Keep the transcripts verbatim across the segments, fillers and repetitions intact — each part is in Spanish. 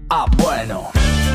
Ah, bueno.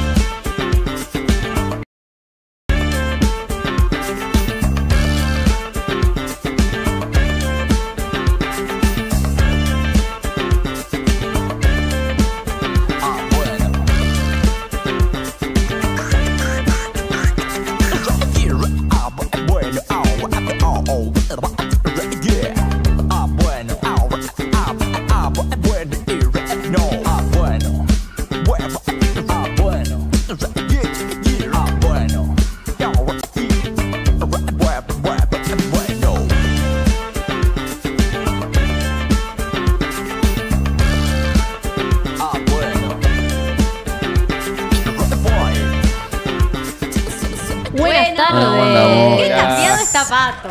Pato.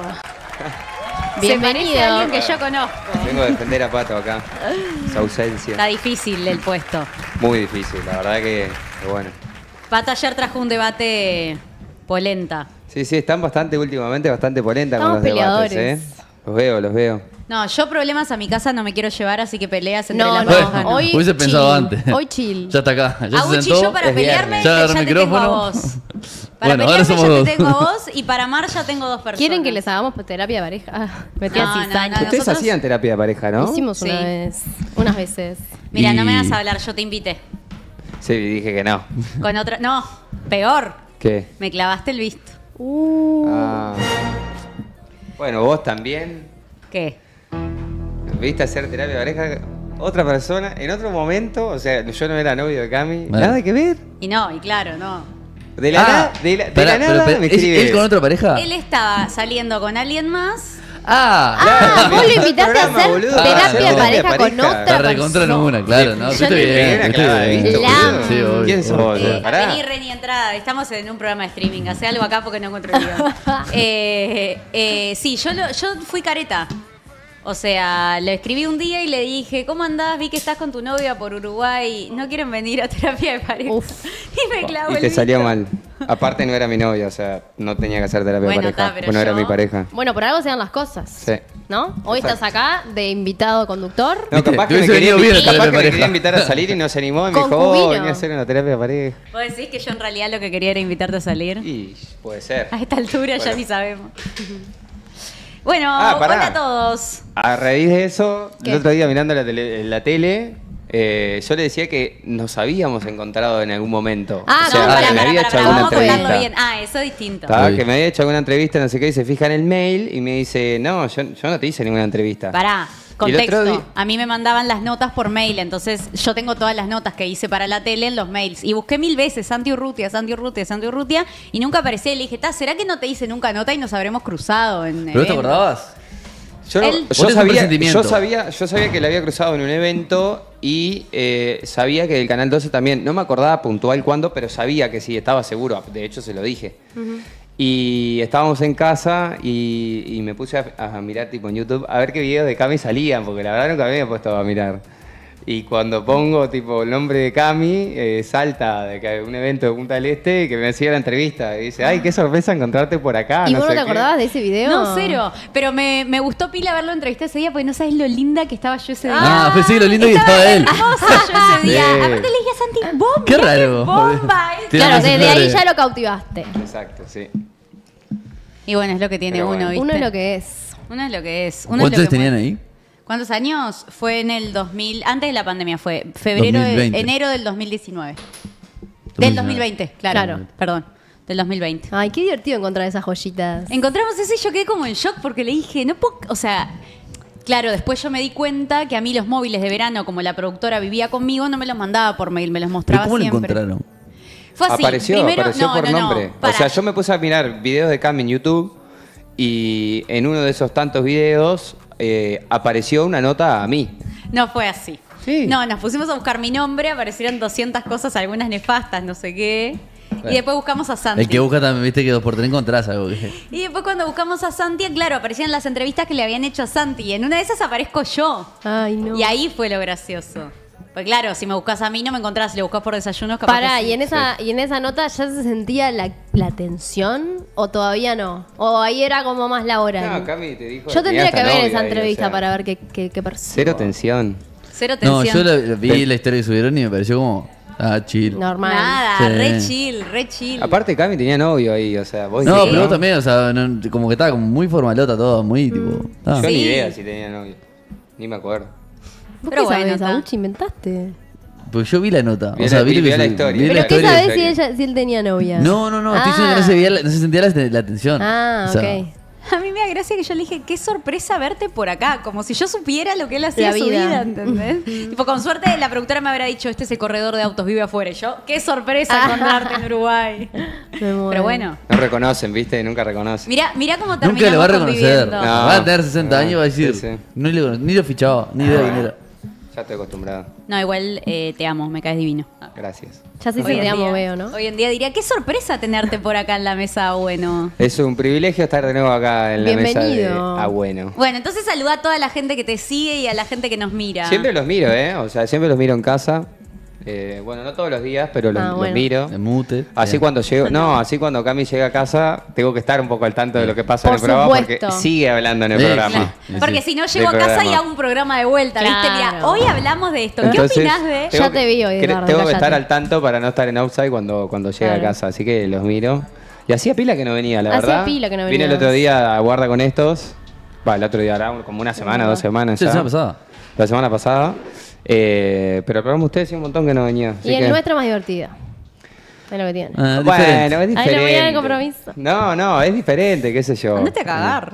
Bienvenido. Alguien que yo conozco. Vengo a defender a Pato acá. Su ausencia. Está difícil el puesto. Muy difícil, la verdad que, que bueno. Pato ayer trajo un debate polenta. Sí, sí, están bastante últimamente, bastante polenta con los peleadores. debates, ¿eh? Los veo, los veo. No, yo problemas a mi casa no me quiero llevar, así que peleas entre no, las no, dos. No, hoy hubiese pensado antes. Hoy chill. Ya está acá. Ya Agüchi, se sentó. yo para pelearme ya, ya te tengo a vos. Para Bueno, ahora pelearme somos ya dos. te tengo a vos y para Mar ya tengo dos personas. ¿Quieren que les hagamos terapia de pareja? Ah, metí No, así, no, cizaña. no, Ustedes nosotros- hacían terapia de pareja, ¿no? Hicimos una Sí. vez, unas veces. Mira, no me Y- vas a hablar, yo te invité. Sí, dije que no. Con otra. No, peor. ¿Qué? Me clavaste el visto. Uh, Ah. Bueno, vos también. ¿Qué? ¿Viste hacer terapia de pareja? Otra persona, en otro momento, o sea, yo no era novio de Cami. Bueno. Nada que ver. Y no, y claro, no. De la, Ah, nada, de la, de pará, la pero, nada pero, me ¿es escribe. él con otra pareja? Él estaba saliendo con alguien más. Ah, Ah, vos lo Empezó el invitaste a programa, hacer boludo, terapia para hacer de terapia pareja de con pareja. otra está recontra en persona. una, claro, ¿no? Yo Estoy le- bien, Una estoy clavada de bien. visto, La boludo. amo. Sí, obvio. ¿Quién sos? Eh, Pará. vení, Reni, entrada. Estamos en un programa de streaming. Hace algo acá porque no encuentro el guión. eh, eh, sí, yo, lo- yo fui careta. O sea, le escribí un día y le dije, ¿cómo andás? Vi que estás con tu novia por Uruguay. ¿No quieren venir a terapia de pareja? Uf. Y me clavó Y el te salió visto. mal. Aparte no era mi novia, o sea, no tenía que hacer terapia Bueno, de pareja. está, pero pues no era yo- mi pareja. Bueno, por algo se dan las cosas. Sí. ¿No? Hoy Exacto. estás acá de invitado conductor. No, Viste, capaz te que me hubiese quería, venido bien invi- la terapia capaz de que me pareja. quería invitar a salir y no se animó y me dijo, Concubino. oh, venía a hacer una terapia de pareja. ¿Vos decís que yo en realidad lo que quería era invitarte a salir? Y puede ser. A esta altura ya Bueno. ni sabemos. Bueno, Ah, pará. hola a todos. A raíz de eso, ¿Qué? el otro día mirando la tele, la tele eh, yo le decía que nos habíamos encontrado en algún momento. Ah, o sea, no, que pará, me pará, había pará, hecho pará, alguna Vamos a contarlo entrevista. bien. Ah, eso es distinto. Estaba, Sí. que me había hecho alguna entrevista, no sé qué, y se fija en el mail y me dice, no, yo, yo no te hice ninguna entrevista. Pará, Y el otro contexto. día- A mí me mandaban las notas por mail, entonces yo tengo todas las notas que hice para la tele en los mails. Y busqué mil veces Santi Urrutia, Santi Urrutia, Santi Urrutia, y nunca aparecía. Y le dije, "Ta, ¿será que no te hice nunca nota y nos habremos cruzado en ¿Pero te eventos?" acordabas? Yo, Él- yo Vos tenés un sabía, presentimiento. yo, sabía, yo sabía que le había cruzado en un evento y eh, sabía que el Canal doce también, no me acordaba puntual cuándo, pero sabía que sí, estaba seguro, de hecho se lo dije. Y estábamos en casa y, y me puse a, a mirar tipo en YouTube a ver qué videos de Cami salían, porque la verdad nunca me había puesto a mirar. Y cuando pongo tipo el nombre de Cami, eh, salta de que hay un evento de Punta del Este y que me hacía la entrevista. Y dice, ay, qué sorpresa encontrarte por acá. ¿Y no vos no sé te qué". acordabas de ese video? No, cero. Pero me, me gustó pila haberlo entrevistado ese día porque no sabes lo linda que estaba yo ese día. Ah, pensé que lo lindo que estaba él. hermosa yo ese día. Sí. Aparte le dije a Santi, bomba. Qué raro. Bomba. Tiene Claro, más desde ahí flores. ya lo cautivaste. Exacto, sí. Y bueno, es lo que tiene Pero uno, bueno. ¿viste? Uno es lo que es. Uno es lo que es. Uno ¿Cuántos es lo que tenían muere. ahí? ¿Cuántos años? Fue en el dos mil, antes de la pandemia fue, febrero, dos mil veinte. de, enero del dos mil diecinueve. Del dos mil veinte, claro, Claro. perdón, del dos mil veinte. Ay, qué divertido encontrar esas joyitas. Encontramos ese y yo quedé como en shock porque le dije, no puedo, o sea, claro, después yo me di cuenta que a mí los móviles de verano, como la productora vivía conmigo, no me los mandaba por mail, me los ¿Pero mostraba cómo lo siempre. encontraron? Fue así, Apareció, primero, apareció no, por no, no, nombre. pará. O sea, yo me puse a mirar videos de Cami en YouTube y en uno de esos tantos videos eh, apareció una nota a mí. No fue así. Sí. No, nos pusimos a buscar mi nombre, aparecieron doscientas cosas, algunas nefastas, no sé qué. Y después buscamos a Santi. El que busca también, viste que dos por tres encontrás algo. que- Y después cuando buscamos a Santi, claro, aparecían las entrevistas que le habían hecho a Santi. Y en una de esas aparezco yo. Ay, no. Y ahí fue lo gracioso. Pues claro, si me buscas a mí no me encontrás, si le buscas por desayunos, capaz Pará, que sí. ¿y en esa, y en esa nota ya se sentía la, la tensión o todavía no? ¿O ahí era como más laboral? No, Cami te dijo Yo que tendría tenía que esta ver novia esa ahí, entrevista o sea, para ver qué, qué, qué percibo. Cero tensión. Cero No, tensión. yo la- vi la historia que subieron y me pareció como... Ah, chill. Normal. Nada, Sí. re chill, re chill. Aparte, Cami tenía novio ahí, o sea, vos No, dijiste, pero vos también, o sea, no- como que estaba como muy formalota todo, muy tipo. ah. Yo Sí. ni idea si tenía novio. Ni me acuerdo. ¿Vos Pero qué bueno, sabés, está. Aguchi? ¿Inventaste? Pues yo vi la nota. Vi o sea, la- vi, vi el la episodio, historia. vi Pero la ¿Pero qué historia historia. sabés de si, ella. ella, si él tenía novia? No, no, no, estoy diciendo que no Ah. se, veía la- no se sentía la, la tensión. Ah, O sea, ok. A mí me da gracia que yo le dije, qué sorpresa verte por acá, como si yo supiera lo que él hacía La en su vida. vida, ¿entendés? Tipo, con suerte la productora me habrá dicho, este es el corredor de autos, vive afuera. Y yo, qué sorpresa Ah. encontrarte en Uruguay. Me muero. Pero bueno, No reconocen, ¿viste? Nunca reconocen. mirá, mirá cómo Nunca terminamos le va a reconocer. conviviendo. No. Va a tener sesenta no, años y va a decir. sí, sí. No le, ni lo fichaba, ni idea de quién era. Ya estoy acostumbrado. No, igual eh, te amo, me caes divino. Gracias. Ya sí Hoy se en te amo, día- veo, ¿no? Hoy en día diría, qué sorpresa tenerte por acá en la mesa, bueno. Es un privilegio estar de nuevo acá en la mesa de... Bienvenido. Ah, bueno. Bueno, entonces saluda a toda la gente que te sigue y a la gente que nos mira. Siempre los miro, ¿eh? O sea, siempre los miro en casa. Eh, bueno, no todos los días, pero los, Ah, los bueno. miro. En mute. Así Bien. cuando llego, no, así cuando Cami llega a casa, tengo que estar un poco al tanto de lo que pasa Por en el programa supuesto. porque sigue hablando en el Sí, programa. Claro. Sí, Porque sí. si no llego a Del casa y programa. hago un programa de vuelta, ¿viste? Mira, Claro. hoy hablamos de esto. ¿Qué Entonces, opinás de...? tengo Ya te que- vi hoy, cre- Eduardo, Tengo que cállate. estar al tanto para no estar en outside cuando, cuando llegue a Claro. casa, así que los miro. Y hacía pila que no venía, la Hacía verdad. pila que no Vine el venías. otro día a guarda con estos. Va, el otro día era un- como una semana, dos semanas Sí, ya. la semana pasada. La semana pasada. Eh, pero el programa de ustedes sí un montón que no venía. así Y el que- nuestro más divertido. Es lo que tiene. Ah, Bueno, diferente. es Ahí diferente. le voy a dar el compromiso. No, no, es diferente, qué sé yo. Andate a cagar.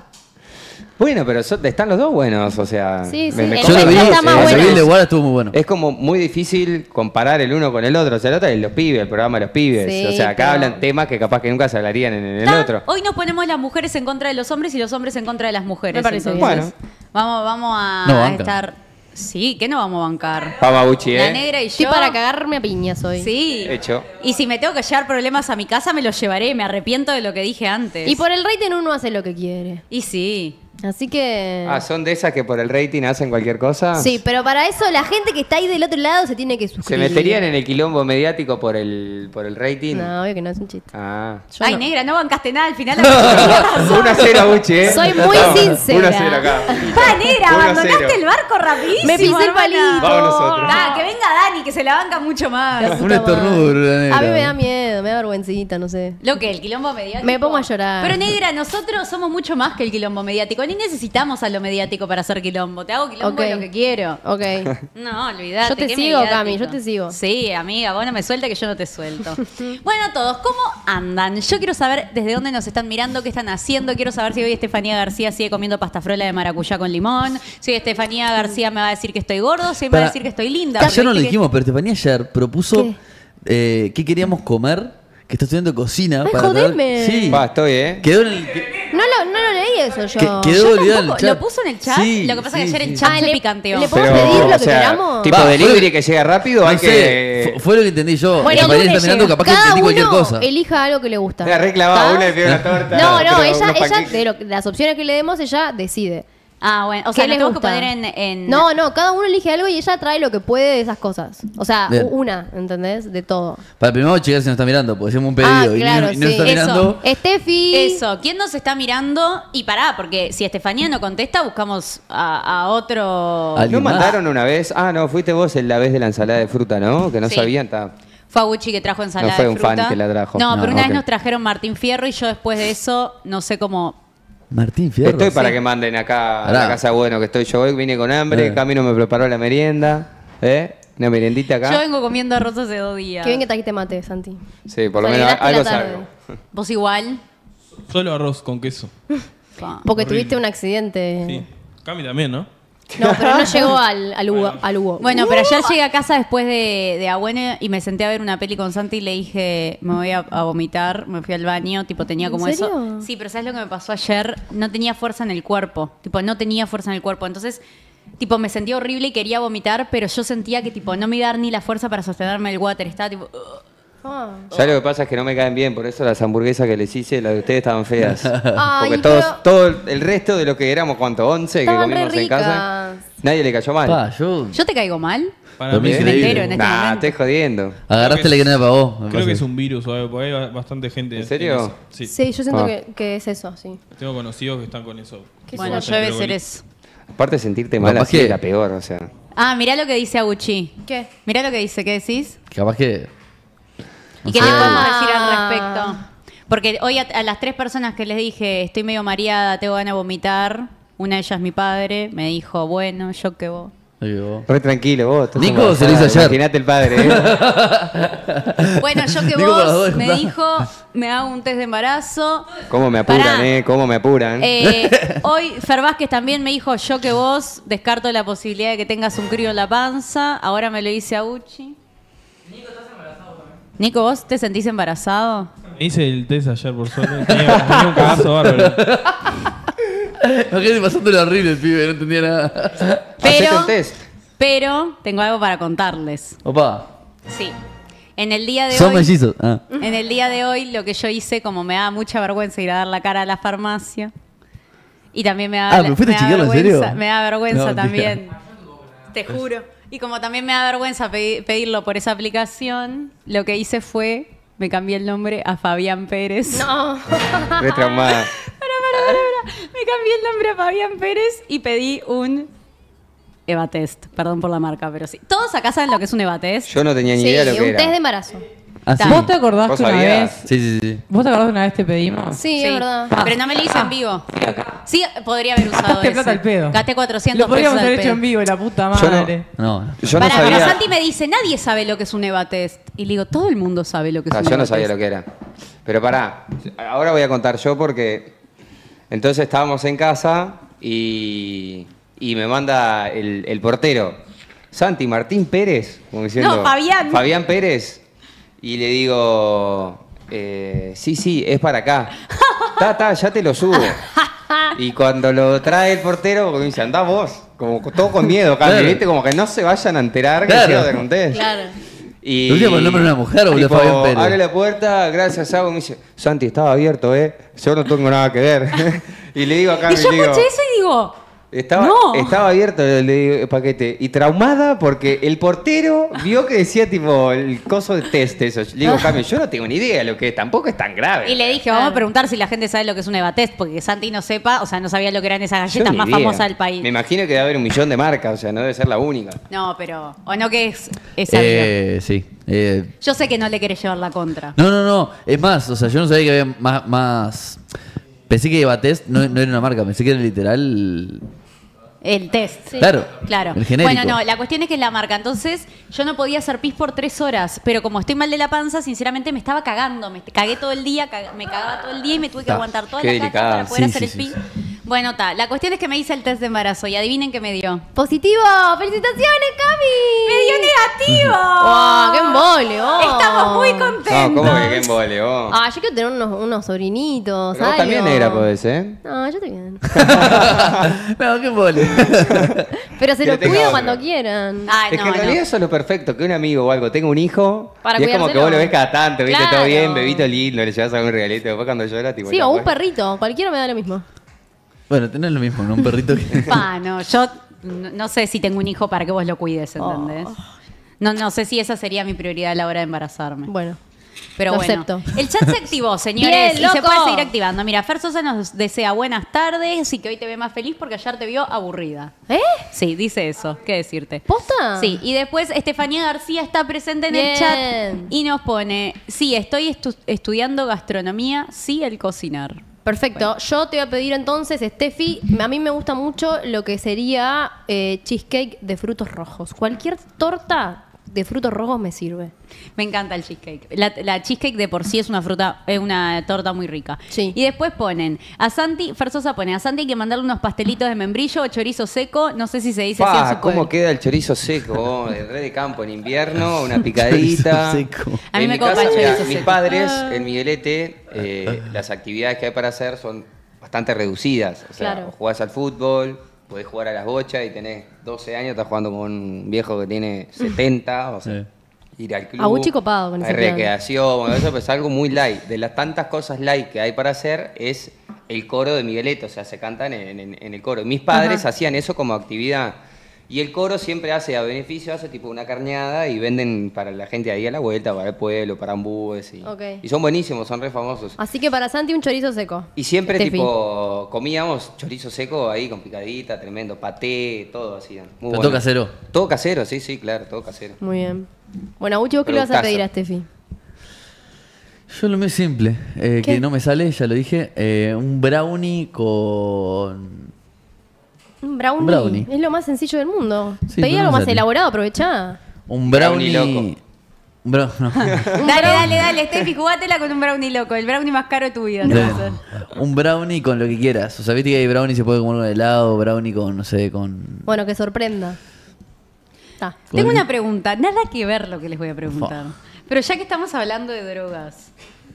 Bueno, pero so- están los dos buenos, o sea. Sí, sí, me- me el Yo lo consta- vi, nuestro está más eh, bueno. lo vi el de Guara estuvo muy bueno. Es como muy difícil comparar el uno con el otro. O sea, el otro es los pibes, el programa de los pibes. Sí, o sea, acá pero- hablan temas que capaz que nunca se hablarían en, en el Ta, otro. Hoy nos ponemos las mujeres en contra de los hombres y los hombres en contra de las mujeres. Me parece entonces. bien. Vamos, vamos a, No a bancan. estar... Sí, ¿qué no vamos a bancar? Vamos, Gucci, La ¿eh? negra y Estoy yo... para cagarme a piñas hoy. Sí. Hecho. Y si me tengo que llevar problemas a mi casa, me los llevaré. Me arrepiento de lo que dije antes. Y por el rating uno hace lo que quiere. Y sí. Así que... Ah, ¿son de esas que por el rating hacen cualquier cosa? Sí, pero para eso la gente que está ahí del otro lado se tiene que ¿Se suscribir. meterían en el quilombo mediático por el, por el rating? No, obvio que no es un chiste. Ah. Yo Ay, no. negra, no bancaste nada al final. La uno a cero, Gucci, ¿eh? Soy Ya muy estamos. sincera. uno a cero acá. Pa, negra, uno a abandonaste cero. el barco rapidísimo. Me pisé el hermana. palito. Vamos nosotros. Ah, que venga Dani, que se la banca mucho más. Un estornudo, la negra. A mí me da miedo, me da vergüencita, no sé. Lo que, el quilombo mediático. Me pongo a llorar. Pero negra, nosotros somos mucho más que el quilombo mediático. Ni necesitamos a lo mediático para hacer quilombo. Te hago quilombo Ok. de lo que quiero. Ok. No, olvídate. Yo te qué sigo, mediático. Cami, yo te sigo. Sí, amiga, vos no me sueltes que yo no te suelto. Bueno, a todos, ¿cómo andan? Yo quiero saber desde dónde nos están mirando, qué están haciendo. Quiero saber si hoy Estefanía García sigue comiendo pastafrola de maracuyá con limón. Si hoy Estefanía García me va a decir que estoy gordo, si me va a Para- decir que estoy linda. Ayer no lo Porque viste que- dijimos, pero Estefanía ayer propuso ¿Qué? eh, qué queríamos comer, que está estudiando cocina. Ay, para traer- jodeme. Sí. Va, estoy, ¿eh? Quedó en el... que- No lo, no lo leí eso yo. que- quedó Yo olvidado en el tampoco, chat. ¿lo puso en el chat? Sí, Lo que pasa es sí, que ayer el sí. chat Ah, se le- picanteó. le ¿Podemos pedir lo que queramos? Tipo Va, delivery fue- que llegue rápido, No hay sé, que... fue, fue lo que entendí yo. Bueno, Estefanía ¿dónde está mirando, llega? capaz que Cada entendí cualquier uno cosa. elija algo que le gusta. Mira, reclamaba ¿Está? una y le pidió una torta. No, no, pero ella, unos ella panqueques. de, lo- de las opciones que le demos, ella decide. Ah, bueno. O sea, ¿Qué lo les tengo que gusta? poner en, en- No, no, cada uno elige algo y ella trae lo que puede de esas cosas. O sea, Bien. una, ¿entendés? De todo. Para primero checar si nos está mirando, porque hacemos un pedido Ah, y claro, no, y no sí. nos está Eso. mirando. Steffi. Eso, ¿quién nos está mirando? Y pará, porque si Estefanía no contesta, buscamos a, a otro. Al- ¿No más? mandaron una vez? Ah, no, fuiste vos en la vez de la ensalada de fruta, ¿no? Que no Sí. sabían. ta- Fue a Gucci que trajo ensalada No fue de un fruta. fan que la trajo. No, No, pero una ok. vez nos trajeron Martín Fierro y yo después de eso no sé cómo. Martín Fierro. Estoy para sí. que manden acá a Pará. la casa bueno que estoy yo hoy. Vine con hambre, Eh. Cami no me preparó la merienda. ¿Eh? Una meriendita acá. Yo vengo comiendo arroz hace dos días. Qué bien que trajiste mate, Santi. Sí, por lo menos Celebraste algo la tarde. salgo. Vos igual. Solo arroz con queso. Pa. Porque Horrible. tuviste un accidente. Sí. Cami también, ¿no? No, pero no llegó al, al, Hugo, al Hugo. Bueno, pero ayer llegué a casa después de, de Agüene y me senté a ver una peli con Santi y le dije, me voy a, a vomitar, me fui al baño, tipo tenía ¿En como serio? eso. Sí, pero ¿sabes lo que me pasó ayer? No tenía fuerza en el cuerpo, tipo no tenía fuerza en el cuerpo, entonces tipo me sentía horrible y quería vomitar, pero yo sentía que tipo no me iba a dar ni la fuerza para sostenerme el water, estaba tipo... "Ugh". Ah. Ya lo que pasa es que no me caen bien, por eso las hamburguesas que les hice, las de ustedes estaban feas. Ay, Porque todos, pero- todo el resto de lo que éramos, ¿cuánto? once que Estaban re comimos en casa, ricas. nadie le cayó mal. Pa, yo ¿Yo te caigo mal? Para Dormí mí Me increíble. entero en este Nah, momento. estoy jodiendo. agarraste la que no era para vos. me Creo parece. que es un virus o algo, porque hay bastante gente. ¿En serio? eso. Sí. Sí, yo siento Ah. que, que es eso, sí. Tengo conocidos que están con eso. Qué Bueno, Tipo, yo debe pero ser bueno. eso. Aparte sentirte mal Capaz así que- era peor, o sea. Ah, mirá lo que dice Aguchi. ¿Qué? Mirá lo que dice, ¿qué decís? Capaz que. ¿Y qué le Ah. podemos decir al respecto? Porque hoy a, a las tres personas que les dije, estoy medio mareada, tengo ganas de vomitar, una de ellas mi padre, me dijo, bueno, yo que vos. Ay, vos. Re tranquilo vos. estás Nico se lo hizo embarazada, ayer. Imagínate el padre, ¿eh? Bueno, yo que Digo, para las vos, dos, me ¿no? dijo, me hago un test de embarazo. Cómo me apuran, Pará. ¿eh? Cómo me apuran. Eh, hoy Fer Vázquez también me dijo, yo que vos, descarto la posibilidad de que tengas un crío en la panza. Ahora me lo dice Aguchi. Nico, ¿estás embarazado también? Nico, ¿vos te sentís embarazado? Me hice el test ayer por suerte. Tenía, tenía un cagazo bárbaro. Imagínate pasándole horrible el pibe, no entendía nada. Hacete Pero, el test. pero tengo algo para contarles. Opa. Sí. En el día de Son hoy, mellizos. Ah. en el día de hoy, lo que yo hice, como me da mucha vergüenza ir a dar la cara a la farmacia. Y también me da, Ah, ¿pero fuiste me a da chequearlo, en vergüenza, serio? me da vergüenza No, también. Te juro. Y como también me da vergüenza pedi- pedirlo por esa aplicación, lo que hice fue, me cambié el nombre a Fabián Pérez. No. Re traumada. Pará, pará, pará, pará. Me cambié el nombre a Fabián Pérez y pedí un Evatest. Perdón por la marca, pero sí. ¿Todos acá saben lo que es un Evatest? Yo no tenía ni Sí, idea de lo que un era. test de embarazo. Ah, sí. ¿Vos te acordás ¿Vos que una sabías? vez... Sí, sí, sí. ¿Vos te acordás que una vez te pedimos? Sí, es verdad. Pero no me lo hice en vivo. Sí, podría haber usado Gastaste ese. plata al pedo. Gasté cuatrocientos Lo podríamos pesos al haber hecho pedo. en vivo, la puta Yo no- madre. No. Yo no Pará, pero sabía. Santi me dice, nadie sabe lo que es un Evatest. Y le digo, todo el mundo sabe lo que es Ah, un yo no Evatest. sabía lo que era. Pero pará, ahora voy a contar yo porque entonces estábamos en casa y, y me manda el, el portero, Santi Martín Pérez, como diciendo, No, Fabián. Fabián Pérez. Y le digo, eh, sí, sí, es para acá. Ta, ta, ya te lo subo. Y cuando lo trae el portero, porque me dice, andá vos, como todo con miedo, Cami, Claro. ¿viste? Como que no se vayan a enterar que Claro. quiero hacer un test. Claro. Y, Lo último por el nombre de una mujer, boludo, tipo, Fabián Pérez. abre la puerta, gracias, Sago. Me dice, Santi, estaba abierto, ¿eh? Yo no tengo nada que ver. Y le digo acá, Y yo digo, escuché eso y digo, estaba, no. estaba abierto el, el paquete. Y traumada porque el portero vio que decía, tipo, el coso de test, eso. Le digo, Cami, yo no tengo ni idea de lo que es, tampoco es tan grave. Y le dije, vamos a preguntar si la gente sabe lo que es un Evatest, porque Santi no sepa, o sea, no sabía lo que eran esas Yo galletas ni más idea. famosas del país. Me imagino que debe haber un millón de marcas, o sea, no debe ser la única. No, pero, o no que es, es algo. Eh, sí. Eh, Yo sé que no le querés llevar la contra. no, no, no. Es más, o sea, yo no sabía que había más. más... Pensé que Evatest no, no era una marca, pensé que era literal. El test. Sí. Claro. Claro. El genérico. Bueno, no, la cuestión es que es la marca. Entonces, yo no podía hacer pis por tres horas, pero como estoy mal de la panza, sinceramente me estaba cagando. Me cagué todo el día, cag- me cagaba todo el día y me tuve que Ta, aguantar toda qué la cacha delicada. para poder Sí, hacer sí, el sí, pis. Bueno, está. La cuestión es que me hice el test de embarazo y adivinen qué me dio. ¡Positivo! ¡Felicitaciones, Cami! ¡Me dio negativo! ¡Wow! ¡Qué embole! oh. Estamos muy No, contentos. ¿cómo que qué embole, vos? Ah, yo quiero tener unos, unos sobrinitos. Pero vos algo. también era, podés, ¿eh? No, yo estoy bien. No, qué mole. Pero se Que los tenga cuido otro. cuando quieran. Ay, Es no, que en no. realidad eso es lo perfecto, que un amigo o algo tenga un hijo Para y es como que cuidárselo. vos lo ves cada tanto, viste, Claro. todo bien, bebito lindo, le llevas algún regalito, después cuando llora, tipo... Sí, ya o un fue. perrito. Cualquiera me da lo mismo. Bueno, tenés lo mismo, ¿no? Un perrito que. Pa, no, yo no no sé si tengo un hijo para que vos lo cuides, ¿entendés? Oh. No, no sé si esa sería mi prioridad a la hora de embarazarme. Bueno. Pero lo bueno, acepto. el chat se activó, señores, Bien, y se loco. puede seguir activando. Mira, Fer Sosa nos desea buenas tardes y que hoy te ve más feliz porque ayer te vio aburrida. ¿Eh? Sí, dice eso, ¿qué decirte? ¿Posta? Sí, y después Estefanía García está presente en el Bien. chat y nos pone, sí, estoy estu- estudiando gastronomía, sí, el cocinar. Perfecto. Yo te voy a pedir entonces, Steffi, a mí me gusta mucho lo que sería eh, cheesecake de frutos rojos. Cualquier torta de frutos rojos me sirve. Me encanta el cheesecake. La, la cheesecake de por sí es una fruta, es una torta muy rica. Sí. Y después ponen a Santi, Fer Sosa pone a Santi hay que mandarle unos pastelitos de membrillo o chorizo seco. No sé si se dice así en Pa, su ¿cómo pueblo. queda el chorizo seco? oh, de re de campo en invierno, una picadita. Chorizo seco. A mí En me mi copa casa, el mira, chorizo mis seco. padres, Ah. en Miguelete, eh, las actividades que hay para hacer son bastante reducidas. O sea, Claro. o jugás al fútbol, podés jugar a las bochas y tenés doce años, estás jugando con un viejo que tiene setenta, o sea, Sí. ir al club. Aguchi copado con hay ese plan. recreación, bueno, eso pues, es algo muy light. De las tantas cosas light que hay para hacer es el coro de Miguelete, o sea, se cantan en, en- en el coro. Mis padres Ajá. hacían eso como actividad. Y el coro siempre hace a beneficio, hace tipo una carneada y venden para la gente ahí a la vuelta, para el pueblo, para ambúes. Y, Ok. y son buenísimos, son re famosos. Así que para Santi un chorizo seco. Y siempre Steffi. tipo comíamos chorizo seco ahí con picadita, tremendo, paté, todo así. Muy Pero bueno. todo casero. Todo casero, sí, sí, claro, todo casero. Muy bien. Bueno, Uchi, ¿vos qué le vas a Productazo. pedir a Steffi? Yo lo mío es simple, eh, ¿Qué? que no me sale, ya lo dije. eh, un brownie con. Un brownie. Un brownie. Es lo más sencillo del mundo. Sí, Pedí pero algo no más sale. elaborado, aprovechá. Un brownie. Brownie loco. Un bro- no. Dale, dale, dale, Steffi, jugátela con un brownie loco. El brownie más caro de tu vida. te De- va a hacer. un brownie con lo que quieras. O sea, viste que hay brownie se puede comer con helado, brownie con, no sé, con. Bueno, que sorprenda. Está. Tengo Con- una pregunta, nada que ver lo que les voy a preguntar. Pero ya que estamos hablando de drogas.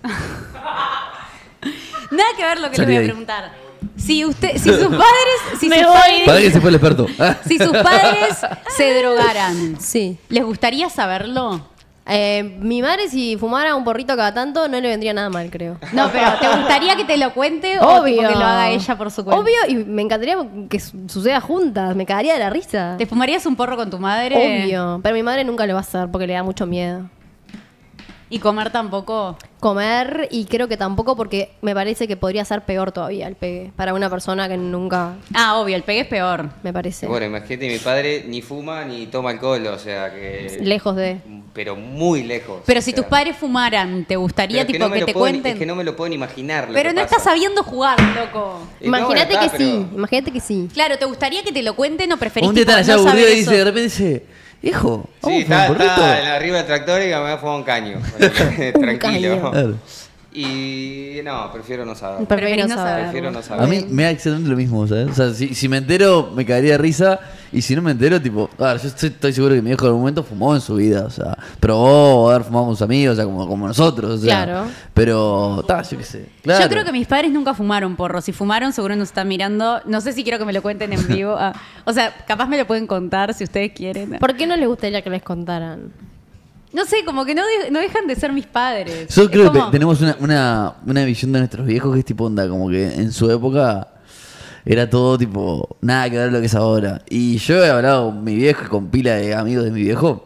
Nada que ver lo que les Salí voy a ahí. preguntar. Si usted, si sus padres, si Me sus voy. padres, Para que se fue el experto. Ah. si sus padres se drogaran, Sí. ¿les gustaría saberlo? Eh, mi madre, si fumara un porrito cada tanto, no le vendría nada mal, creo. No, pero ¿te gustaría que te lo cuente o tipo que lo haga ella por su cuenta? Obvio, y me encantaría que su- suceda juntas. Me cagaría de la risa. ¿Te fumarías un porro con tu madre? Obvio. Pero mi madre nunca lo va a hacer porque le da mucho miedo. ¿Y comer tampoco? Comer, y creo que tampoco porque me parece que podría ser peor todavía el pegue. Para una persona que nunca, Ah, obvio, el pegue es peor. me parece. Bueno, imagínate, mi padre ni fuma ni toma alcohol, o sea que... Lejos de. Pero muy lejos. Pero o si sea. tus padres fumaran, ¿te gustaría Pero es que tipo no me que lo te puedo ni- cuenten? Es que no me lo puedo ni imaginar. lo Pero que no pasa. estás sabiendo jugar, loco. Eh, no, Imagínate está, que pero- sí. Imagínate que sí. Claro, ¿te gustaría que te lo cuenten o preferís Un día tipo, están allá no aburrido saber y eso? dice, de repente dice, hijo, Sí, vamos a está, fumar un porrito. está en arriba del tractor y me voy a fumar un caño. Tranquilo. caño. Claro. Y no, prefiero no saber. Preferís no no saberlo. Prefiero no saber. A mí me da exactamente lo mismo, ¿sabes? O sea, si, si me entero, me caería de risa. Y si no me entero, tipo, a ver, yo estoy, estoy seguro que mi viejo en algún momento fumó en su vida. O sea, probó haber fumado con sus amigos, o sea, como, como nosotros. O sea, Claro. Pero, ta, yo qué sé. Claro. Yo creo que mis padres nunca fumaron porro. Si fumaron, seguro nos están mirando. No sé si quiero que me lo cuenten en vivo. Ah, o sea, capaz me lo pueden contar si ustedes quieren. ¿Por qué no les gustaría que les contaran? No sé, como que no, de- no dejan de ser mis padres. Yo Es creo que como- te- tenemos una, una, una visión de nuestros viejos que es tipo onda, como que en su época era todo tipo, nada que ver a lo que es ahora. Y yo he hablado con mi viejo y con pila de amigos de mi viejo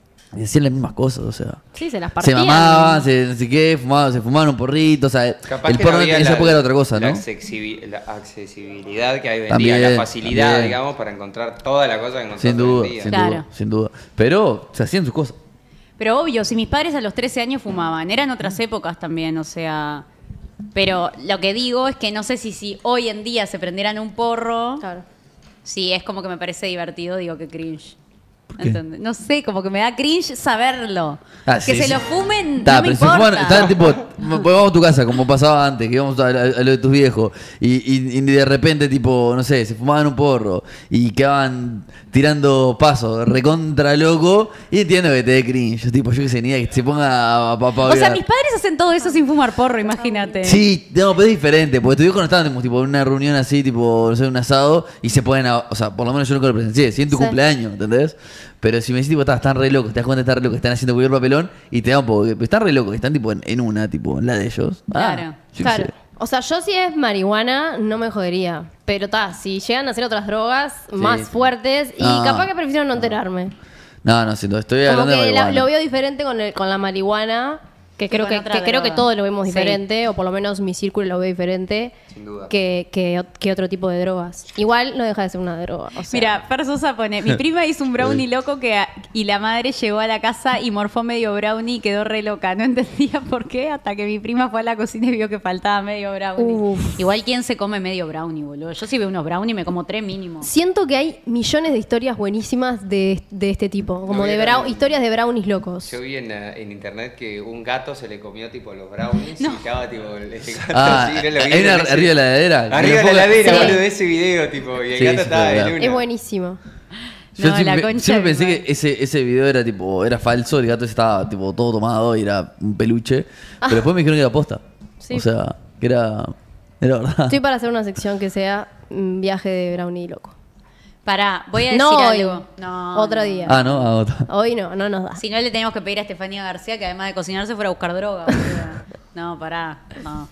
y decían las mismas cosas, o sea. Sí, se las Se partían. mamaban, se, no sé qué, fumaban, se fumaban un porrito, o sea, Capaz el que porno no en había esa la- época era otra cosa, la ¿no? accesibi- la accesibilidad que hay hoy en También, día, la facilidad, también. digamos, para encontrar toda la cosa que encontramos Sin hoy duda, en día. sin Claro. duda, sin duda. Pero se hacían sus cosas. Pero obvio, si mis padres a los trece años fumaban, eran otras épocas también, o sea. Pero lo que digo es que no sé si, si hoy en día se prendieran un porro, Claro. sí, es como que me parece divertido, digo que cringe. qué? ¿Entendés? No sé, como que me da cringe saberlo. Ah, que sí, se sí. lo fumen, Ta, no me pero se importa. fuman- estaban tipo, pues vamos a tu casa, como pasaba antes, que íbamos a, a- a lo de tus viejos, y, y- y de repente, tipo, no sé, se fumaban un porro y quedaban tirando pasos, recontra loco, y entiendo que te dé cringe, tipo, yo que sé, ni idea, que se ponga a, a, a O sea, bailar. mis padres hacen todo eso sin fumar porro, imagínate. Sí, no, pero es diferente, porque tu viejo no estaban tipo, tipo, en una reunión así, tipo, no sé, un asado, y se pueden, a- o sea, por lo menos yo nunca lo presencié, sí en tu Sí. cumpleaños, ¿entendés? Pero si me decís, tipo, "Ta, están re locos, te das cuenta de estar re locos, están haciendo cualquier papelón, y te da un poco, que están re locos, están tipo en, en una, tipo, en la de ellos. Ah, Claro, yo qué Claro. sé. O sea, yo si es marihuana, no me jodería. Pero ta, si llegan a hacer otras drogas más fuertes, y No. capaz que prefiero no enterarme. No, no, siento, estoy Como hablando de que la- marihuana. lo veo diferente con, el, con la marihuana, que creo con que, otra que creo que droga. todos lo vemos Sí. diferente, o por lo menos mi círculo lo ve diferente Sin duda. que, que, que otro tipo de drogas. Igual no deja de ser una droga. o sea. Mira, Fer Sosa pone, mi prima hizo un brownie loco que a- y la madre llegó a la casa y morfó medio brownie y quedó re loca. No entendía por qué hasta que mi prima fue a la cocina y vio que faltaba medio brownie. Uf. Igual, ¿quién se come medio brownie, boludo? Yo si veo unos brownie me como tres mínimo. Siento que hay millones de historias buenísimas de, de este tipo, como de vieron? brau- historias de brownies locos. Yo vi en, eh, en internet que un gato se le comió tipo los brownies No. y estaba tipo el ese gato Ah, así, ¿no lo hay vieron? una Ese- arriba de la heladera. Arriba de la Sí. heladera, Sí. boludo, ese video, tipo, y el Sí, gato sí, estaba fue de verdad. luna. Es buenísimo. Yo No, siempre, la concha siempre de pensé mi que ese, ese video era tipo, era falso, el gato estaba tipo todo tomado y era un peluche. Pero después me dijeron que era posta. Sí. O sea, que era, era verdad. Estoy para hacer una sección que sea mm, viaje de brownie loco. Pará, voy a decir No hoy, algo. No, otro no. día. Ah, no, ah, otra. Hoy no, no nos da. Si no, le tenemos que pedir a Estefanía García que además de cocinarse fuera a buscar droga. boluda. No, pará. No.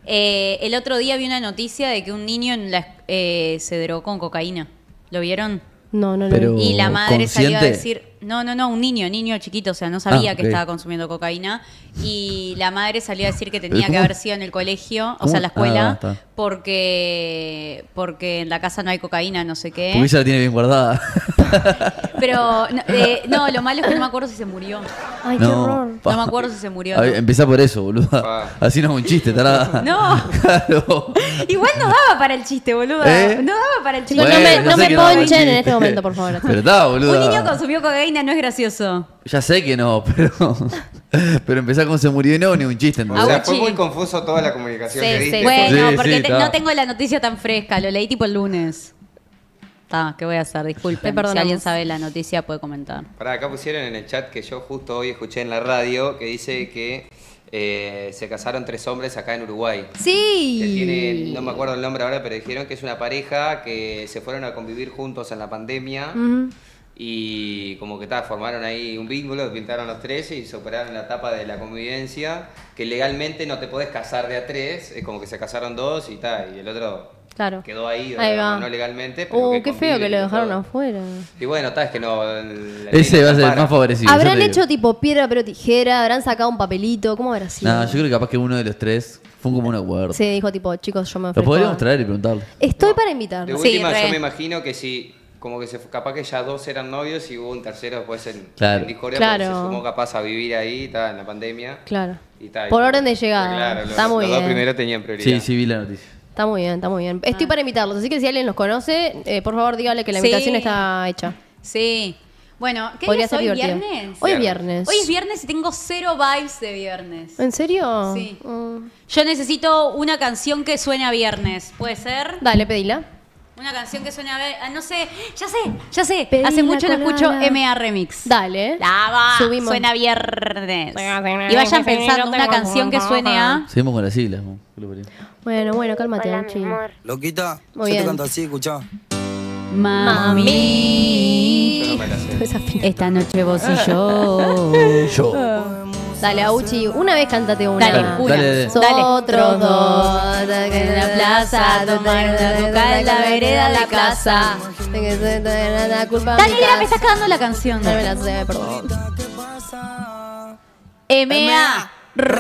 Eh, el otro día vi una noticia de que un niño en la, eh, se drogó con cocaína. ¿Lo vieron? No, no lo Pero- vi. Y la madre salió a ¿consciente? decir, no, no, no, un niño, niño chiquito, o sea, no sabía Ah, que ok. estaba consumiendo cocaína. Y la madre salió a decir que ¿Pero tenía que cómo? haber sido en el colegio, o ¿Cómo? sea, en la escuela, Ah, está. porque porque en la casa no hay cocaína, no sé qué. Porque ella la tiene bien guardada. Pero, no, eh, no, lo malo es que no me acuerdo si se murió. Ay, qué horror. pa. No me acuerdo si se murió, A ver, ¿no? Empezá por eso, boludo. Pa. Así no es un chiste, tarada. No. Claro. Igual no daba para el chiste, boludo. ¿Eh? No daba para el chiste. Chicos, no me, Bueno, no sé me que no es un ponchen en chiste. este momento, por favor. Pero está, boludo. Un niño consumió cocaína no es gracioso. Ya sé que no, pero. Pero empezá con se murió y no, ni un chiste. O ¿entendés? sea, Aguchi. fue muy confuso toda la comunicación Sí, que sí, diste. sí. Bueno, Sí, porque sí, te- está. no tengo la noticia tan fresca, lo leí tipo el lunes. Está, ¿qué voy a hacer? Te Disculpen. Si perdonamos. alguien sabe la noticia puede comentar. Pará, acá pusieron en el chat que yo justo hoy escuché en la radio que dice que eh, se casaron tres hombres acá en Uruguay. Sí. Que tiene, no me acuerdo el nombre ahora, pero dijeron que es una pareja que se fueron a convivir juntos en la pandemia Ujú. y como que ta, formaron ahí un vínculo, pintaron los tres y superaron la etapa de la convivencia, que legalmente no te podés casar de a tres, es como que se casaron dos y tal, y el otro Claro. quedó ahí, Ahí digamos, va. no legalmente, pero Uh, que qué feo conviven que lo y dejaron todo. afuera. Y bueno, está, es que no... la ley Ese no va a ser el para. más favorecido. yo ¿Habrán te hecho digo. tipo piedra, pero tijera? ¿Habrán sacado un papelito? ¿Cómo habrá sido? No, yo creo que capaz que uno de los tres fue como un acuerdo. Se dijo tipo, chicos, yo me Lo ofrezco. podríamos a- traer y preguntarle. Estoy para De invitarlo. Sí, última, re. yo me imagino que si, como que se, capaz que ya dos eran novios y hubo un tercero después en, Claro. en discordia, Claro. porque se sumó capaz a vivir ahí, está, en la pandemia. Claro. Y ta, y- Por orden de llegada. Claro, los, Está muy los dos bien. primeros tenían prioridad. Sí, sí, vi la noticia. Está muy bien, está muy bien. Estoy para invitarlos, así que si alguien los conoce, eh, por favor dígale que la Sí. invitación está hecha. Sí. Bueno, ¿qué Podría día es ser hoy? divertido. ¿Viernes? Hoy es Viernes. viernes. Hoy es viernes y tengo cero vibes de viernes. ¿En serio? Sí. Mm. Yo necesito una canción que suene a viernes. ¿Puede ser? Dale, pedila. Una canción que suene a ver, ah, no sé, ya sé, ya sé. Pedí Hace la mucho no escucho colada. M A Remix. Dale. La va, Subimos. suena viernes. Y vayan pensando una canción que suene a... Seguimos con las siglas. ¿no? ¿Qué le parece? Bueno, bueno, cálmate, Auchi. Loquita, Muy yo bien. te canto así, escuchá. Mami. Yo no me la sé. Esa fina. Esta noche vos y yo. Yo. Dale, Auchi, una vez cántate una. Dale, una. Dale, dale. Nosotros dos En la plaza, tomar una coca en la vereda de casa. La culpa Dale, mira, me estás cagando la canción. No me la sé, perdón. M A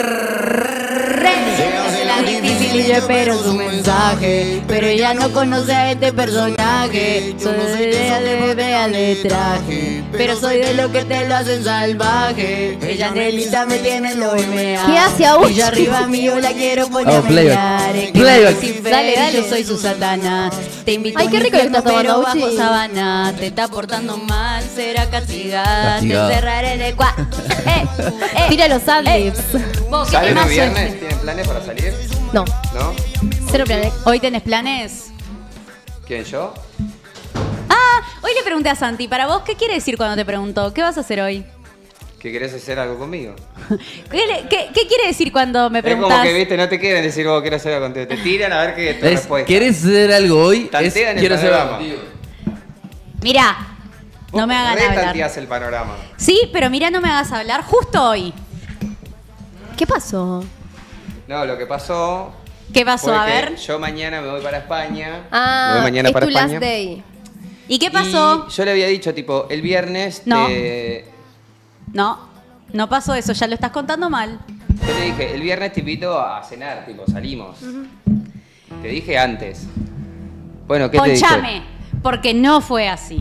la difícil y yo espero su mensaje, pero ella no conoce a este personaje. Soy de de vea de traje, pero soy de lo que te lo hacen salvaje. Ella Nelita me tiene en lo M A. ¿Qué hace Auchi? Y yo arriba mío la quiero poner Oh, a playback. menear. Es que Playback. me sin fe, Dale, dale. yo soy su satana. Te invito Ay, a qué un rico que infierno, estás tomando, pero bajo Auchi. sabana. Te está portando mal, será castigada. Castigada. Te encerraré en el cua. Eh, eh. Tira los adlibs. Vos, ¿qué ¿Salen el temazo viernes? este? ¿Tienen planes para salir? No, ¿No? cero planes. ¿Hoy tenés planes? ¿Quién, yo? Ah, hoy le pregunté a Santi, para vos, ¿qué quiere decir cuando te pregunto? ¿Qué vas a hacer hoy? ¿Que querés hacer algo conmigo? ¿Qué, le- qué- qué quiere decir cuando me Es como preguntas? que, viste, no te quieren decir vos quiero hacer algo contigo. Te tiran a ver qué es tu Es, respuesta. ¿Querés hacer algo hoy? Es, Tantean el quiero hacer algo panorama. contigo. Mirá, Vos no me hagan re hablar. tanteás el panorama. Sí, pero mirá, no me hagas hablar justo hoy. ¿Qué pasó? No, lo que pasó... ¿Qué pasó? fue A que ver. Yo mañana me voy para España. me Ah, voy mañana es para tu España. last day. ¿Y qué pasó? Y yo le había dicho, tipo, el viernes No. te... No, no pasó eso, ya lo estás contando mal. Yo le dije, el viernes te invito a cenar, tipo, salimos. Te dije antes. Bueno, ¿qué te dije? Ponchame, porque no fue así.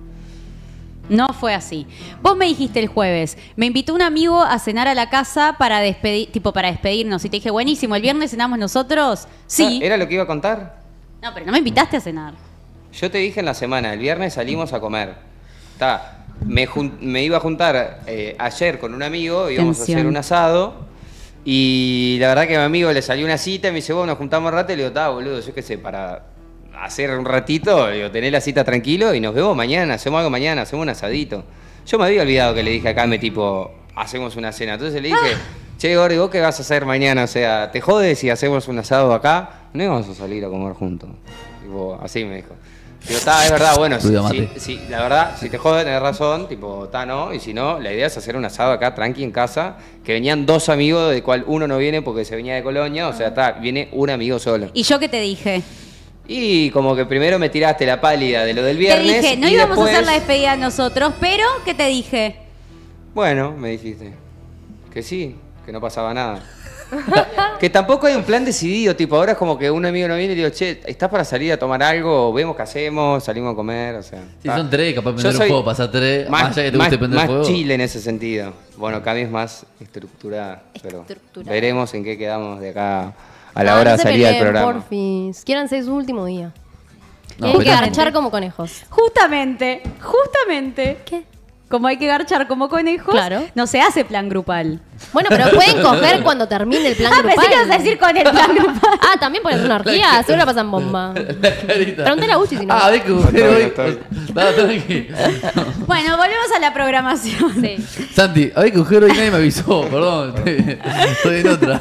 No fue así. Vos me dijiste el jueves, me invitó un amigo a cenar a la casa para despedir, tipo para despedirnos. Y te dije, buenísimo, el viernes cenamos nosotros. Sí. Ah, ¿era lo que iba a contar? No, pero no me invitaste a cenar. Yo te dije en la semana, el viernes salimos a comer. Está, me, jun- me iba a juntar eh, ayer con un amigo, íbamos Tensión. a hacer un asado. Y la verdad que a mi amigo le salió una cita y me dice, bueno, nos juntamos un rato. Y le digo, está, boludo, yo qué sé, para hacer un ratito, le digo, tener la cita tranquilo y nos vemos mañana, hacemos algo mañana, hacemos un asadito. Yo me había olvidado que le dije acá, me tipo, hacemos una cena. Entonces le dije, che, Gordi, ¿vos qué vas a hacer mañana? O sea, ¿te jodes si hacemos un asado acá? No íbamos a salir a comer juntos. Tipo, así me dijo. Digo, está, es verdad, bueno, si, Estudia mate. si- si- la verdad, si te jodes, tenés razón, tipo, está, no, y si no, la idea es hacer un asado acá, tranqui, en casa, que venían dos amigos, del cual uno no viene porque se venía de Colonia, o sea, está, viene un amigo solo. ¿Y yo qué te dije? Y como que primero me tiraste la pálida de lo del Te viernes. dije, no y íbamos después... a hacer la despedida nosotros, pero ¿qué te dije? Bueno, me dijiste. Que sí, que no pasaba nada. Que tampoco hay un plan decidido, tipo, ahora es como que un amigo no viene y digo, che, ¿estás para salir a tomar algo? ¿Vemos qué hacemos? ¿Salimos a comer? O sea. Si está. son tres, capaz Yo prender soy fuego, pasar tres. Más, Más, allá que te más, guste prender más fuego. chile en ese sentido. Bueno, Cami es más estructurada. Pero Estructurada. veremos en qué quedamos de acá a la Ah, hora no de se salir del peleen, programa. Porfis. Quiéranse su último día. No, Tienen que pero- garchar como conejos. Justamente, justamente. ¿Qué? Como hay que garchar como conejos, Claro. no se hace plan grupal. Bueno, pero pueden coger cuando termine el plan Ah, grupal. pensé que ibas a decir con el plan grupal. Ah, también pueden hacer una orgía. Seguro la pasan bomba. La carita. Pregúntale a Gucci si no. Ah, ves que No mujer estoy, hoy. no estoy. No, tranqui. Bueno, volvemos a la programación. Sí. Santi, a ver que mujer hoy nadie me avisó, perdón. Estoy, estoy en otra.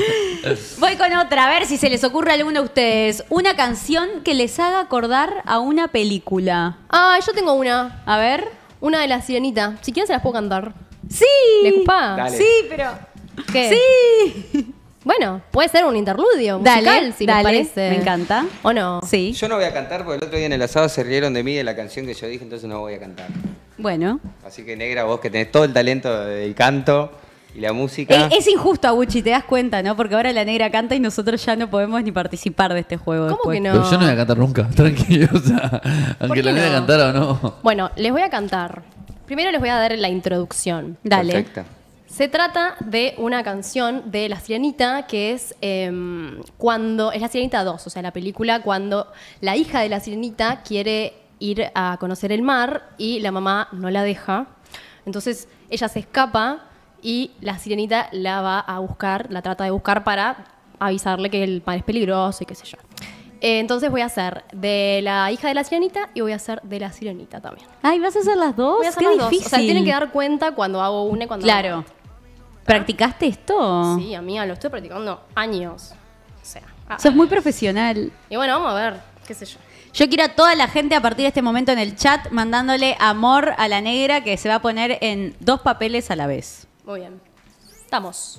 Voy con otra, a ver si se les ocurre a alguno de ustedes. Una canción que les haga acordar a una película. Ah, yo tengo una. A ver. Una de la sirenita. Si quieren se las puedo cantar. Sí. ¿Les gusta? Dale. Sí, pero... ¿Qué? Sí. Bueno, puede ser un interludio Dale, musical, si dale, les parece. me encanta. ¿O no? Sí. Yo no voy a cantar porque el otro día en el asado se rieron de mí de la canción que yo dije, entonces no voy a cantar. Bueno. Así que negra, vos que tenés todo el talento del canto y la música. Es, es injusto, Aguchi, te das cuenta, ¿no? Porque ahora la negra canta y nosotros ya no podemos ni participar de este juego. ¿Cómo después. que no? Pero yo no voy a cantar nunca, tranquilo. O sea, aunque qué la nena no? cantara o no. Bueno, les voy a cantar. Primero les voy a dar la introducción. Dale. Perfecta. Se trata de una canción de La Sirenita que es em, cuando. Es La Sirenita dos, o sea, la película cuando la hija de La Sirenita quiere ir a conocer el mar y la mamá no la deja. Entonces ella se escapa y la Sirenita la va a buscar, la trata de buscar para avisarle que el mar es peligroso y qué sé yo. Eh, entonces voy a hacer de la hija de La Sirenita y voy a hacer de La Sirenita también. Ay, ¿vas a hacer las dos? Voy a hacer Qué las dos. difícil. O sea, tienen que dar cuenta cuando hago una y cuando hago Claro. ¿Practicaste esto? otra. Sí, amiga, lo estoy practicando años. O sea. ah. Sos muy profesional. Y bueno, vamos a ver, qué sé yo. Yo quiero a toda la gente a partir de este momento en el chat mandándole amor a la negra que se va a poner en dos papeles a la vez. Muy bien. Estamos.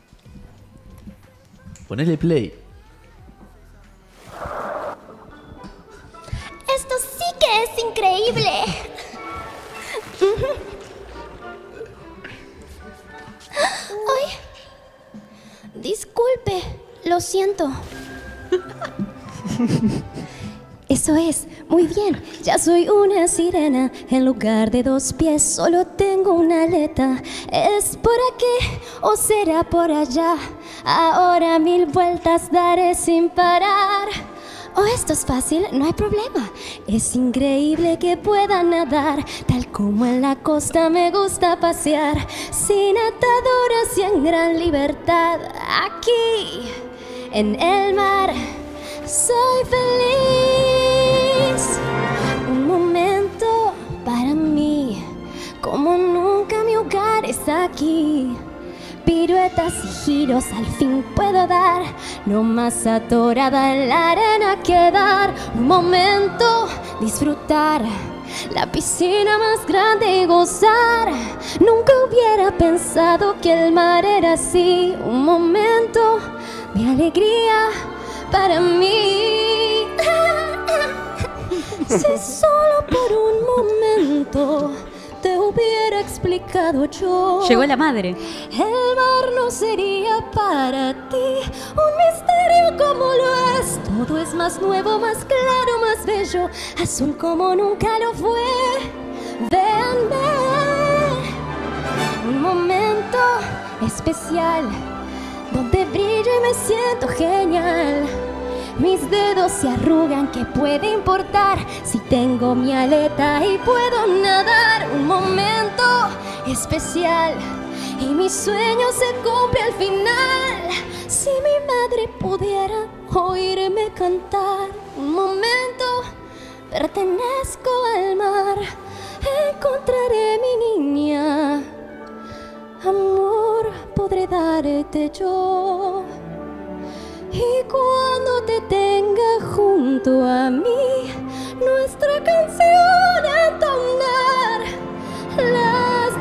Ponele play. Esto sí que es increíble. Ay, disculpe, lo siento. Eso es, muy bien, ya soy una sirena. En lugar de dos pies solo tengo una aleta. ¿Es por aquí o será por allá? Ahora mil vueltas daré sin parar. Oh, esto es fácil, no hay problema. Es increíble que pueda nadar, tal como en la costa me gusta pasear, sin ataduras y en gran libertad. Aquí, en el mar, soy feliz. Un momento para mí, como nunca mi hogar está aquí. Piruetas y giros al fin puedo dar, no más atorada en la arena quedar. Un momento, disfrutar la piscina más grande y gozar. Nunca hubiera pensado que el mar era así. Un momento de alegría para mí. Si solo por un momento te hubiera explicado yo, Llegó la madre. el mar no sería para ti un misterio como lo es. Todo es más nuevo, más claro, más bello, azul como nunca lo fue. Véanme, un momento especial donde brillo y me siento genial. Mis dedos se arrugan, ¿qué puede importar? Si tengo mi aleta y puedo nadar. Un momento especial y mi sueño se cumple al final. Si mi madre pudiera oírme cantar. Un momento, pertenezco al mar. Encontraré mi niña. Amor, podré darte yo. Y cuando te tenga junto a mí, nuestra canción entonar las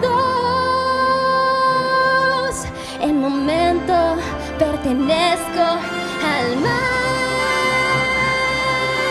dos. El momento, pertenezco al mar.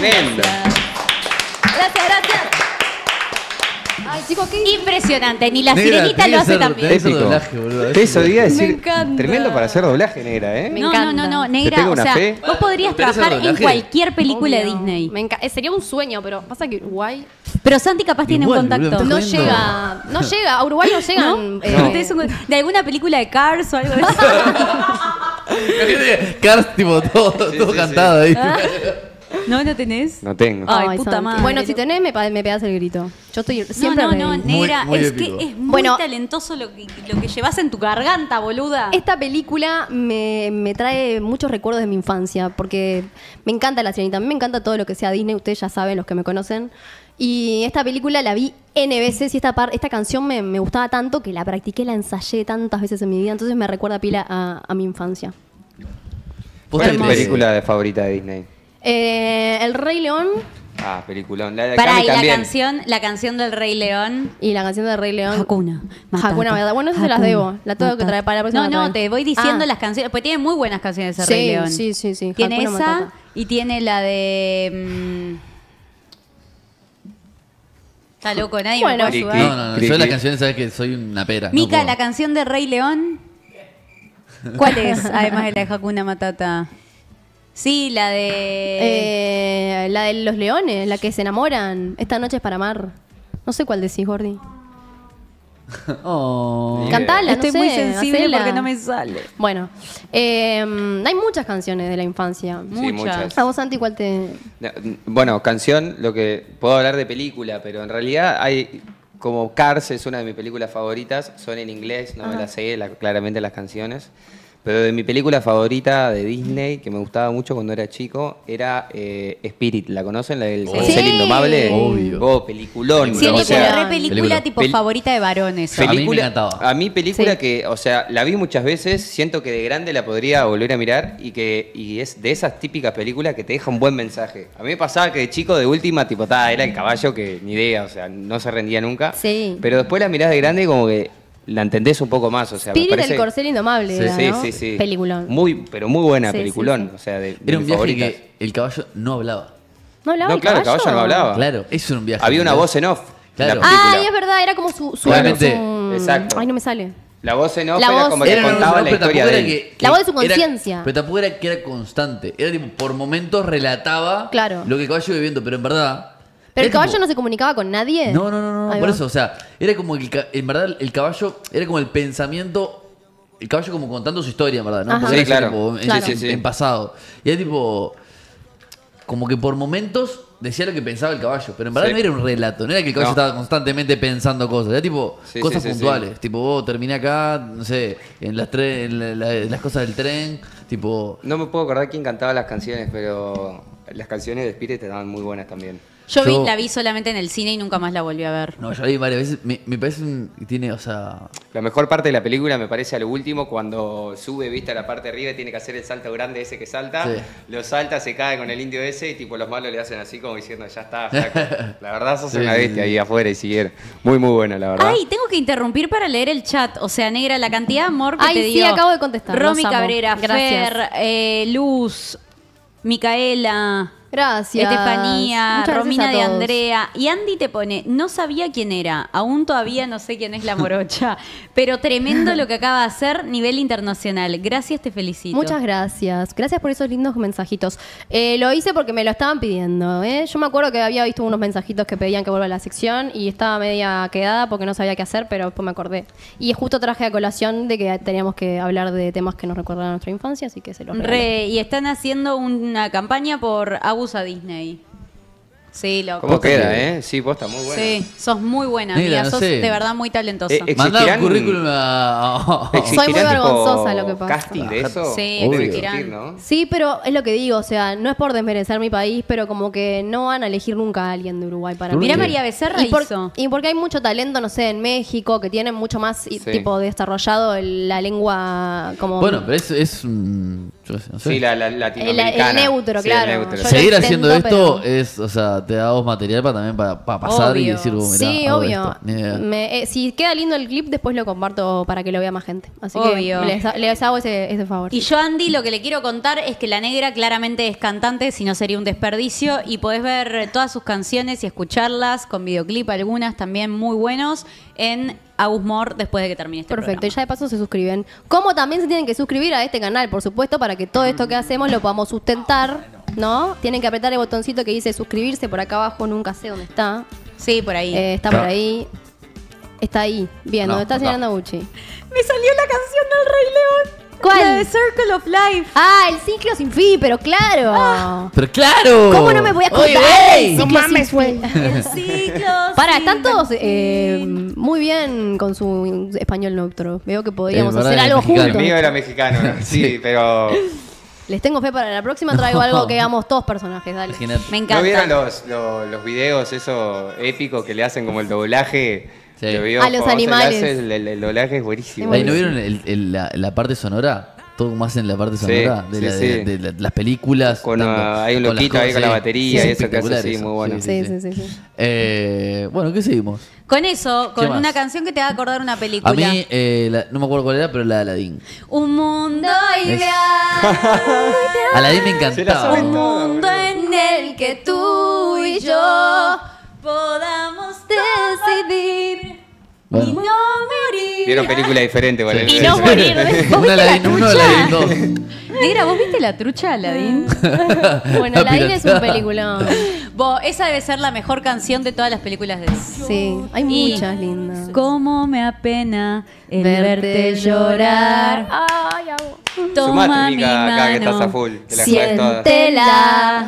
Tremendo. Gracias, gracias. Ay, chicos, qué Impresionante, ni la Negra, sirenita tiene lo que hace ser- tan bien. tiene que ser Épico. doblaje, boludo. Eso iba a decir. Me encanta. Tremendo para hacer doblaje, negra, ¿eh? Me No, no, encanta. no, no, ¿Te negra, pega o una sea, fe? vos podrías ¿Te interesa trabajar el en doblaje? cualquier película de Obvio. Disney. Me enca- eh, sería un sueño, pero pasa que Uruguay Pero Santi capaz tiene un Igual, boludo, contacto. me no estás llega, no llega, a Uruguay no llegan. eh, No. ¿Tenés un- ¿De alguna película de Cars o algo de eso? Imagínate, Cars, tipo, todo, todo sí, cantado ahí. No, no tenés. No tengo. Ay, puta Santi. madre. Bueno, si tenés, me, pa- me pegas el grito. Yo estoy siempre no, no, no, ready. Muy- negra, muy es épico. que es muy Bueno. talentoso lo que, lo que llevas en tu garganta, boluda. Esta película me, me trae muchos recuerdos de mi infancia, porque me encanta La Sirenita, a mí me encanta todo lo que sea Disney, ustedes ya saben, los que me conocen. Y esta película la vi N veces y esta, par- esta canción me, me gustaba tanto que la practiqué, la ensayé tantas veces en mi vida, entonces me recuerda pila a, a mi infancia. ¿Cuál es tu Hermoso. película de favorita de Disney? Eh, El Rey León Ah, peliculón. La de Pará, Cami y la también. canción, la canción del Rey León. y la canción del Rey León. Hakuna Matata. Hakuna Matata. Bueno, eso se las Hakuna debo. La tengo que Matata. traer para la próxima. No, no, trae. te voy diciendo Ah, las canciones. Pues tiene muy buenas canciones el Sí, Rey León. sí, sí, sí. Tiene Hakuna esa Matata. y tiene la de. mm, Está loco, nadie Bueno. me puede ayudar. No, no, no. Cri, Yo cri. las canciones sabes que soy una pera. no Mica, puedo. la canción de Rey León. ¿Cuál es? Además de la de Hakuna Matata. Sí, la de. Eh, la de los leones, la que se enamoran. Esta noche es para amar. No sé cuál decís, Gordi. Oh. Bien. Cantala, Estoy no sé. muy sensible hacela. porque no me sale. Bueno, eh, hay muchas canciones de la infancia. Sí, Muchas. muchas. A vos, Santi, ¿cuál te...? No, Bueno, canción, lo que puedo hablar de película, pero en realidad hay como Cars es una de mis películas favoritas, son en inglés, no me las sé la- claramente las canciones, pero de mi película favorita de Disney, que me gustaba mucho cuando era chico, era eh, Spirit, ¿la conocen? La del Sí. Corcel Indomable. Obvio. Oh, peliculón. Sí, o es sea, re película película. tipo Pel- favorita de varones. A mí me película- encantaba. A mí película Sí. que, o sea, la vi muchas veces, siento que de grande la podría volver a mirar y que y es de esas típicas películas que te deja un buen mensaje. A mí me pasaba que de chico de última, tipo, ta, era el caballo que ni idea, o sea, no se rendía nunca. Sí. Pero después la mirás de grande y como que la entendés un poco más, o sea, me Spirit parece... del Corcel Indomable, Sí, era, Sí, ¿no? sí, sí. Peliculón. Muy, pero muy buena Sí, sí, peliculón, sí. o sea, de, de Era un mis viaje favoritas. que el caballo no hablaba. ¿No hablaba No, el claro, el caballo? caballo no hablaba. Claro, eso era un viaje. Había una ¿entendés? voz en off Claro. en la película. Ay, es verdad, era como su... su, Obviamente. su- Exacto. Ay, no me sale. La voz en off La era voz- como que Era una contaba voz, la pero tampoco historia de era él. que- La voz de su era- conciencia. Pero tampoco era que era constante. Era tipo, por momentos relataba Claro. lo que el caballo iba viviendo, pero en verdad. ¿Pero el era caballo tipo- no se comunicaba con nadie? No, no, no, no, Ahí por va. eso, o sea, era como que el ca- en verdad el caballo era como el pensamiento, el caballo como contando su historia, en verdad, ¿no? Ajá. Porque Sí, era claro. tipo, en, Claro. Sí, sí, sí. en pasado. Y era tipo, como que por momentos decía lo que pensaba el caballo, pero en verdad Sí. no era un relato, no era que el caballo No. estaba constantemente pensando cosas, era tipo Sí, cosas sí, sí, puntuales, sí. tipo, oh, terminé acá, no sé, en las, tre- en la- la- en las cosas del tren, tipo... No me puedo acordar quién cantaba las canciones, pero las canciones de Spirit estaban muy buenas también. Yo, vi, Yo- la vi solamente en el cine y nunca más la volví a ver. No, yo la vi varias veces, me, me parece un, que tiene, o sea... La mejor parte de la película me parece a lo último, cuando sube, viste, a la parte de arriba y tiene que hacer el salto grande ese que salta. Sí. Lo salta, se cae con el indio ese y tipo los malos le hacen así como diciendo, ya está, flaco. La verdad sos Sí, una sí, bestia sí. ahí afuera y siguieron. Muy, muy buena, la verdad. Ay, tengo que interrumpir para leer el chat. O sea, negra, la cantidad de amor que Ay, te sí, dio. acabo de contestar, Romy los amo. Cabrera, Gracias. Fer, eh, Luz, Micaela. Gracias. Estefanía, Muchas gracias Romina a de todos. Andrea. Y Andy te pone, no sabía quién era, aún todavía no sé quién es la morocha, pero tremendo lo que acaba de hacer, nivel internacional. Gracias, te felicito. Muchas gracias. Gracias por esos lindos mensajitos. Eh, lo hice porque me lo estaban pidiendo. ¿eh? Yo me acuerdo que había visto unos mensajitos que pedían que vuelva a la sección y estaba media quedada porque no sabía qué hacer, pero después me acordé. Y justo traje a colación de que teníamos que hablar de temas que nos recuerdan a nuestra infancia, así que se los regalé. Re, y están haciendo una campaña por Agus a Disney. Sí, loco. ¿Cómo Posta queda, que- eh? Sí, posta, muy buena. Sí, sos muy buena, Mira, amiga. no Sos sé. de verdad muy talentosa. Eh, ex- Mandá un ¿Existirán- currículum a... Soy muy ¿Existirán, tipo, vergonzosa, lo que pasa. casting de eso? Sí, Debe obvio. existir, ¿no? Sí, pero es lo que digo, o sea, no es por desmerecer mi país, pero como que no van a elegir nunca a alguien de Uruguay para Mirá, Sí. María Becerra y, por- hizo. y porque hay mucho talento, no sé, en México, que tienen mucho más y- Sí. tipo desarrollado el- la lengua como... Bueno, pero es, es un... Yo sé, no sé. Sí, la, la El, latinoamericana. el neutro, Sí, el claro. neutro. Yo lo Seguir haciendo intento, esto pero- es, o sea, te da vos material para también para, para pasar y Obvio. decir, "Uh, mirá, Sí, hago obvio. esto". Ni idea. Me- eh, si queda lindo el clip, después lo comparto para que lo vea más gente. Así Obvio. que les, les hago ese, ese favor. Y yo, Andy, lo que le quiero contar es que la negra claramente es cantante, si no sería un desperdicio, y podés ver todas sus canciones y escucharlas con videoclip, algunas también muy buenos, en Agus More después de que termine este Perfecto, y programa. ya de paso se suscriben. Como también se tienen que suscribir a este canal, por supuesto, para que todo esto que hacemos lo podamos sustentar, ¿no? Tienen que apretar el botoncito que dice suscribirse por acá abajo, nunca sé dónde está. Sí, por ahí. Eh, está No. por ahí. Está ahí. Bien, No, donde está acá. señalando Gucci. Me salió la canción del Rey León. ¿Cuál? La de Circle of Life. Ah, el ciclo sin fin, pero claro. Pero claro. ¿Cómo no me voy a Oye, acordar? ey. El ciclo sin fin. El ciclo. Para, sin están todos fin. eh, muy bien con su español neutro. Veo que podríamos Eh, verdad, hacer es algo mexicano. El juntos. mío era mexicano, ¿no? Sí, pero... Les tengo fe para la próxima. Traigo algo que hagamos todos personajes. Dale. Imagínate. Me ¿No encanta. vieron los, los, los videos esos épicos que le hacen como el doblaje? Sí. Los videos A los famosos, le animales. hace El, el- el doblaje es buenísimo. Ahí, ¿no vieron el- el- la, la parte sonora? Todo como hacen la parte Sí, sonora de, sí, la- sí. de- de la- las películas. Con, tanto- ah, hay un con las loquito ahí cosas, con la sí. batería Sí, y eso que hace espectacular así, eso. muy bueno. Sí, sí, sí, sí. Eh, bueno, ¿qué seguimos? Con eso, ¿Qué con más? una canción que te va a acordar una película. A mí, eh, la- no me acuerdo cuál era, pero la de Aladdin. Un mundo ideal. Aladdin me Se la encantaba. saben Un todas, mundo boludo. en el que tú y yo podamos decidir Bueno. y no morir. Vieron películas diferentes, bueno. Y no morir. Un Aladdin uno, Aladdin dos. Negra, ¿vos viste la trucha, Aladdin? Bueno, La Aladdin es un pirateada. peliculón. Vos, esa debe ser la mejor canción de todas las películas de Disney. Sí, hay Y muchas lindas. Cómo me apena el verte llorar. Ay, hago. Toma Sumate, mi Mica, acá que estás mano, a full, que la sabes todas. siéntela.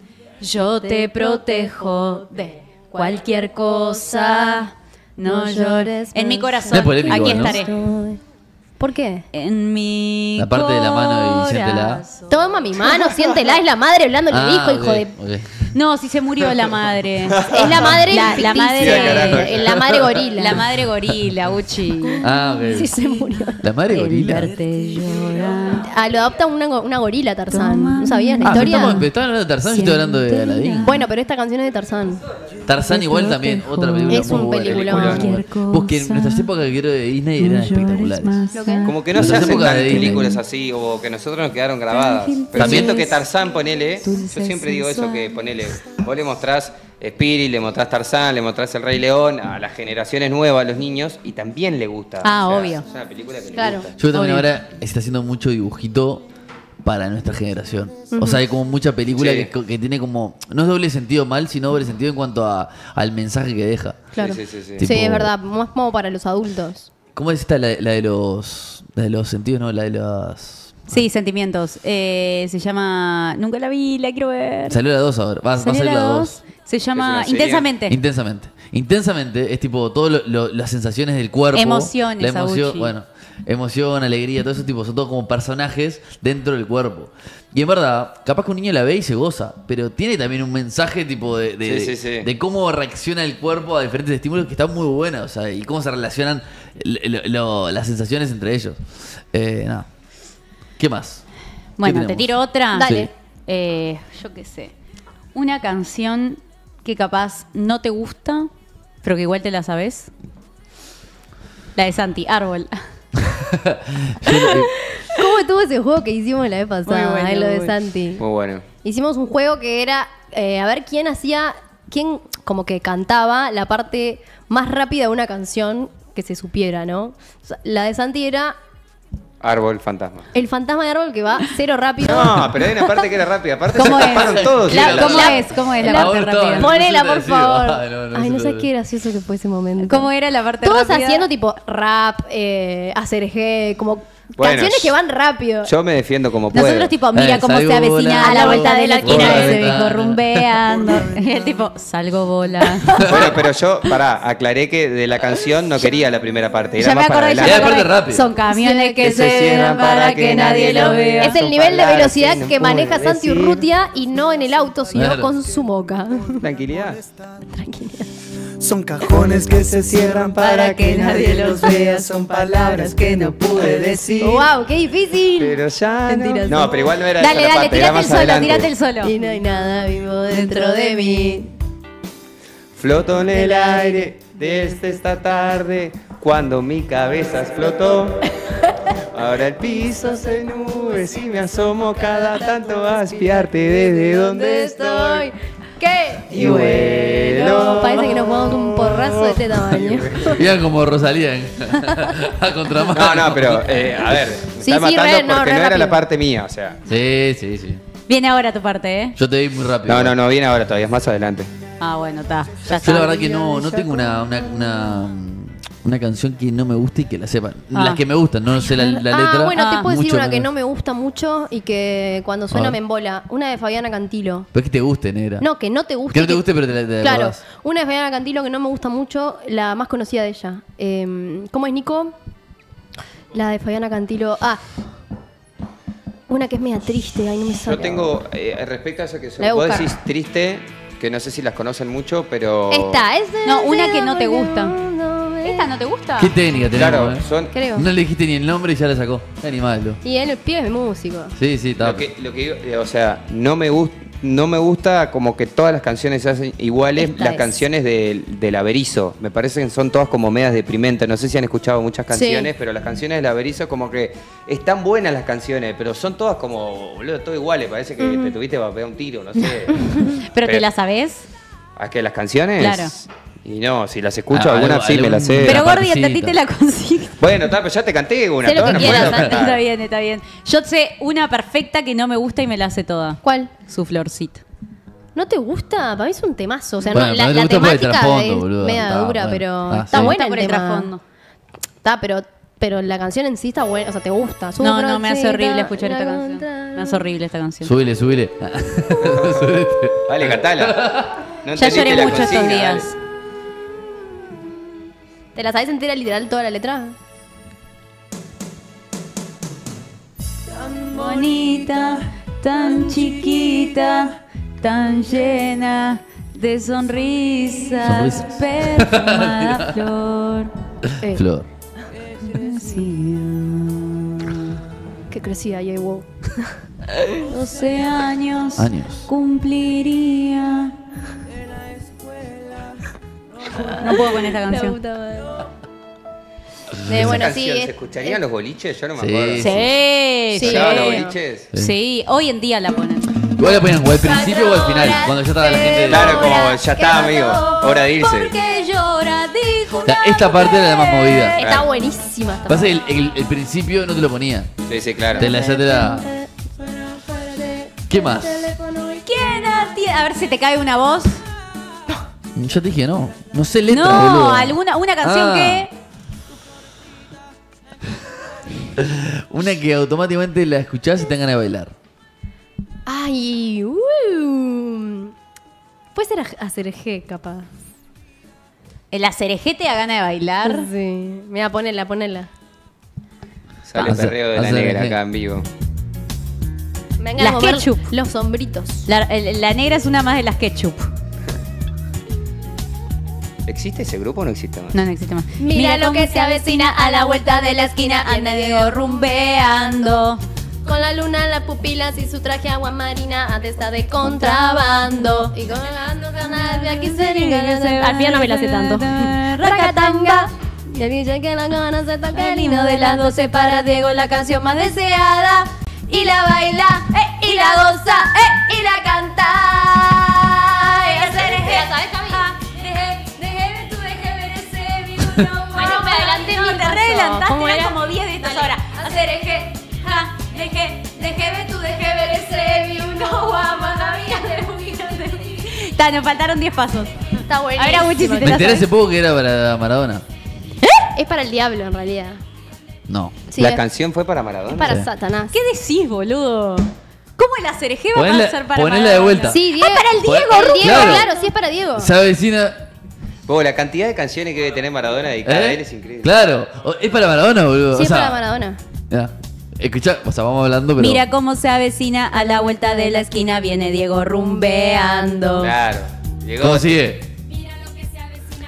Yo te protejo de cualquier cosa. No llores. En mi corazón, Es polémico, aquí ¿no? estaré. ¿Por qué? En mi La parte de la mano y siéntela. corazón. Toma mi mano, siéntela, es la madre hablando al hijo, hijo de. Ah, ok. No, si se murió la madre. Es la madre La, la ficticia, madre. Sí, carajo. eh, la madre gorila. La madre gorila, Uchi. Ah, ok. Sí, se murió. La madre El gorila. verte llorar. Ah, lo adopta una, go- una gorila Tarzán. ¿No sabías la Ah, pero historia? estamos, estaba hablando de Tarzán y estoy hablando de Aladdin. Bueno, pero esta canción es de Tarzán. Tarzán igual también, otra película Es muy un buena. peliculón. Película. Busquen en nuestras épocas que quiero de Disney eran espectaculares. ¿Lo qué? Como que no se Nuestras hacen épocas tantas de Disney. películas así, o que nosotros nos quedaron grabadas. Pero También- siento que Tarzán, ponele, yo siempre digo eso, que ponele, vos le mostrás Spirit, le mostrás Tarzán, le mostrás El Rey León a las generaciones nuevas, a los niños, y también le gusta. Ah, obvio. Es una película que Claro. le gusta. Yo también Obvio. ahora está haciendo mucho dibujito para nuestra generación. O sea, hay como mucha película Sí. que, que tiene como, no es doble sentido mal, sino doble sentido en cuanto a, al mensaje que deja. Claro. Sí, sí, sí, sí. Tipo- Sí, es verdad, más como para los adultos. ¿Cómo es esta la, la de los la de los sentidos, no? La de las... Sí, sentimientos. Eh, se llama. Nunca la vi, la quiero ver. Salió la dos ahora, va, va a ¿Salió salir la la dos? dos. Se ¿Es llama una serie? Intensamente. Intensamente. Intensamente es tipo todas las sensaciones del cuerpo. Emociones, La emoción, Aguchi. bueno, emoción, alegría, todo eso tipo, son todos como personajes dentro del cuerpo. Y en verdad, capaz que un niño la ve y se goza, pero tiene también un mensaje tipo de, de, Sí, sí, sí. de cómo reacciona el cuerpo a diferentes estímulos que está muy buena, o sea, y cómo se relacionan lo- lo- las sensaciones entre ellos. Eh, nada. ¿Qué más? ¿Qué Bueno, te tenemos? tiro otra. Dale. Sí. Eh, yo qué sé. Una canción que capaz no te gusta, pero que igual te la sabes. La de Santi, Árbol. Yo, eh, ¿Cómo estuvo ese juego que hicimos la vez pasada? Muy bueno, eh, lo de muy- Santi. Muy bueno. Hicimos un juego que era eh, a ver quién hacía, quién como que cantaba la parte más rápida de una canción que se supiera, ¿no? O sea, la de Santi era Árbol fantasma. el fantasma de árbol que va cero rápido. No, pero hay una parte que era rápida. Aparte ¿Cómo se es? taparon todos. La- Era ¿Cómo la- es? ¿Cómo es la La- parte Ahora rápida? estaba- Ponela, no por sé decir. favor. Ay, no, no Ay, sé no sé lo- qué gracioso que fue ese momento. ¿Cómo era la parte Todos rápida? haciendo tipo rap, eh, hacer G, como Bueno, canciones que van rápido. Yo me defiendo como puedo. Nosotros tipo, mira Eh, cómo se salgo avecina volando, a la vuelta de la esquina por la ese ventana. viejo rumbeando. Y el tipo, salgo volando. Bueno, pero yo, pará, aclaré que de la canción no quería la primera parte. Era Ya me más para acordé, ya me Era adelante. parte acordé. rápida. Son camiones que, Que se se cierran para que nadie lo vea. Es el Son nivel de palabras velocidad que no que puedo maneja Santi decir. Urrutia y no en el auto, sino Claro. con su boca. Tranquilidad. Tranquilidad. Son cajones que se cierran para que nadie los vea. Son palabras que no pude decir. ¡Wow! ¡Qué difícil! Pero ya no. Mentiras. No, pero igual no era Dale, esa la dale, parte, era tirate el más solo, adelante. tirate el solo. Y no hay nada vivo dentro de mí. Floto en el aire desde esta tarde cuando mi cabeza explotó. Ahora el piso se nubes y me asomo cada tanto a espiarte desde donde estoy. ¿Qué? Y vuelo. Parece que nos jugamos un porrazo de este tamaño. Iban como Rosalía en- a contramano. No, no, pero eh, a ver, me Sí, está sí, matando re, no, porque re no, era rápido. la parte mía, o sea. Sí, sí, sí. Viene ahora tu parte, ¿eh? Yo te vi muy rápido. No, no, no, viene ahora todavía, es más adelante. Ah, bueno, está. Ya Yo está. la verdad que no, no tengo una, una, una, una canción que no me guste y que la sepan. Ah. Las que me gustan, no sé la, la letra. Ah, bueno, Ah, te puedo decir mucho una que menos. no me gusta mucho y que cuando suena A ver. me embola. Una de Fabiana Cantilo. Pero es que te guste, negra. No, que no te guste. Que no te guste, pero te la te la Claro, acordás. una de Fabiana Cantilo que no me gusta mucho, la más conocida de ella. Eh, ¿Cómo es, Nico? La de Fabiana Cantilo. Ah, una que es media triste, ay, no me sale. Yo tengo, eh, respecto a eso que La voy a vos buscar. decís triste, que no sé si las conocen mucho, pero... Esta, es de- No, una que no te gusta. ¿Esta no te gusta? ¿Qué técnica tenemos? Claro, eh? son... Creo. No le dijiste ni el nombre y ya la sacó. Qué animal. Y él, el pibe es músico. Sí, sí, está. Lo que, lo que digo, eh, o sea, no me gusta, no me gusta como que todas las canciones se hacen iguales, Esta las es. canciones del, del Averizo. Me parece que son todas como medias deprimentes. No sé si han escuchado muchas canciones, Sí. pero las canciones del Averizo como que están buenas las canciones, pero son todas como, boludo, todo iguales. Parece que te tuviste para pegar un tiro, no sé. ¿Pero te la sabés? ¿A qué? ¿Las canciones? Claro. Y no, si las escucho, Ah, algunas algo- sí me las sé. Pero Una Gordi, a ti partecita. te la consigo. Bueno, está, pero ya te canté una. Sé lo todas que no puedo quieras, cantar. Está bien, está bien. Yo sé una perfecta que no me gusta y me la sé toda. ¿Cuál? Su florcita. ¿No te gusta? Para mí es un temazo. O sea, Bueno, no, pero la, no te la gusta por el temática trasfondo, es boludo. media Ah, dura, bueno. pero Ah, está sí. buena Por el el tema. trasfondo. Está, pero, pero la canción en sí está buena. O sea, te gusta. Su No, no, me hace florcita, horrible escuchar la esta canción. contra- Me hace horrible esta canción. Súbile, súbile. Súbete. Dale, cantala. No Ya entendiste lloré la mucho estos consigna, días. dale. ¿Te la sabes entera literal toda la letra? Tan bonita, tan chiquita, tan llena de sonrisas, Sonrisas. perfumada flor. Eh, Flor. Qué crecida, y wow. doce años, Años. cumpliría. No puedo con esta La canción. puta madre. ¿Esa Eh, bueno, sí. canción es- ¿Se escucharía en los boliches? Yo no me Sí. acuerdo. Sí, Sí. sí. ¿Tocaban los boliches? Sí, hoy en día la ponen. Igual la ponían o al principio o al final, cuando ya estaba la gente. de- Claro, como ya está, amigo. Hora de irse. Porque llora, dijo. O sea, esta parte era la más movida. Está buenísima esta Pasa que el, el- el principio no te lo ponía. Sí, sí, claro. Te la, ya te la. ¿Qué más? ¿Quién atiende? A ver si te cae una voz. Yo te dije, no. No sé letra, No, boludo. alguna, una canción Ah. que. Una que automáticamente la escuchás y te dan ganas de bailar. Ay, uh. Puede ser a- hacer G, capaz. El acerejete a gana de bailar. Sí. Mira, ponela, ponela. Sale Ah, perreo de la hace- negra hace- acá en vivo. Venga, Las a mover ketchup. los sombritos. La, el- la negra es una más de las ketchup. ¿Existe ese grupo o no existe más? No, no existe más. Mira lo que se avecina a la vuelta de la esquina. A nadie rumbeando. Con la luna en las pupilas y su traje agua marina atesta de contrabando. Y con la ganas de aquí se Al piano no me la sé tanto. Racatanga. Y el dice que la gana se toca el himno de las doce para Diego, la canción más deseada. Y la baila, eh, y la goza, eh, y la canta. Y hacer eje, ja, deje, deje ver tú, deje ver ese minuto. Ay, no me adelanté, No, mil te pasos. re adelantaste, ¿Cómo eran era? como diez de estas Dale. ahora. Hacer eje, ja, deje, deje ver tú, deje ver ese minuto. Guama, la vida de poquito de ti. Ta, nos faltaron diez pasos. Está buenísimo. Ahora muchísimo. Me enteré hace poco que era para Maradona. Es para el diablo, en realidad. No. Sí, ¿La es, canción fue para Maradona? es para Sí. Satanás. ¿Qué decís, boludo? ¿Cómo el acerejé va Ponela- a ser para ponela de Maradona? vuelta. Sí, Diego. Ah, para el Pues- Diego, El Rubio. Diego, Claro. claro, sí es para Diego. Se avecina. Vos, la cantidad de canciones que debe tener Maradona dedicada a ¿Eh? él es increíble. Claro. O- Es para Maradona, boludo. Sí, o es sea, para Maradona. ya. Escuchá, o sea, vamos hablando, pero. Mira cómo se avecina a la vuelta de la esquina. Viene Diego rumbeando. Claro. Llegó. ¿Cómo sigue?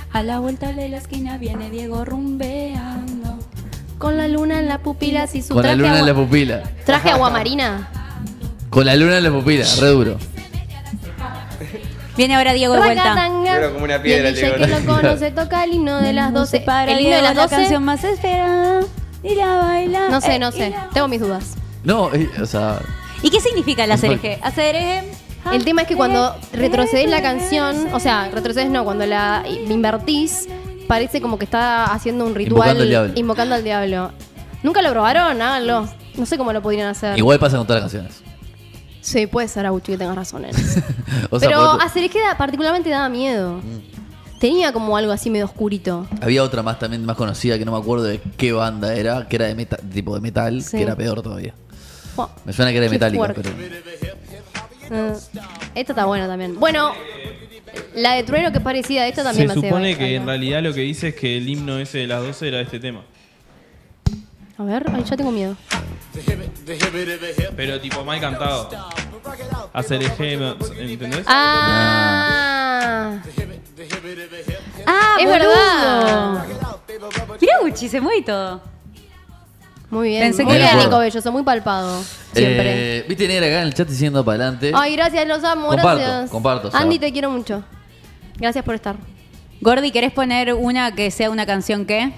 A la vuelta de la esquina viene Diego rumbeando. Con la luna en la pupila, si su Con la traje luna en agua- la pupila. Traje aguamarina. Con la luna en la pupila, re duro. Viene ahora Diego de vuelta. Racatanga. Pero como una Y el piedra, D J que Diego. lo conoce toca el himno de las doce. Para El himno de las la doce. canción más esperada. Y la baila. No sé, eh, no y sé. la- Tengo mis dudas. No, eh, o sea. ¿Y qué significa el hacer eje? Hacer eje. El tema es que cuando retrocedes la canción, o sea, retrocedes no, cuando la invertís, parece como que está haciendo un ritual Invocando al diablo. invocando al diablo. ¿Nunca lo probaron? Háganlo. No sé cómo lo podrían hacer. Igual pasa con todas las canciones. Sí, puede ser, Auchi, que tengas razón en eso. O sea, Pero porque- hacer eje da- particularmente daba miedo. Tenía como algo así medio oscurito. había otra más también más conocida que no me acuerdo de qué banda era, que era de metal, tipo de metal, Sí. que era peor todavía. Fua. Me suena que era de Qué Metallica, fuerte. pero. Eh, esta está buena también. Bueno, la de Trueno que es parecida a esta también Se me hace supone algo. que en realidad lo que dice es que el himno ese de las doce era de este tema. A ver, ay, ya tengo miedo. Pero tipo mal cantado. Hacer eje, ¿entendés? Ah, Ah, es boludo. verdad. Mirá, Uchi, se mueve y todo. Muy bien. Pensé Muy que bien, era- Nico Belloso, muy palpado. Siempre. Eh, Viste negra acá en el chat diciendo para adelante. Ay, gracias, los amo, Comparto, gracias. comparto, Sara. Andy, te quiero mucho. Gracias por estar. Gordi, ¿querés poner una que sea una canción qué?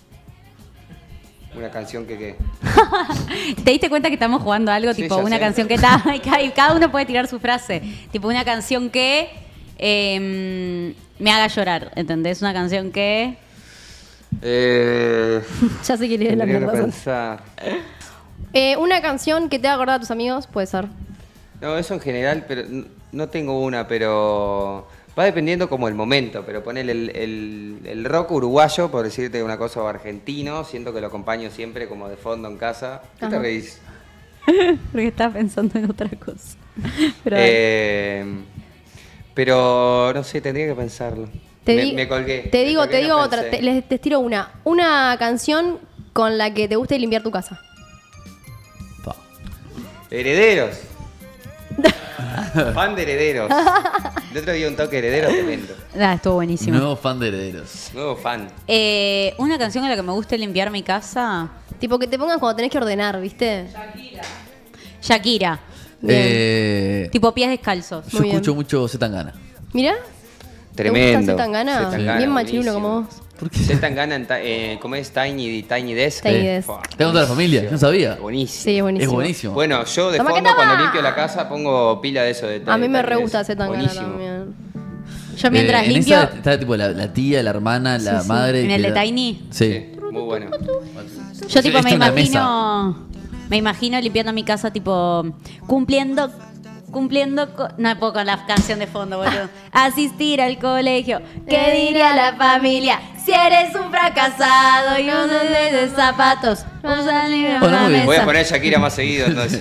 Una canción que qué. ¿Te diste cuenta que estamos jugando algo? Sí, Tipo, ya una sé. canción que está. y Cada uno puede tirar su frase. Tipo, una canción que eh, me haga llorar, ¿entendés? Una canción que. Eh, Ya sé que le la tendría que mierda. pensar. Eh, una canción que te haga acordar a tus amigos, puede ser. No, eso en general, pero n- no tengo una, pero va dependiendo como el momento, pero poner el, el, el rock uruguayo, por decirte una cosa, o argentino, siento que lo acompaño siempre como de fondo en casa. ¿Qué te Ajá. reís? Porque estaba pensando en otra cosa. Pero Eh, pero no sé, tendría que pensarlo. Te, me, di- me colgué. Te me digo, colgué, te no digo otra. pensé. Te, les te tiro una. Una canción con la que te guste limpiar tu casa. Pa. Herederos. Fan de Herederos. El otro día un toque Herederos tremendo. Ah, estuvo buenísimo. Nuevo fan de herederos. Nuevo fan. Eh, una canción en la que me guste limpiar mi casa. Tipo que te pongas cuando tenés que ordenar, ¿viste? Shakira. Bien. Eh, Tipo pies descalzos. yo muy bien. escucho mucho Zetangana. Mirá. Tremendo. ¿Te gusta Zetangana? Zetangana, Bien machirulo buenísimo. como vos. ¿Por qué? Zetangana, en ta- eh, ¿cómo es? Tiny, Tiny Desk. Tiny Eh, Desk. fua, Tengo toda la familia, yo no sabía. Buenísimo. Sí, es buenísimo. Es buenísimo. Bueno, yo de Toma que fondo toma. cuando limpio la casa pongo pila de eso de A mí me Tiny re Desk. gusta Zetangana Buenísimo. también. Yo mientras Eh, en limpio. esa está tipo la, la tía, la hermana, la sí. madre. ¿En que el de la- Tiny? Sí. Sí, muy bueno. Yo tipo Esto me en la imagino. Me imagino limpiando mi casa, tipo. Cumpliendo. Cumpliendo. co- no puedo con la canción de fondo, boludo. Asistir al colegio. ¿Qué diría la familia? Si eres un fracasado y uno de zapatos. Usa en Bueno, la muy bien. Voy a mesa. poner a Shakira más seguido entonces.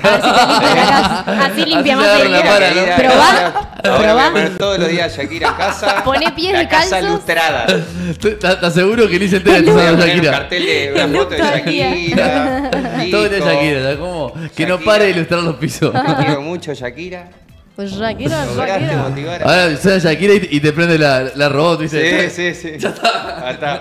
Así limpiamos Así se el agarra la vara, ¿no? Shakira, Probá, Ahora voy probá. a poner todos los días a Shakira en casa. Poné pies la casa descalzos. lustrada. ¿Estás estás seguro que Lisa entera te Voy a sabe poner un Shakira? cartel de una foto de Shakira. Todo el día disco. Shakira, ¿sabes cómo? Que no Shakira. pare de ilustrar los pisos. Te quiero mucho, Shakira. Pues Shakira, Lograste Shakira. motivar a... Ahora suena Shakira y, y te prende la, la robot, ¿viste? Sí, sí, sí. Ya está. Ya está.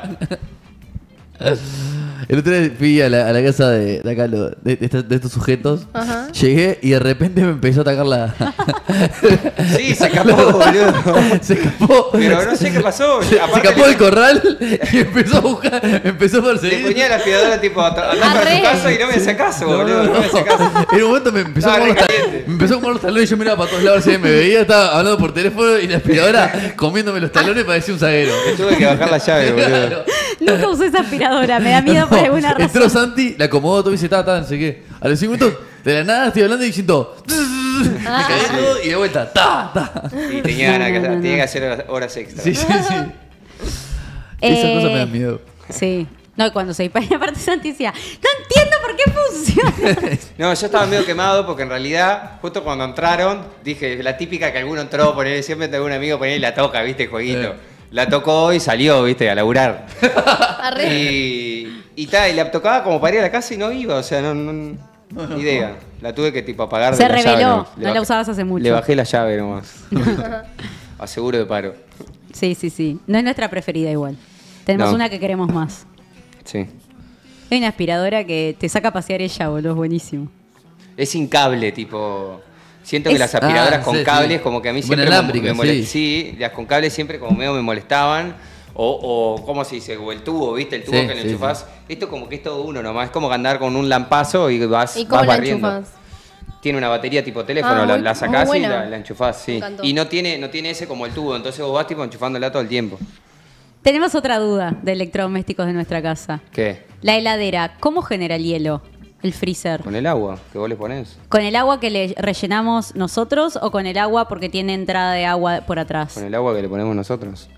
El otro día fui a la, a la casa de, de acá, lo- de, de estos, de estos sujetos. Ajá. Llegué y de repente me empezó a atacar la. Sí, se escapó, boludo. Se escapó. Pero no sé qué pasó. Se, se Aparte escapó le- del corral y empezó a buscar, me empezó a Le perseguir. ponía la aspiradora tipo a andar para Arre. tu casa y no me hace caso, No, boludo. no, No, me hace no. caso. En un momento me empezó, a Estaba comer los ta- recaliente. me empezó a comer los talones y yo miraba para todos lados a ver si me veía, estaba hablando por teléfono y la aspiradora comiéndome los talones parecía un zaguero. Tuve que bajar la llave, boludo. Nunca usé esa aspiradora, me da miedo por No, alguna razón. entró Santi, la acomodó todo y dice, ta, ta, no sé qué. A los cinco minutos, de la nada estoy hablando y diciendo, me caí todo y de vuelta, ta, ta. Y tenía, ganas que- tenía que hacer horas, horas extra. Sí, sí, sí. Esas Eh, cosas me dan miedo. Sí. No, cuando se dispara, aparte Santi decía, no entiendo por qué funciona. No, yo estaba medio quemado porque en realidad, justo cuando entraron, dije, la típica que alguno entró, poner, siempre tengo un amigo poner y la toca, ¿viste? El jueguito. Eh. La tocó y salió, ¿viste? A laburar. Arre. Y, y, ta, y la tocaba como para ir a la casa y no iba, o sea, no, no, ni idea. La tuve que tipo apagar de Se la llave, reveló, nomás. Le no la bajé- usabas hace mucho. Le bajé la llave nomás. A seguro de paro. Sí, sí, sí. No es nuestra preferida igual. Tenemos No. una que queremos más. Sí. Hay una aspiradora que te saca a pasear ella, boludo, es buenísimo. Es sin cable, tipo. Siento que Es- las aspiradoras Ah, con sí, cables, sí. como que a mí Bueno, siempre me, elámbrica, me molest- sí. sí, las con cables siempre como medio me molestaban. O, o, ¿cómo se dice? O el tubo, ¿viste? El tubo Sí, que le sí, enchufás. Esto como que es todo uno nomás. Es como que andar con un lampazo y vas, ¿Y cómo vas la barriendo. enchufas? Tiene una batería tipo teléfono, Ah, la, muy- la muy sacás y buena. la, la enchufás, sí. Me encantó. Y no tiene, no tiene ese como el tubo, entonces vos vas tipo enchufándola todo el tiempo. Tenemos otra duda de electrodomésticos de nuestra casa. ¿Qué? La heladera, ¿cómo genera el hielo? El freezer. Con el agua que vos le ponés. ¿Con el agua que le rellenamos nosotros o con el agua porque tiene entrada de agua por atrás? Con el agua que le ponemos nosotros.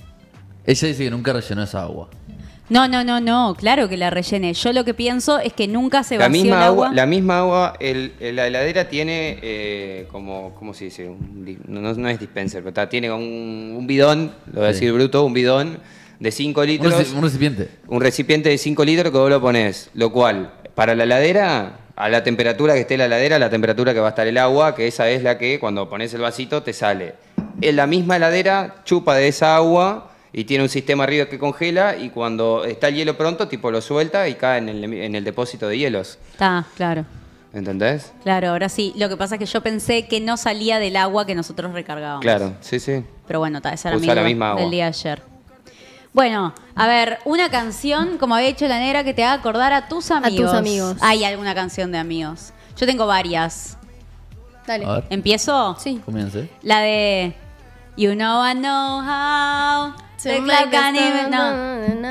Ella dice que nunca rellenó esa agua. No, no, no, no, claro que la rellene. Yo lo que pienso es que nunca se La vació misma el agua, agua. la misma agua, el, el- la heladera tiene eh, como, ¿cómo se dice? Un di- no, no- no es dispenser, pero está, tiene un, un bidón, lo voy a Sí. decir bruto, un bidón de cinco Un, litros. reci- un recipiente. Un recipiente de cinco litros que vos lo ponés, lo cual, para la heladera, a la temperatura que esté la heladera, la temperatura que va a estar el agua, que esa es la que cuando pones el vasito te sale. En la misma heladera chupa de esa agua y tiene un sistema arriba que congela y cuando está el hielo pronto, tipo lo suelta y cae en el, en el depósito de hielos. Está, claro. ¿Entendés? Claro, ahora sí. Lo que pasa es que yo pensé que no salía del agua que nosotros recargábamos. Claro, sí, sí. Pero bueno, ta, esa era Usa mi la duda misma agua. del día de ayer. Bueno, a ver, una canción, como había hecho la negra, que te haga acordar a tus amigos. tus amigos. ¿Hay alguna canción de amigos? Yo tengo varias. Dale. A ver, ¿Empiezo? Sí. comience. La de You know I know how The cloud can't even no.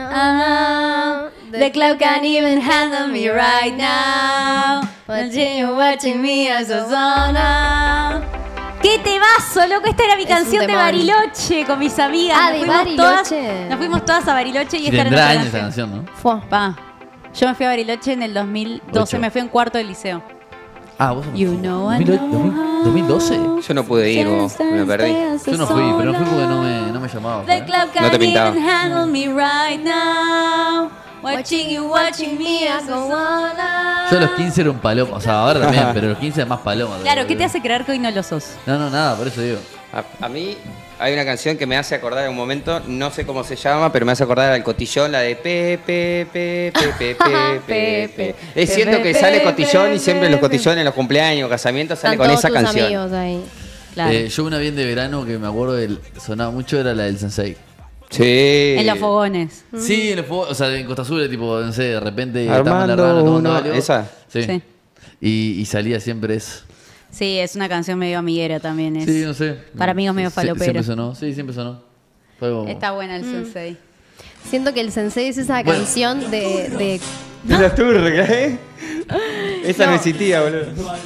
Ah, the cloud can't even handle me right now. Watching you watching me as a zona. ¡Qué temazo, loco! Esta era mi Es canción un de temón. Bariloche con mis amigas. Ah, Nos de fuimos Bariloche. Todas, nos fuimos todas a Bariloche y esta era Tendrá nuestra años esa canción. canción, ¿no? Fue. Pa. Yo me fui a Bariloche en el dos mil doce, Ocho. me fui en cuarto del liceo. Ah, vos. You know I ¿dos mil- know. dos mil doce? Yo no pude ir, vos, me perdí. Yo no fui, pero no fui porque no me, no me llamaba. The ¿eh? cloud No te can't pintaba. even handle me right now. Watching you, watching me as a zona. Yo a los quince era un paloma, o sea, ahora también, pero a los quince era más paloma. Claro, ¿qué te hace creer que hoy no lo sos? No, no, nada, por eso digo. A, a mí hay una canción que me hace acordar en un momento, no sé cómo se llama, pero me hace acordar al cotillón, la de pe, pe, pe, pe, pe, pe, pe, pe. Es cierto que sale cotillón y siempre los cotillones en los cumpleaños, casamientos sale Están con todos esa tus canción. amigos ahí. Claro. Eh, yo una bien de verano que me acuerdo del sonaba mucho era la del Sensei. Sí. En los fogones. Sí, en el fuego, o sea, en Costa Azul, tipo, no sé, de repente estamos en la Armando rana tomando uno- algo. ¿esa? Sí. Sí. Y, y salía siempre eso. Sí, es una canción medio amiguera también. Es. Sí, no sé. Para amigos medio Sie- falopero. Siempre sonó, sí, siempre sonó. Fue como- Está buena el sensei. Siento que el sensei es esa Bueno. canción de, de Esa turca, ¿eh? Esa no, No. existía, boludo.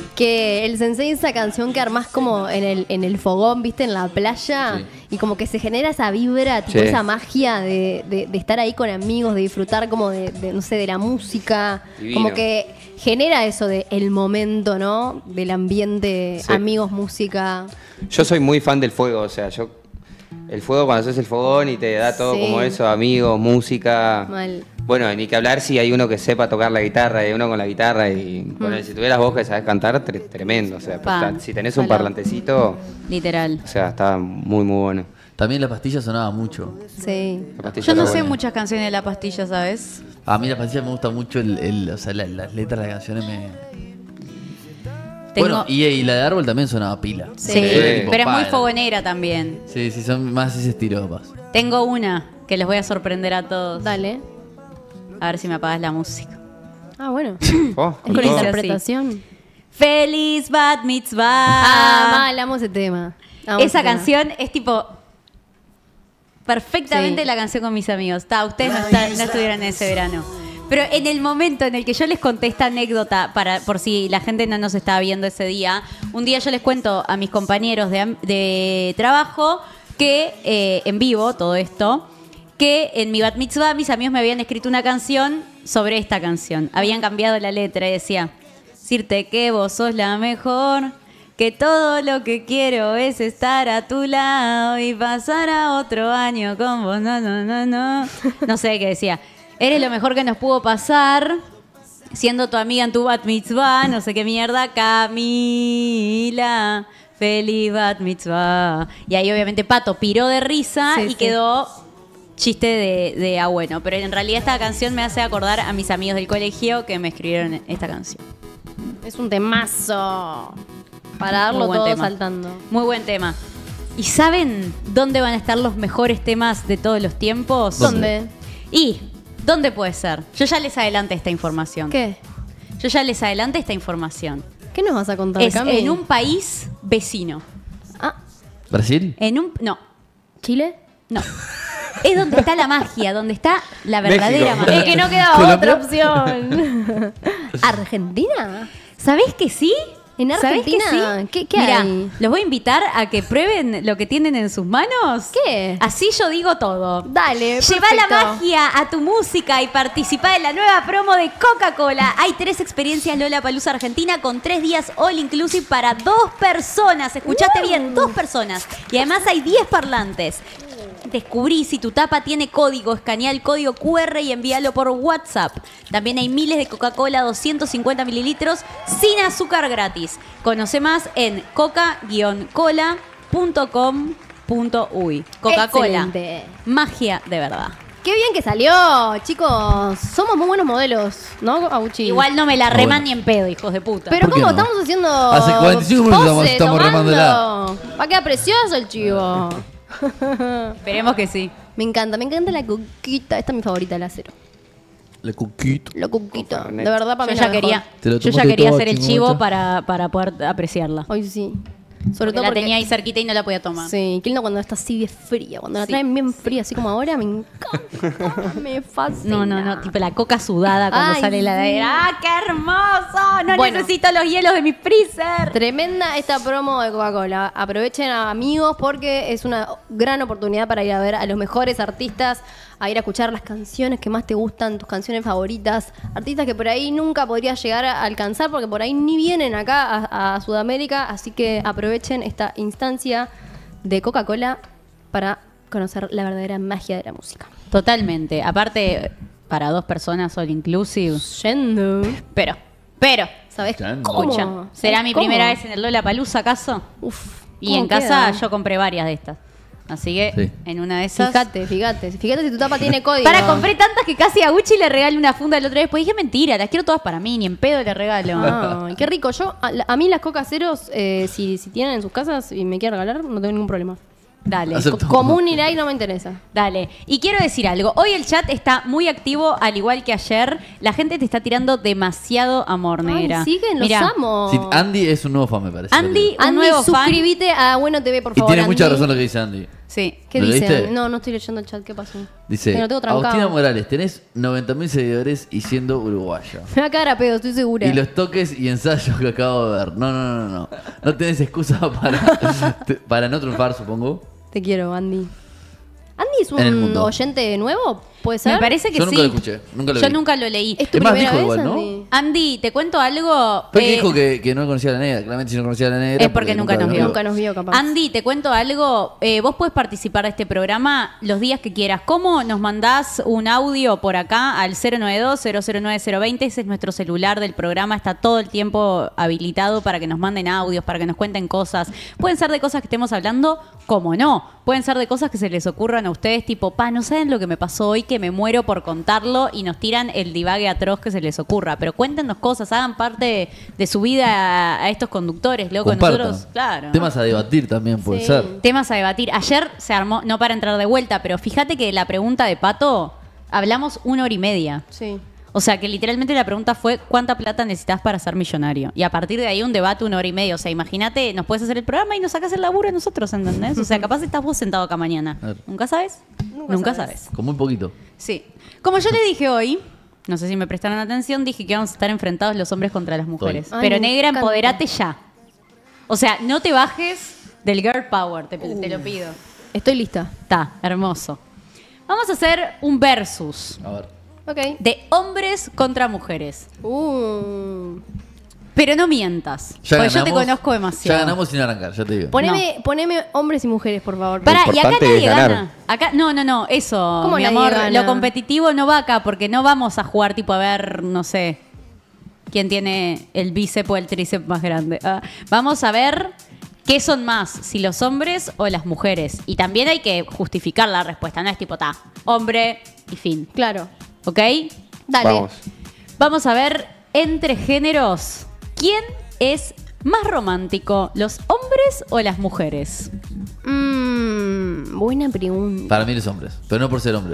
que el sensei es esa canción que armás como en el, en el fogón, viste, en la playa, Sí. y como que se genera esa vibra, tipo Sí. esa magia de, de- de estar ahí con amigos, de disfrutar como de, de, no sé, de la música, Divino. como que genera eso de el momento, ¿no? Del ambiente, Sí. amigos, música. Yo soy muy fan del fuego, o sea, yo. El fuego cuando haces el fogón y te da todo Sí. como eso, amigos, música. Mal. Bueno, ni que hablar si hay uno que sepa tocar la guitarra, hay uno con la guitarra y bueno, si tuvieras vos que sabes cantar, tre- tremendo. O sea, Pa. está- si tenés un Ojalá. parlantecito, Literal. o sea, está muy muy bueno. También la pastilla sonaba mucho. Sí. La pastilla Yo no está sé buena. muchas canciones de la pastilla, ¿sabes? A mí la pastilla me gusta mucho, el, el- o sea, la- las letras de las canciones me... Tengo... Bueno, y, y la de Árbol también sonaba pila. Sí, Sí. pero es muy Para. fogonera también. Sí, sí, son más ese estilo, capaz. Tengo una que les voy a sorprender a todos. Dale. A ver si me apagas la música. Ah, bueno. Oh, Es con Dice así. interpretación. Feliz Bat Mitzvah. Ah, mal, amo ese tema. Amo ese Esa tema. canción es tipo perfectamente Sí. la canción con mis amigos. Ta, ustedes no, está- no estuvieron en ese verano. Pero en el momento en el que yo les conté esta anécdota, para, por si la gente no nos estaba viendo ese día, un día yo les cuento a mis compañeros de, am- de trabajo que, eh, en vivo, todo esto, que en mi bat mitzvah mis amigos me habían escrito una canción sobre esta canción. Habían cambiado la letra y decía, decirte que vos sos la mejor, que todo lo que quiero es estar a tu lado y pasar a otro año con vos, no, no, no, no. No sé qué decía. Eres lo mejor que nos pudo pasar, siendo tu amiga en tu bat mitzvah, no sé qué mierda, Camila. Feliz Bat Mitzvah. Y ahí obviamente Pato piró de risa Sí, y sí. quedó chiste de, de ah bueno. Pero en realidad esta canción me hace acordar a mis amigos del colegio que me escribieron esta canción. Es un temazo. Para Muy darlo buen todo tema. saltando. Muy buen tema. ¿Y saben dónde van a estar los mejores temas de todos los tiempos? ¿Dónde? ¿Y dónde puede ser? Yo ya les adelanté esta información. ¿Qué? Yo ya les adelanté esta información. ¿Qué nos vas a contar, Es Cami? en un país vecino. Ah, ¿Brasil? En un... No, ¿Chile? no. Es donde está la magia, donde está la verdadera México. magia. Es que no queda ¿Colombia? otra opción. ¿Argentina? ¿Sabés que sí? ¿En ¿Sabés Argentina? que sí? ¿Qué- qué Mirá, hay? los voy a invitar a que prueben lo que tienen en sus manos. ¿Qué? Así yo digo todo. Dale, Lleva la perfecto. magia a tu música y participa en la nueva promo de Coca-Cola. Hay tres experiencias Lollapalooza Argentina con tres días all inclusive para dos personas. ¿Escuchaste bien? Dos personas. Y además hay diez parlantes. Descubrí si tu tapa tiene código, escanea el código cu erre y envíalo por WhatsApp. También hay miles de Coca-Cola doscientos cincuenta mililitros sin azúcar gratis. Conoce más en coca guion cola punto com punto uy. Coca-Cola. Excelente. Magia de verdad. Qué bien que salió, chicos. Somos muy buenos modelos, ¿no, Auchi? Igual no me la Ah, reman bueno. ni en pedo, hijos de puta. Pero ¿Por qué ¿cómo no? estamos haciendo? Hace cuarenta y cinco minutos estamos- pose, estamos tomando? remándola. Va a quedar precioso el chivo. Esperemos que sí. Me encanta, me encanta la coquita. Esta es mi favorita, la cero. Le cuquito. La coquita. Con De Fernet. verdad, para Yo mí ya la mejor. quería, Te lo yo ya tomaste quería todo, hacer el chingo, chivo macho. para, para poder apreciarla. Hoy sí. Sobre Sobre todo la porque tenía ahí cerquita y no la podía tomar. Sí, qué lindo cuando está así de fría. Cuando la Sí. traen bien fría, así como ahora, me encanta. Me fascina. No, no, no, tipo la coca sudada cuando Ay, sale la sí. de ¡ah, qué hermoso! No Bueno. necesito los hielos de mi freezer. Tremenda esta promo de Coca-Cola. Aprovechen, amigos, porque es una gran oportunidad para ir a ver a los mejores artistas, a ir a escuchar las canciones que más te gustan, tus canciones favoritas, artistas que por ahí nunca podrías llegar a alcanzar porque por ahí ni vienen acá a, a Sudamérica, así que aprovechen esta instancia de Coca-Cola para conocer la verdadera magia de la música. Totalmente. Aparte, para dos personas all inclusive. Yendo. Pero, pero, ¿Sabes Yendo. cómo? escucha, ¿será ¿Sabés mi cómo? primera vez en el Lollapalooza acaso? Uf, Y ¿cómo en casa queda? yo compré varias de estas. Así que Sí. en una de esas. Fíjate, fíjate. Fíjate si tu tapa tiene código. Para, compré tantas que casi a Gucci le regalé una funda el otro día. Después dije, mentira, las quiero todas para mí, ni en pedo le regalo. Ay, qué rico. Yo, a, a mí las coca ceros, eh, si, si tienen en sus casas y me quieren regalar, no tengo ningún problema. Dale. Acepto. Co- Común y light no me interesa. Dale. Y quiero decir algo. Hoy el chat está muy activo, al igual que ayer. La gente te está tirando demasiado amor, negra. Ay, siguen, los Mirá, amo. Sí, Andy es un nuevo fan, me parece. Andy, un Andy, nuevo fan. suscríbete a Bueno T V, por Y favor. tiene mucha Andy. razón lo que dice Andy. Sí. ¿Qué ¿Lo dice? leíste? No, no estoy leyendo el chat. ¿Qué pasó? Dice, Me lo tengo trancado. Agustina Morales, tenés noventa mil seguidores y siendo uruguaya. Me va a cagar a pedo, estoy segura. Y los toques y ensayos que acabo de ver. No, no, no, no. No, no tenés excusa para, para no triunfar, supongo. Te quiero, Andy. ¿Andy es En el un mundo. oyente nuevo? ¿Puede ser? Me parece que Yo sí. nunca lo escuché, nunca lo Yo vi. nunca lo leí. ¿Es tu Es más, primera dijo vez, igual, ¿no? Andy? Andy, te cuento algo. Fue que eh, dijo que, que no conocía a la negra. Claramente si no conocía a la negra. Es porque nunca nos vio. Nunca nos vio, capaz. Andy, te cuento algo. Eh, vos puedes participar de este programa los días que quieras. ¿Cómo? Nos mandás un audio por acá al cero nueve dos, cero cero nueve, cero dos cero. Ese es nuestro celular del programa. Está todo el tiempo habilitado para que nos manden audios, para que nos cuenten cosas. Pueden ser de cosas que estemos hablando, como no. Pueden ser de cosas que se les ocurran a ustedes, tipo, pa, no saben lo que me pasó hoy, que me muero por contarlo, y nos tiran el divague atroz que se les ocurra. Pero cuéntenos cosas, hagan parte de su vida a, a estos conductores, loco. Compartan. Nosotros, claro. Temas a debatir también puede Sí. ser. Temas a debatir. Ayer se armó, no para entrar de vuelta, pero fíjate que la pregunta de Pato, hablamos una hora y media. Sí. O sea que literalmente la pregunta fue ¿cuánta plata necesitas para ser millonario? Y a partir de ahí un debate una hora y media. O sea, imagínate, nos puedes hacer el programa y nos sacas el laburo a nosotros, ¿entendés? O sea, capaz estás vos sentado acá mañana. Claro. ¿Nunca sabes? Nunca sabes. sabes. Con muy poquito. Sí. Como yo le dije hoy, no sé si me prestaron atención, dije que vamos a estar enfrentados los hombres contra las mujeres. Ay, Pero me negra, encanta. empoderate ya. O sea, no te bajes del girl power, te, te lo pido. Estoy lista. Está, hermoso. Vamos a hacer un versus A ver. Ok. de hombres contra mujeres. Uh. Pero no mientas, Ya porque yo te ganamos- conozco demasiado. Ya ganamos sin arrancar, ya te digo. Poneme, poneme hombres y mujeres, por favor. Pará, y acá importante nadie es ganar. gana. Acá, no, no, no, eso, ¿Cómo mi nadie amor, gana? lo competitivo no va acá, porque no vamos a jugar tipo a ver, no sé, quién tiene el bíceps o el tríceps más grande. Ah, vamos a ver ¿qué son más? ¿Si los hombres o las mujeres? Y también hay que justificar la respuesta, no es tipo, ta, hombre y fin. Claro. ¿Ok? Dale. Vamos. Vamos a ver, entre géneros, ¿quién es más romántico? ¿Los hombres o las mujeres? Mm, buena pregunta. Para mí los hombres, pero no por ser hombre.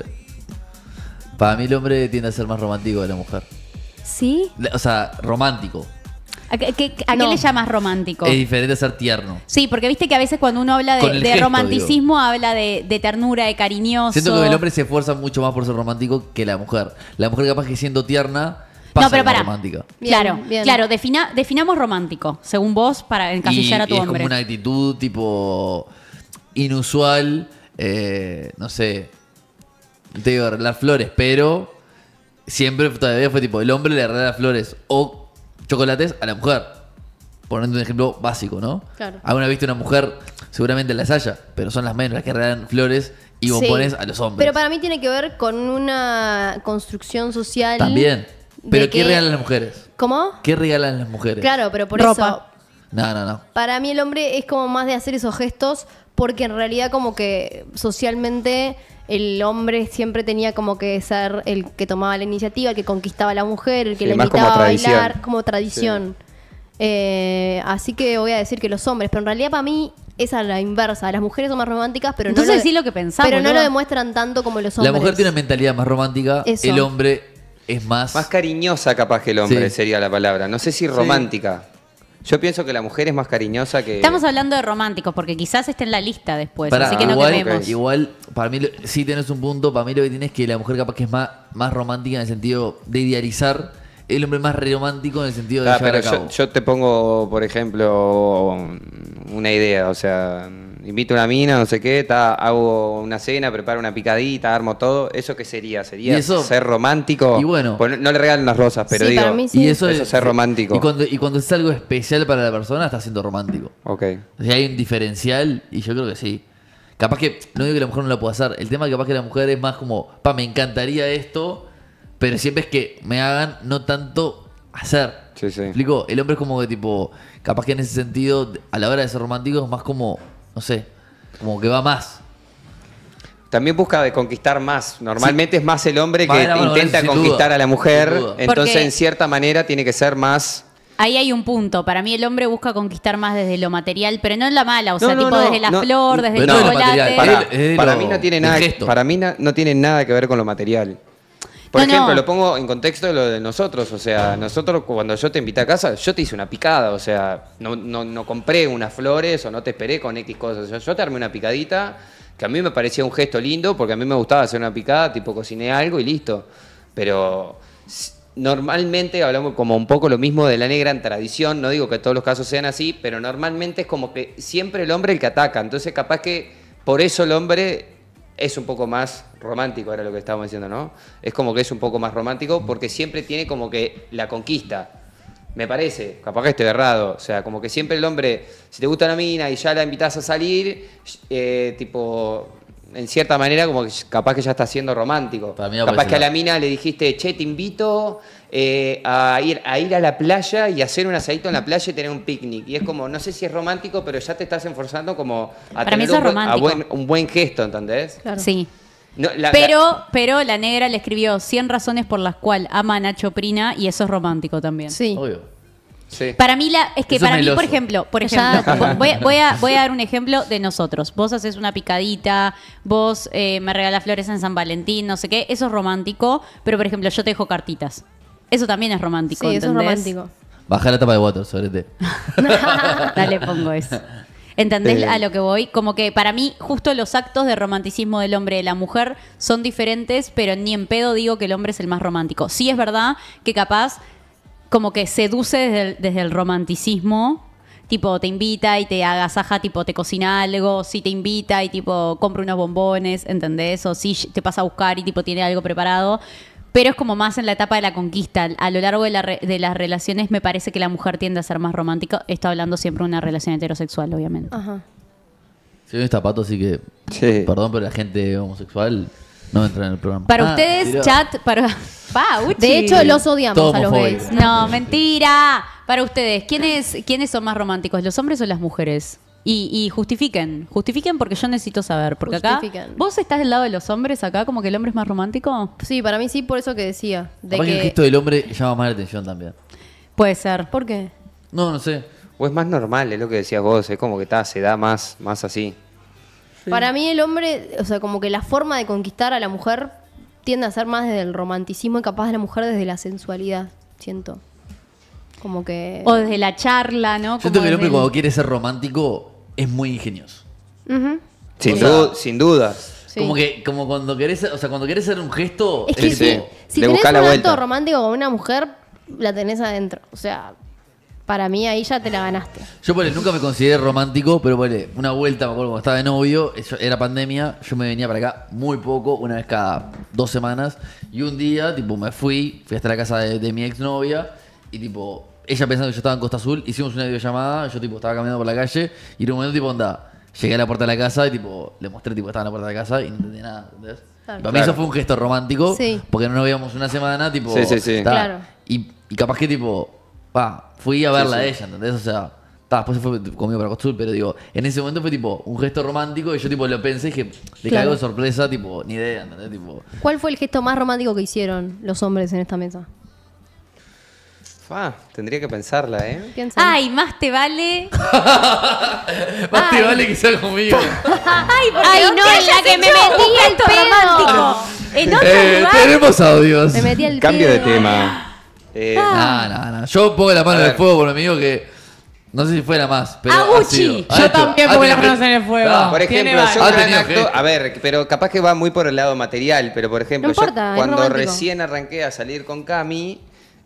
Para mí el hombre tiende a ser más romántico que la mujer. ¿Sí? Le- O sea, romántico. ¿A, qué, qué- a qué No. le llamas romántico? Es diferente a ser tierno. Sí, porque viste que a veces cuando uno habla Con de, el de gesto, romanticismo, habla de, de ternura, de cariñoso. Siento que el hombre se esfuerza mucho más por ser romántico que la mujer. La mujer capaz que siendo tierna pasa No, pero a ser pará. romántica. Bien, claro, bien. claro, defina- definamos romántico, según vos, para encasillar y, a tu y es hombre. como una actitud tipo inusual, eh, no sé, no te digo regalar flores, pero siempre todavía fue tipo, el hombre le regala flores o chocolates a la mujer. Poniendo un ejemplo básico, ¿no? Claro. Alguna viste una mujer, seguramente las haya, pero son las menos las que regalan flores y bombones Sí. a los hombres. Pero para mí tiene que ver con una construcción social. También. de Pero ¿qué que- regalan las mujeres? ¿Cómo? ¿Qué regalan las mujeres? Claro, pero por Ropa. eso. No, no, no. Para mí el hombre es como más de hacer esos gestos porque en realidad como que socialmente el hombre siempre tenía como que ser el que tomaba la iniciativa, el que conquistaba a la mujer, el que Sí, le más como invitaba a tradición. bailar, como tradición. Eh, así que voy a decir que los hombres, pero en realidad para mí es a la inversa. Las mujeres son más románticas, pero Entonces no lo, decí lo que pensás, pero no boludo. lo demuestran tanto como los La hombres. mujer tiene una mentalidad más romántica, Eso. el hombre es más... Más cariñosa capaz que el hombre Sí. sería la palabra. No sé si romántica. Yo pienso que la mujer es más cariñosa que... Estamos hablando de románticos, porque quizás esté en la lista después, Pará, así que no igual, quememos. igual, para mí lo- sí tenés un punto, para mí lo que tienes es que la mujer capaz que es más, más romántica en el sentido de idealizar, el hombre más romántico en el sentido de Ah, llevar pero a cabo. yo, yo te pongo, por ejemplo, una idea. O sea, invito a una mina, no sé qué, ta, hago una cena, preparo una picadita, armo todo. ¿Eso qué sería? ¿Sería Y eso- ser romántico? y bueno. Pues no, no le regalen las rosas, pero Sí, digo... para mí sí. Y eso, Eso es ser romántico. Y cuando, y cuando es algo especial para la persona, está siendo romántico. Ok. O sea, hay un diferencial y yo creo que sí. Capaz que, no digo que la mujer no lo pueda hacer, el tema es que capaz que la mujer es más como, pa, me encantaría esto, pero siempre es que me hagan, no tanto hacer. Sí, sí. ¿Me explico? El hombre es como que tipo, capaz que en ese sentido, a la hora de ser romántico es más como, no sé, como que va más. También busca de conquistar más. Normalmente es más el hombre Va que de la mano, intenta sin conquistar duda, a la mujer. sin duda. Entonces, Porque- en cierta manera, tiene que ser más... Ahí hay un punto. Para mí el hombre busca conquistar más desde lo material, pero no en la mala, o sea, No, no, tipo no, desde la no. flor, desde el Pero no de lo chocolate. material, Para, Es de para lo- mí no tiene del nada, gesto. para mí na- no tiene nada que ver con lo material. Por No, ejemplo, no. lo pongo en contexto de lo de nosotros, o sea, nosotros cuando yo te invité a casa, yo te hice una picada, o sea, no, no, no compré unas flores o no te esperé con X cosas, yo, yo te armé una picadita que a mí me parecía un gesto lindo porque a mí me gustaba hacer una picada, tipo cociné algo y listo. Pero s- normalmente hablamos como un poco lo mismo de la negra en tradición, no digo que todos los casos sean así, pero normalmente es como que siempre el hombre el que ataca, entonces capaz que por eso el hombre es un poco más romántico, era lo que estábamos diciendo, ¿no? Es como que es un poco más romántico porque siempre tiene como que la conquista. Me parece, capaz que estoy errado. O sea, como que siempre el hombre, si te gusta una mina y ya la invitas a salir, eh, tipo, en cierta manera, como que capaz que ya está siendo romántico. Para mí va Capaz por ese que a la lado. mina le dijiste, che, te invito eh, a, ir, a ir a la playa y hacer un asadito en la playa y tener un picnic. Y es como, no sé si es romántico, pero ya te estás esforzando como a Para mí tener eso un, es buen, a romántico. buen- un buen gesto, ¿entendés? Claro. Sí. No, la- Pero, la- pero la negra le escribió cien razones por las cuales ama a Nacho Prina y eso es romántico también. Sí. Obvio. sí. Para mí, la, es que Eso es para mí, por meloso. ejemplo, por Ya. ejemplo, voy, voy a, voy a dar un ejemplo de nosotros. Vos haces una picadita, vos eh, me regalas flores en San Valentín, no sé qué. Eso es romántico, pero por ejemplo, yo te dejo cartitas. Eso también es romántico, Sí, eso es ¿entendés? romántico. Baja la tapa de water, sobre té. Dale, pongo eso. ¿Entendés Eh. a lo que voy? Como que para mí, justo los actos de romanticismo del hombre y de la mujer son diferentes, pero ni en pedo digo que el hombre es el más romántico. Sí es verdad que capaz, como que seduce desde el, desde el romanticismo. Tipo, te invita y te agasaja, tipo, te cocina algo, sí te invita y tipo, compra unos bombones, ¿entendés? O sí te pasa a buscar y tipo, tiene algo preparado. Pero es como más en la etapa de la conquista. A lo largo de, la re- de las relaciones me parece que la mujer tiende a ser más romántica. Estoy hablando siempre de una relación heterosexual, obviamente. Ajá. Soy un zapato, así que, Sí. perdón, pero la gente homosexual no entra en el programa. Para Ah, ustedes, tiró. chat, para... Pa, Uchi. De hecho, los odiamos Todo a los homofóbico. gays. No, mentira. Para ustedes, ¿quiénes, ¿quiénes son más románticos, los hombres o las mujeres? Y, y justifiquen, justifiquen porque yo necesito saber. Porque acá, Justifiquen. ¿vos estás del lado de los hombres acá como que el hombre es más romántico? Sí, para mí sí, por eso que decía. De Capaz que el que... gesto del hombre llama más la atención también. Puede ser. ¿Por qué? No, no sé. O es más normal, es lo que decías vos, es como que ta, se da más, más así. Para mí el hombre, o sea, como que la forma de conquistar a la mujer tiende a ser más desde el romanticismo y capaz de la mujer desde la sensualidad, siento. Como que... O desde la charla, ¿no? Siento Como que el hombre desde cuando quiere ser romántico es muy ingenioso. Ujú. Sin, O sea, du- sin dudas. Sí. Como que, como cuando querés, o sea, cuando querés hacer un gesto, Es que Sí, si, sí. si Le tenés buscás un la acto vuelta. romántico con una mujer, la tenés adentro. O sea, para mí ahí ya te la ganaste. yo ponele, nunca me consideré romántico, pero ponele, una vuelta, me acuerdo cuando estaba de novio, eso- era pandemia, yo me venía para acá muy poco, una vez cada dos semanas, y un día, tipo, me fui, fui hasta la casa de, de mi exnovia, y tipo, ella pensando que yo estaba en Costa Azul, hicimos una videollamada, yo tipo estaba caminando por la calle, y en un momento tipo, onda, llegué a la puerta de la casa y tipo, le mostré tipo, estaba en la puerta de la casa y no entendí nada, ¿entendés? Claro. Para mí Claro. eso fue un gesto romántico, Sí. porque no nos veíamos una semana, tipo, Sí, sí, sí. ta, Claro. y, y capaz que tipo, pa, fui a verla Sí, a sí. ella, ¿entendés? O sea, ta, después se fue conmigo para Costa Azul, pero digo, en ese momento fue tipo un gesto romántico y yo tipo lo pensé y dije, le Claro. caigo de sorpresa, tipo, ni idea, ¿entendés? Tipo, ¿Cuál fue el gesto más romántico que hicieron los hombres en esta mesa? Ah, tendría que pensarla, ¿eh? Piensen. Ay, más te vale. más te vale que sea conmigo. Ay, porque Ay, no, no, te en hayas la que me hecho metí un el gesto pedo. romántico. En otro Eh, lugar. tenemos audios. Me metí el Cambio de pedo. tema. Eh, Ah. No, no, no. Yo pongo la mano A en el ver. fuego por mi amigo que no sé si fuera más, pero. Aguchi. ha sido. Yo Ha hecho- también ha pongo tenido las manos ge- en el fuego. Ah, Por Tiene ejemplo, yo Ha un gran tenido acto, gesto. a ver, pero capaz que va muy por el lado material, pero por ejemplo, No importa, yo es cuando romántico. recién arranqué a salir con Cami,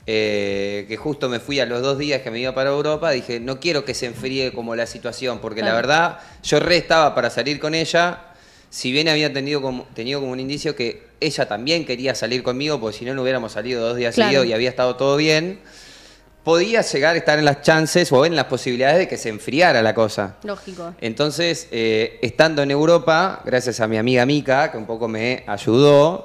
eh, que justo me fui a los dos días que me iba para Europa, dije, no quiero que se enfríe como la situación, porque la Claro. verdad, yo re estaba para salir con ella, si bien había tenido como, tenido como un indicio que ella también quería salir conmigo, porque si no, no hubiéramos salido dos días Claro. seguidos y había estado todo bien, podía llegar a estar en las chances o en las posibilidades de que se enfriara la cosa. Lógico. Entonces, eh, estando en Europa, gracias a mi amiga Mica, que un poco me ayudó,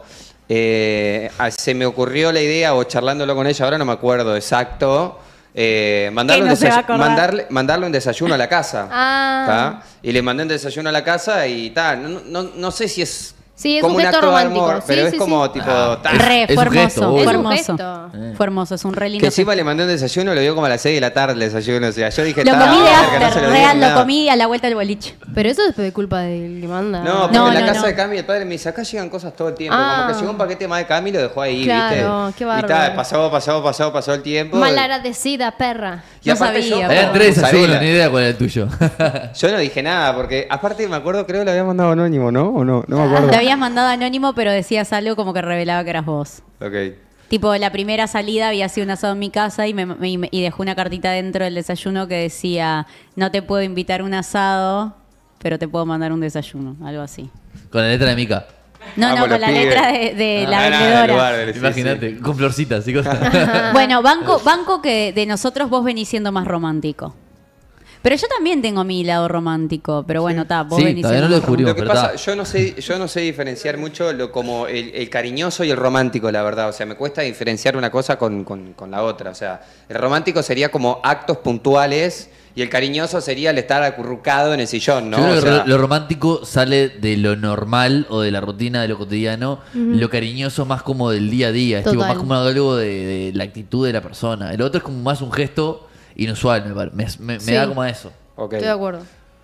eh, a- se me ocurrió la idea, o charlándolo con ella, ahora no me acuerdo exacto, eh, mandarle, Que un no se va a desayu- acordar. mandarle, mandarle un desayuno a la casa. Ah. ¿tá? Y le mandé un desayuno a la casa y tal. No, no, no sé si es, Sí, es como un gesto acto de romántico. amor, Sí, pero sí, es como sí. tipo... Ah, ta. Re, Es fue un gesto, hermoso. obvio. Fue Es un hermoso. gesto. Fue hermoso, es un re lindo Que encima gesto. le mandé un desayuno, lo dio como a las seis de la tarde el desayuno. O sea, yo dije, Lo "Ta, comí de verga, no after, se lo di real, lo nada". comí a la vuelta del boliche. Pero eso es de culpa del que manda. No, porque No, en la no, casa no. de Cami el padre me dice, acá llegan cosas todo el tiempo. Ah. Como que llegó un paquete más de Cami y lo dejó ahí, Claro, ¿viste? qué y bárbaro. tal, pasó, pasó, pasó, pasó el tiempo. Malagradecida, perra. Y No aparte sabía, yo, perdón. Eran tres desayunos, Mozzarella. ni idea cuál era el tuyo. Yo no dije nada, porque aparte me acuerdo, creo que lo había mandado anónimo, ¿no? ¿O no? No me acuerdo. Te habías mandado anónimo, pero decías algo como que revelaba que eras vos. Ok. Tipo, la primera salida había sido un asado en mi casa y, me, me- y dejó una cartita dentro del desayuno que decía, no te puedo invitar a un asado, pero te puedo mandar un desayuno, algo así. Con la letra de Mica. No, Vamos, no, con los la pibes. letra de, de Ah, la nada, del vendedora. lugar, del- sí, Imagínate, con florcitas y cosas. Bueno, banco, banco que de nosotros vos venís siendo más romántico. Pero yo también tengo mi lado romántico, pero bueno, está, vos Sí, venís todavía siendo no lo más descubrimos. Lo que pero pasa, está. yo no sé, yo no sé diferenciar mucho lo como el, el cariñoso y el romántico, la verdad. O sea, me cuesta diferenciar una cosa con, con- con la otra. O sea, el romántico sería como actos puntuales y el cariñoso sería el estar acurrucado en el sillón, ¿no? Yo creo O que sea, lo, lo romántico sale de lo normal o de la rutina de lo cotidiano. Lo cariñoso más como del día a día. Es tipo Total. más como algo de, de la actitud de la persona. El otro es como más un gesto inusual, me, pare- me, me- me Sí. da como a eso. ok. Estoy de acuerdo.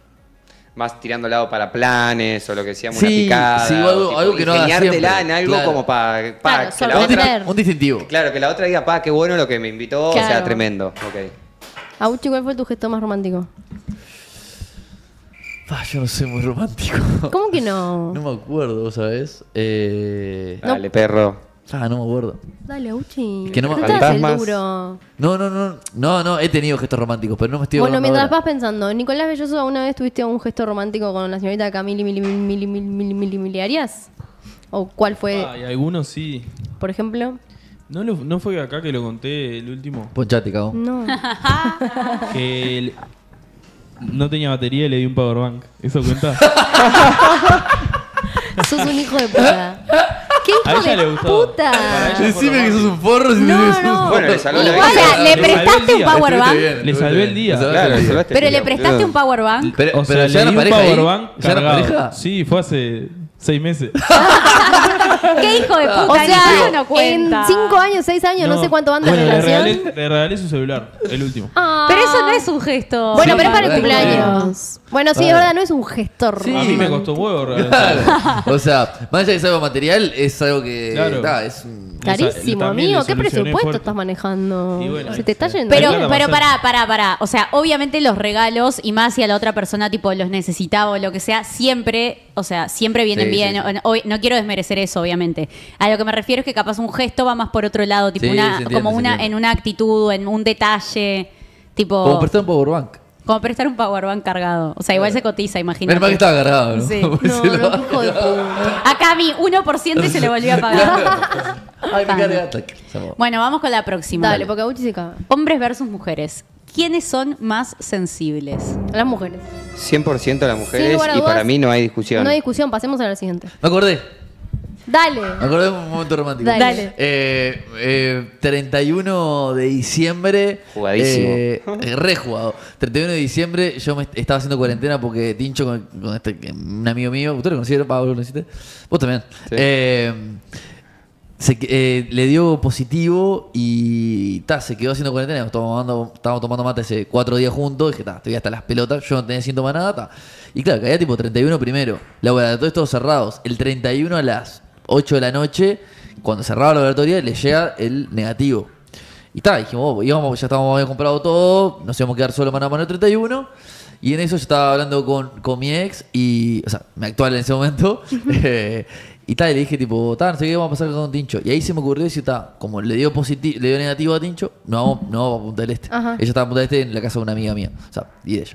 Más tirando lado para planes o lo que decíamos, Sí, una picada. sí, o algo- o tipo, algo que no haga ingeniártela siempre. en algo Claro. como para Claro, que la sorprender. otra... Ver. Un distintivo. Claro, que la otra diga, pa, qué bueno lo que me invitó, o sea, Claro. tremendo. Ok. Auchi, ¿cuál fue tu gesto más romántico? Ah, yo no soy muy romántico. ¿Cómo que no? No me acuerdo, ¿sabes? Eh... Dale, perro. Ah, no me acuerdo. Dale, Auchi. Es que no me- te hagas el Fantasmas. duro. No, no, no. No, no, he tenido gestos románticos, pero no me estoy Bueno, acordando mientras ahora. vas pensando, Nicolás Belloso, ¿una vez tuviste un gesto romántico con la señorita Camili Mili Mili Mili Mili Mili Mili Mili Arias? ¿O cuál fue, Ah, y algunos sí. por ejemplo? ¿No, lo- ¿No fue acá que lo conté el último? Ponchate, cago. No. Que el- no tenía batería y le di un powerbank. ¿Eso cuenta? Sos un hijo de puta. ¿Qué A hijo ella le de gustó. puta! Para ella fue Decime que sos romántico. un forro. si No, decís que sos un no. forro. Bueno, le salvó la Igual, vida. le Le salvé el prestaste un día. power Estuviste bank. bien, Le estuviste salvé bien. el día. Le salvaste Claro, el le día. salvaste Pero el le día, prestaste boludo. un power bank. Pero, O sea, pero le ya di era un pareja ahí. powerbank ¿Ya era cargado. pareja? Sí, fue hace seis meses. ¿Qué hijo de puta? O sea, Eso no en cuenta. cinco años, seis años, no, sé cuánto van de bueno, le relación. regalé, le regalé su celular, el último. Ah. Pero eso no es un gesto. Bueno, Sí, pero es para el bueno, cumpleaños. Bueno, sí, Vale. es verdad, no es un gestor. A mí me costó un huevo regalar. Claro. O sea, más allá de que sea algo material, es algo que. Claro. ta, es un- Carísimo, También amigo. le ¿Qué solucioné presupuesto fuerte. estás manejando? Y bueno, Se te está sí. yendo. Pero, Hay plata pero para pará, pará, pará. O sea, obviamente los regalos, y más si a la otra persona tipo los necesitaba o lo que sea, siempre, o sea, siempre vienen Sí, bien. sí. O- No, quiero desmerecer eso, obviamente. A lo que me refiero es que capaz un gesto va más por otro lado, tipo Sí, una, se entiende, como se una, entiende. en una actitud, en un detalle, tipo. Como prestar un powerbank. como prestar un powerbank cargado. O sea, igual se cotiza, imagínate. Menos mal que estaba cargado, ¿no? Sí. Porque No, se lo- no, qué hijo de puta. Acá mi uno por ciento y se le volvió a pagar. Ay, me carga. Tac, se amó. Bueno, vamos con la próxima. Dale, porque Gucci se caga. Hombres versus mujeres. ¿Quiénes son más sensibles? Las mujeres. cien por ciento las Sin mujeres lugar a y dudas, para mí no hay discusión. No hay discusión, pasemos a la siguiente. Me acordé. Dale. Me acordé de un momento romántico. Dale. Dale. Eh, eh, treinta y uno de diciembre. Jugadísimo. Eh, eh, re jugado. treinta y uno de diciembre yo me estaba haciendo cuarentena porque Tincho, con, con este, un amigo mío, ¿usted lo conocieron? Pablo, ¿lo conociste? Vos también. Sí. Eh, se, eh, le dio positivo y ta, se quedó haciendo cuarentena. Estábamos tomando, estábamos tomando mate hace cuatro días juntos. Dije, ta, estoy hasta las pelotas. Yo no tenía síntomas nada. Ta. Y claro, caía tipo treinta y uno primero. Laboratorios todos cerrados. El treinta y uno a las ocho de la noche, cuando cerraba la laboratoria, le llega el negativo. Y ta, dijimos, oh, íbamos, ya estábamos, habíamos comprado todo. Nos íbamos a quedar solo mano a mano el treinta y uno. Y en eso yo estaba hablando con, con mi ex, y, o sea, mi actual en ese momento. eh, y tal, y le dije, tipo, ta, no sé qué vamos a pasar con Tincho. Y ahí se me ocurrió decir, ta, como le dio positivo, le dio negativo a Tincho, no vamos, no vamos a Punta del Este. Ajá. Ella estaba en Punta del Este en la casa de una amiga mía. O sea, y de ella.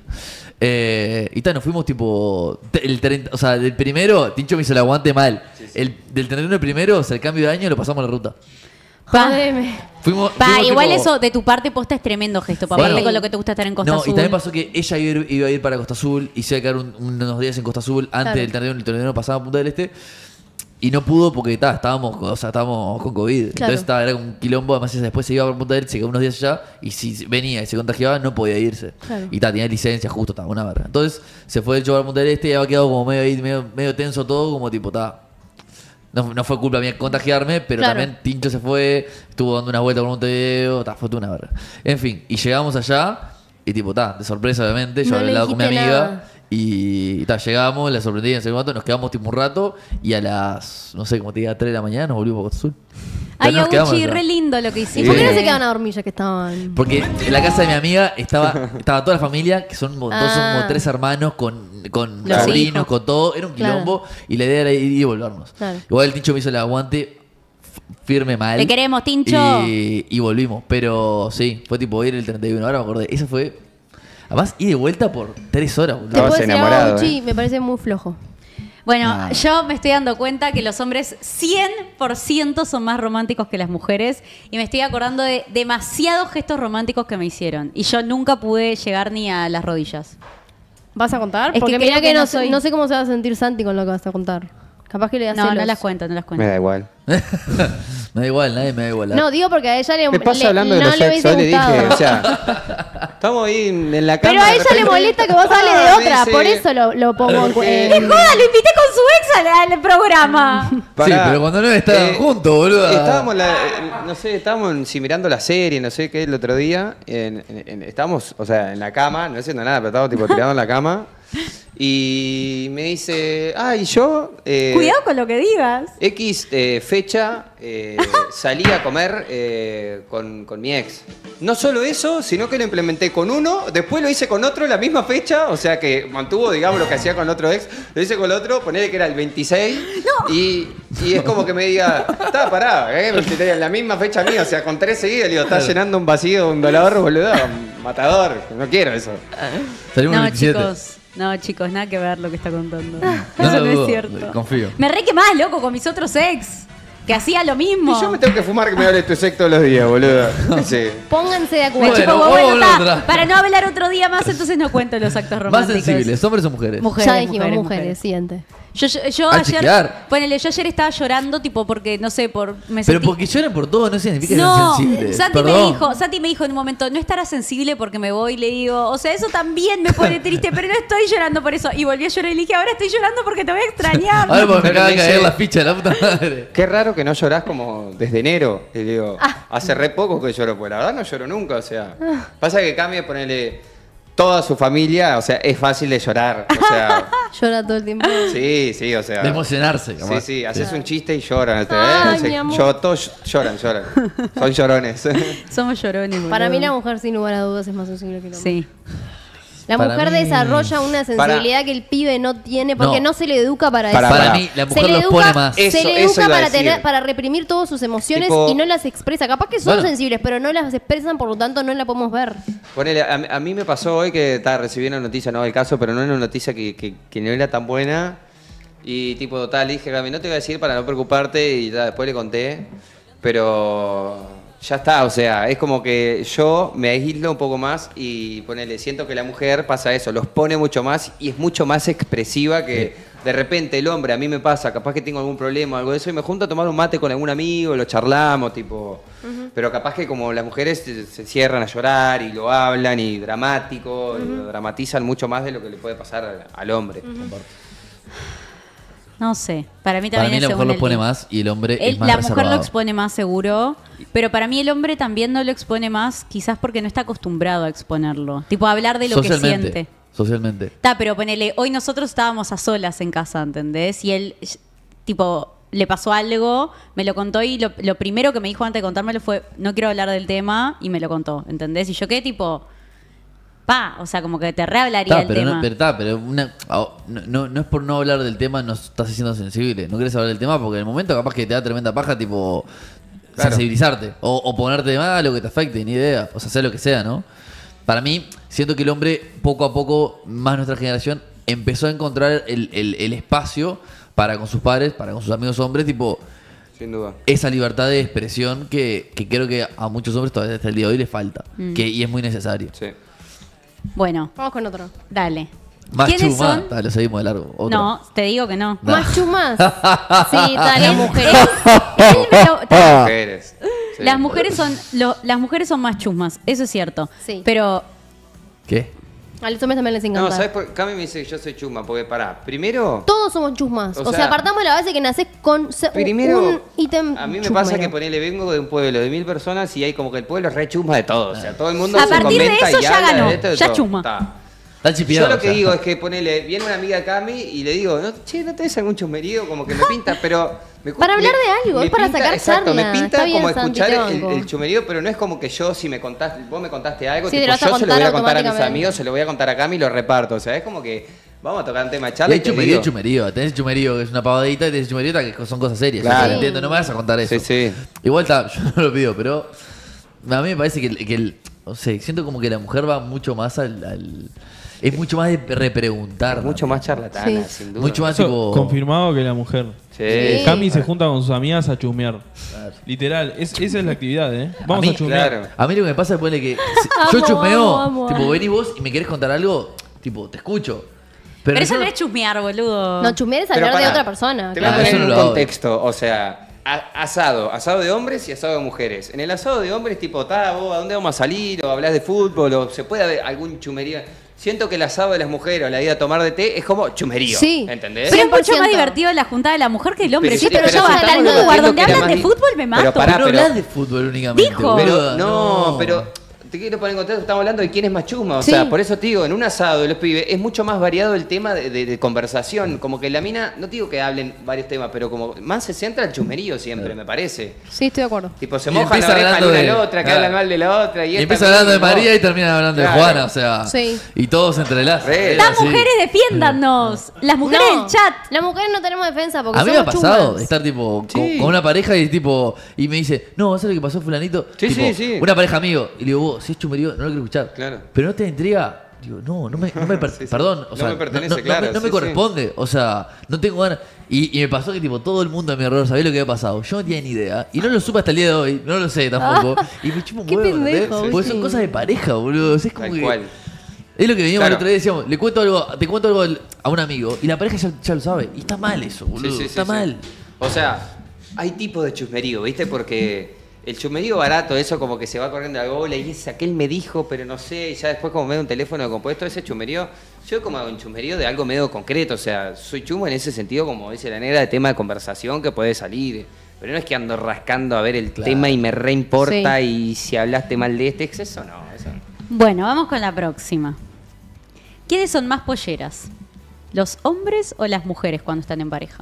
Eh, y tal, nos fuimos tipo. te- El treinta, o sea, del primero, Tincho me hizo el aguante mal. El, del treinta y uno al primero, o sea, el cambio de año lo pasamos a la ruta. Pa. Jodeme. Fuimos, Pa, fuimos, igual tipo- eso de tu parte posta es tremendo gesto. Pa, Bueno. aparte con lo que te gusta estar en Costa No, Azul. y también pasó que ella iba a ir, iba a ir para Costa Azul y se iba a quedar un- unos días en Costa Azul antes Claro. del treinta y uno, el treinta y uno pasaba a Punta del Este. Y no pudo porque ta, estábamos, o sea, estábamos con COVID. Claro. Entonces ta, era un quilombo. Además, ella después se iba por Punta del Este, se quedó unos días allá. Y si venía y se contagiaba, no podía irse. Claro. Y ta, tenía licencia justo, estaba una verga. Entonces se fue el show a Punta del Este y había quedado como medio, ahí, medio, medio tenso todo, como tipo, ta. No, no fue culpa mía contagiarme, pero Claro. también Tincho se fue, estuvo dando una vuelta con Montevideo, ta, fue toda una verga. En fin, y llegamos allá, y tipo, ta, de sorpresa obviamente, yo No hablé le al lado con mi dijiste amiga, nada. y ta, llegamos, la sorprendí en ese momento, nos quedamos tipo un rato, y a las, no sé, como te diga, tres de la mañana nos volvimos a Costa Azul. Ay, Ya nos quedamos Aguchi, allá. re lindo lo que ¿Y hiciste. por qué no Sí. se quedaban a dormir ya que estaban? Porque en la casa de mi amiga estaba, estaba toda la familia, que son como, todos son como Ah. tres hermanos con, con Los sobrinos, hijos. con todo. Era un Claro. quilombo y la idea era ir y volvernos. Claro. Igual el Tincho me hizo el aguante f- firme mal. Te queremos, Tincho. Y, y volvimos. Pero sí, fue tipo ir el treinta y uno. Ahora me acordé. Esa fue. Además, ir de vuelta por tres horas, boludo. ¿Te puedo Estabas decir algo, enamorado, Gucci? ¿eh? Me parece muy flojo. Bueno, Ah. yo me estoy dando cuenta que los hombres cien por ciento son más románticos que las mujeres y me estoy acordando de demasiados gestos románticos que me hicieron y yo nunca pude llegar ni a las rodillas. ¿Vas a contar? Es que Porque creo mira que que no no, sé- soy- no sé cómo se va a sentir Santi con lo que vas a contar. Capaz que le hace No, no celos. las cuento, no las Me cuento. da igual. Me da igual, nadie me da igual. No, digo porque a ella le ¿Qué pasa le- hablando de no los le ex? hubiese Hoy le dije, gustado. o sea, estamos ahí en la cama. Pero a de ella le repente- molesta que vos hables de Ah, otra, dice- por eso lo, lo pongo en Porque- ¡Qué cuenta. joda! Lo invité con su ex al, al programa. Sí, Pará. pero cuando no estaban Eh, juntos, boludo. Estábamos, la- eh, no sé, estábamos sí, mirando la serie, no sé qué, el otro día. En, en- en- estábamos, o sea, en la cama, no haciendo nada, pero estábamos tipo tirados en la cama. Y me dice, ah, y yo. eh, Cuidado con lo que digas. X eh, fecha eh, salí a comer eh, con, con mi ex. No solo eso, sino que lo implementé con uno, después lo hice con otro la misma fecha, o sea que mantuvo, digamos, lo que hacía con otro ex, lo hice con el otro, ponele que era el veintiséis, y, y es como que me diga, está, pará, eh, en la misma fecha mía, o sea, con tres seguidas, le digo, está llenando un vacío, un dolor, boludo, un matador, no quiero eso. Salimos el No, veintisiete. chicos. No, chicos, nada que ver lo que está contando. No Eso lo no dudo, es cierto. confío. Me re que más, loco, con mis otros ex. Que hacía lo mismo. Y yo me tengo que fumar que me hable tu ex todos los días, boludo. Sí. Pónganse de Me acuerdo. chupo Bueno, huevo, vamos bueno, a está. hablar otra. Para no hablar otro día más, entonces no cuento los actos Más románticos. sensibles, hombres o mujeres. Mujeres, Ya dijimos mujeres, mujeres, mujeres. siguiente. Yo, yo, yo ¿A ayer, chequear? ponele, yo ayer estaba llorando, tipo, porque, no sé, por me Pero sentí- porque lloran por todo no significa que No, sean sensibles. Santi me Perdón. dijo, Santi me dijo en un momento, no estarás sensible porque me voy, y le digo, o sea, eso también me pone triste, pero no estoy llorando por eso. Y volví a llorar y le dije, ahora estoy llorando porque te voy a extrañar. Ahora porque me Pero acaba de me caer dice- la ficha de la puta madre. Qué raro que no llorás como desde enero. Y le digo, Ah. hace re poco que lloro, pues la verdad no lloro nunca, o sea. Pasa que cambia ponerle toda su familia, o sea, es fácil de llorar. O sea, Llora todo el tiempo. sí, sí, o sea. De emocionarse, Sí, capaz. sí, haces un chiste y lloran. ¿eh? Ay, Sí, mi amor. yo- todos lloran, lloran. Son llorones. Somos llorones, boludo. Para mí la mujer, sin lugar a dudas, es más sensible que el hombre. Sí. La Para mujer mí- desarrolla una sensibilidad que el pibe no tiene porque no, No. se le educa para, Para- eso. Para Para. mí, la Se mujer le los educa, pone más. se Eso- le eso educa iba a para, decir. tener, para reprimir todas sus emociones Tipo- y no las expresa. Capaz que son Bueno. sensibles, pero no las expresan, por lo tanto no la podemos ver. Ponele, a, a mí me pasó hoy que estaba recibiendo una noticia, no el caso, pero no era una noticia que, que, que no era tan buena. Y tipo, tal, dije, Gaby, no te voy a decir para no preocuparte, y ya después le conté. Pero ya está, o sea, es como que yo me aíslo un poco más y ponele, siento que la mujer pasa eso, los pone mucho más y es mucho más expresiva que de repente el hombre, a mí me pasa, capaz que tengo algún problema o algo de eso, y me junto a tomar un mate con algún amigo, lo charlamos, tipo. Pero capaz que como las mujeres se, se cierran a llorar y lo hablan y dramático, y lo dramatizan mucho más de lo que le puede pasar al, al hombre. No sé. Para mí Para también mí es la mujer según lo el pone día. más y el hombre El- es más la reservado. mujer lo expone más seguro, pero para mí el hombre también no lo expone más, quizás porque no está acostumbrado a exponerlo. Tipo, a hablar de lo que Socialmente. siente. Socialmente. Está, pero ponele, hoy nosotros estábamos a solas en casa, ¿entendés? Y él, tipo, le pasó algo, me lo contó y lo, lo primero que me dijo antes de contármelo fue, no quiero hablar del tema, y me lo contó, ¿entendés? Y yo quedé tipo, pa, o sea, como que te rehablaría Está, el pero tema. no, pero, está, pero una- ah, no, no, no es por no hablar del tema, no estás siendo sensible. No quieres hablar del tema porque en el momento capaz que te da tremenda paja, tipo, Claro. sensibilizarte. O, o ponerte de mal, o que te afecte, ni idea. O sea, sea lo que sea, ¿no? Para mí, siento que el hombre, poco a poco, más nuestra generación, empezó a encontrar el, el- el espacio para con sus padres, para con sus amigos hombres, tipo, Sin duda. esa libertad de expresión que, que creo que a muchos hombres todavía hasta el día de hoy les falta. Mm. Que, y es muy necesario. Sí. Bueno, Vamos con otro. dale. Más ¿Quiénes chuma, son? dale, seguimos de largo. Otro. No, te digo que no. No. Más chumas. Sí, está la mujer. Él me lo- ta- Mujeres. Sí. Las mujeres son lo- las mujeres son más chusmas, eso es cierto. Sí. Pero ¿Qué? A los hombres también les encanta. No, ¿sabes por qué? Cami me dice que yo soy chuma? Porque, pará, primero... Todos somos chusmas. O O, sea, sea, apartamos la base que nacés con se- Primero, un ítem a mí me chusmero. pasa que ponele, vengo de un pueblo de mil personas y hay como que el pueblo es re chusma de todo. O sea, todo el mundo A se partir de comenta eso y ya habla ganó, de esto, de ya todo. chusma. Está. Está Yo chipeado. lo que o sea. digo es que ponele, viene una amiga de Cami y le digo, no, che, ¿no tenés algún chusmerío? Como que me pinta, pero... me- Para hablar me- de algo, me es para pinta- sacar exacto, charla. me pinta Está bien, como Santi, escuchar te el, banco. el chusmerío, pero no es como que yo, si me contaste, vos me contaste algo, Sí, tipo, te lo vas a yo se lo contar voy a contar a mis automáticamente. amigos, se lo voy a contar a Cami y lo reparto. O sea, es como que vamos a tocar un tema de Y charla y hay te chumerío, digo. chumerío. Tenés chumerío que es una pavadita y tenés chumerío que son cosas serias. Claro. Yo te entiendo, no me vas a contar eso. Sí, sí. Igual está, yo no lo pido, pero a mí me parece que, el- que el, no sé, siento como que la mujer va mucho más al... al- es mucho más de repreguntar. Mucho también. más charlatana, Sí. sin duda. Mucho más Eso tipo... confirmado que la mujer. Sí. Sí. Cami se junta con sus amigas a chusmear. Literal, es, esa es la actividad, ¿eh? Vamos a, mí, chusmear. Claro. A mí lo que me pasa es ponerle que si- yo Amo, chusmeo, amo, amo, tipo, amo. venís vos y me querés contar algo, tipo, te escucho. Pero, Pero eso yo no es chusmear, boludo. No, chusmear es Pero hablar de pará, otra persona. Te voy a Claro, poner eso en no un lo hago. contexto, o sea, a- asado, asado de hombres y asado de mujeres. En el asado de hombres, tipo, ta, vos, ¿a dónde vamos a salir? O hablas de fútbol, o se puede haber algún chumerío. Siento que el asado de las mujeres o la ida a tomar de té es como chumerío. Sí. ¿Entendés? Pero es mucho cien por más ciento. divertido la juntada de la mujer que el hombre. Pero Sí, sí, pero, pero yo si voy a estar en estamos un lugar debatiendo donde que era hablan de más di- fútbol me mato. Pero pará, no pero- hablas de fútbol únicamente. Dijo. Pero, boludo, no, pero te quiero poner en contexto, estamos hablando de quién es más chusma. O Sí. sea, por eso te digo, en un asado de los pibes es mucho más variado el tema de, de- de conversación. Como que la mina, no te digo que hablen varios temas, pero como más se centra el chusmerío siempre, me parece. Sí, estoy de acuerdo. Tipo, se Y mojan la empieza oreja la hablando una a de- la otra, que claro. hablan mal de la otra. Y, Y esta empieza mina hablando de no. María y terminan hablando Claro. de Juana, o sea. Sí. Y todos se entrelazan. Re. Es Las así. mujeres defiéndanos. Las mujeres No, del chat. Las mujeres no tenemos defensa porque A mí me ha somos pasado chumas. de estar tipo con, Sí. con una pareja y tipo y me dice, no, ¿sabes lo que pasó fulanito? Sí, Tipo, sí, sí. Una pareja amigo. Y le digo, vos, si es chumerío, no lo quiero escuchar. Claro. Pero no te entrega. Digo, no, no me, no me per- Sí, sí. perdón, o No sea, me pertenece, no, no claro, me, no me sí, sí. corresponde, o sea, no tengo ganas. Y, y me pasó que tipo todo el mundo a mi alrededor sabía lo que había pasado. Yo no tenía ni idea. Y no lo supe hasta el día de hoy, no lo sé tampoco. Y me chupo un Qué huevo, ¿entendés? pendejo, Porque son sí. cosas de pareja, boludo. O sea, es como Tal que cual. Es lo que veníamos Claro. el otro día, decíamos, le cuento algo, te cuento algo a un amigo y la pareja ya, ya lo sabe. Y está mal eso, boludo. Sí, sí, sí, está sí. mal. O sea, hay tipos de chusmerío, ¿viste? Porque el chusmerío barato, eso como que se va corriendo la bola y es aquel me dijo, pero no sé, y ya después como me da un teléfono de compuesto, ese chusmerío, yo como hago un chusmerío de algo medio concreto, o sea, soy chusmo en ese sentido, como dice la negra, de tema de conversación que puede salir. Pero no es que ando rascando a ver el Claro. tema y me reimporta Sí. y si hablaste mal de este exceso, no, eso no. Bueno, vamos con la próxima. ¿Quiénes son más polleras? ¿Los hombres o las mujeres cuando están en pareja?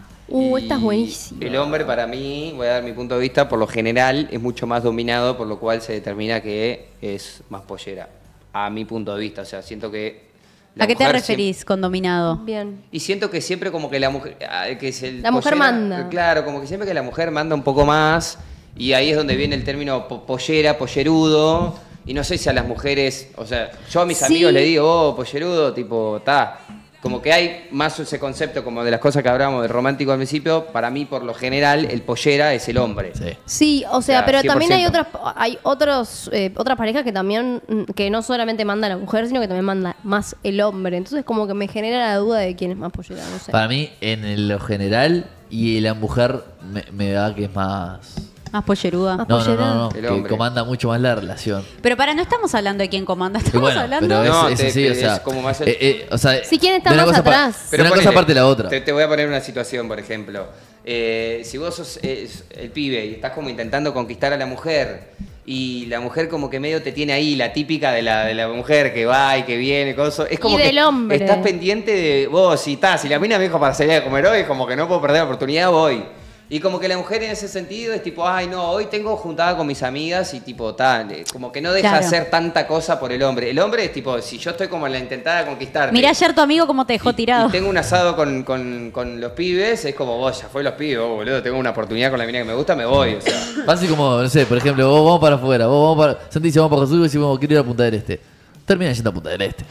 Uh, Y esta es buenísima. El hombre, para mí, voy a dar mi punto de vista, por lo general es mucho más dominado, por lo cual se determina que es más pollera. A mi punto de vista, o sea, siento que. la ¿A qué te mujer referís con dominado? Bien. siempre- y siento que siempre como que la mujer. ah, que es el La mujer pollera, manda. Claro, como que siempre que la mujer manda un poco más, y ahí es donde viene el término po- pollera, pollerudo. Y no sé si a las mujeres, o sea, yo a mis Sí. amigos le digo, oh, pollerudo, tipo, ta. Como que hay más ese concepto como de las cosas que hablábamos de romántico al principio. Para mí, por lo general, el pollera es el hombre. Sí. Sí, o sea, O sea, pero cien por también hay ciento. otras hay otros eh, otras parejas que también mm, que no solamente manda la mujer, sino que también manda más el hombre. Entonces como que me genera la duda de quién es más pollera, no sé. Para mí, en lo general, y la mujer me, me da que es más. Más polleruda. Más No, no, pollera. no, no, El que hombre. comanda mucho más la relación. Pero para, no estamos hablando de quién comanda, Y estamos bueno, hablando pero de... es, No, es te- así, te- o sea. es como más el- eh, eh, o sea, Si quién está de una más cosa pa- atrás. de una cosa ponele, aparte de la otra. Te, te voy a poner una situación, por ejemplo. Eh, si vos sos eh, el pibe y estás como intentando conquistar a la mujer y la mujer como que medio te tiene ahí, la típica de la, de la mujer que va y que viene, cosas. Es como Y que del hombre. estás pendiente de vos, si estás, si la mina me dijo para salir a comer hoy, como que no puedo perder la oportunidad, voy. Y como que la mujer en ese sentido es tipo, ay no, hoy tengo juntada con mis amigas y tipo tal, eh, como que no deja Claro. hacer tanta cosa por el hombre. El hombre es tipo, si yo estoy como en la intentada de conquistar. Mirá ayer tu amigo cómo te dejó Y- tirado. Y tengo un asado con, con- con los pibes, es como vos, ya fue los pibes, vos, boludo, tengo una oportunidad con la mina que me gusta, me voy, o sea. Así como, no sé, por ejemplo, vos vamos para afuera, vos vamos para. Santi dice vamos para Jesús y decimos quiero ir a Punta del Este. Termina yendo a Punta del Este.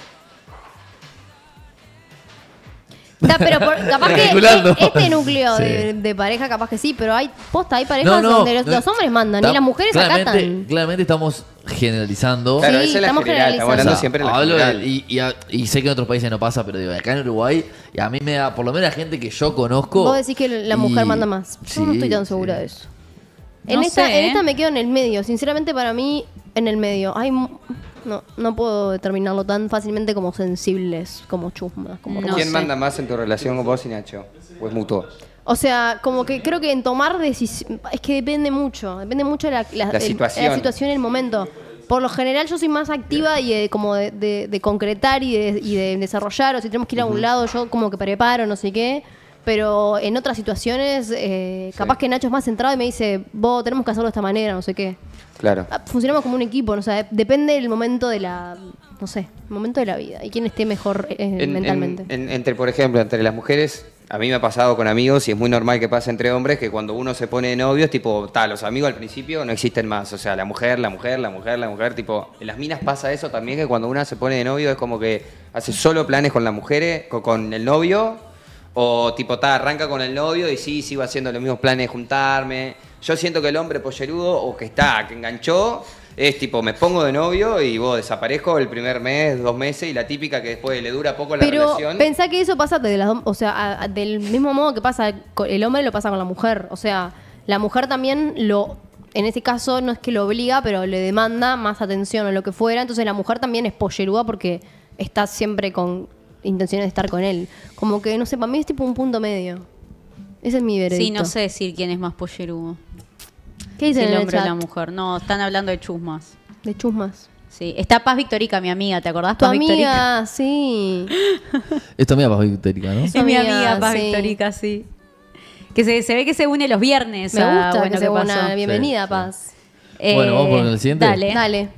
Da, pero por- capaz que Especulando. e- este núcleo Sí. de, de pareja capaz que sí, pero hay posta, hay parejas No, no, donde los, no, los hombres mandan y tam- las mujeres claramente, acatan. Claramente estamos generalizando. Claro, Sí, esa es la estamos general, estamos generalizando. hablando O sea, siempre en la hablo de- general. y, y a- y sé que en otros países no pasa, pero digo, acá en Uruguay, y a mí me da, por lo menos la gente que yo conozco. Vos decís que la mujer y- manda más. Yo no Sí, estoy tan sí. segura de eso. No En, esta, sé, en ¿eh? esta me quedo en el medio. Sinceramente, para mí, en el medio. Hay, mu- no, no puedo determinarlo tan fácilmente como sensibles, como chusmas. Como No como- ¿Quién sé. manda más en tu relación con vos y Nacho? ¿O es mutuo? O sea, como que creo que en tomar decisiones. Es que depende mucho. Depende mucho de la, la- La el- situación. la situación, el momento. Por lo general, yo soy más activa y de, como de, de- de concretar y de, y de desarrollar. O si tenemos que ir a un lado, yo como que preparo, no sé qué. Pero en otras situaciones, eh, capaz Sí. que Nacho es más centrado y me dice, vos tenemos que hacerlo de esta manera, no sé qué. Claro. Ah, Funcionamos como un equipo, no sé, depende del momento de la, no sé, el momento de la vida y quién esté mejor eh, En- en- mentalmente. en- entre, por ejemplo, entre las mujeres, a mí me ha pasado con amigos y es muy normal que pase entre hombres que cuando uno se pone de novio es tipo, tal, los amigos al principio no existen más. O sea, la mujer, la mujer, la mujer, la mujer, tipo, en las minas pasa eso también que cuando una se pone de novio es como que hace solo planes con las mujeres, con, con el novio, o tipo, ta, arranca con el novio y sí, sigo haciendo los mismos planes de juntarme. Yo siento que el hombre pollerudo o que está, que enganchó, es tipo, me pongo de novio y vos desaparezco el primer mes, dos meses y la típica que después le dura poco la Pero relación. pensá que eso pasa de las dos, o sea, a- a- del mismo modo que pasa con el hombre lo pasa con la mujer, o sea, la mujer también lo en ese caso no es que lo obliga, pero le demanda más atención o lo que fuera, entonces la mujer también es polleruda porque está siempre con intenciones de estar con él. Como que no sé, para mí es tipo un punto medio. Ese es mi veredicto. Sí, no sé decir quién es más pollerudo. ¿Qué Si dicen el en el hombre o chat? la mujer. No, están hablando de chusmas. De chusmas. Sí. Está Paz Victorica, mi amiga, ¿te acordás? Tu Paz Victorica. amiga, sí. Esto me da Victorica, ¿no? Es mi amiga, amiga Paz sí. Victorica, sí. Que se, se ve que se une los viernes. Me a, gusta bueno, que se ¿qué una pasó? bienvenida, Sí, sí. Paz. Bueno, ¿vamos por el siguiente? Dale. Dale,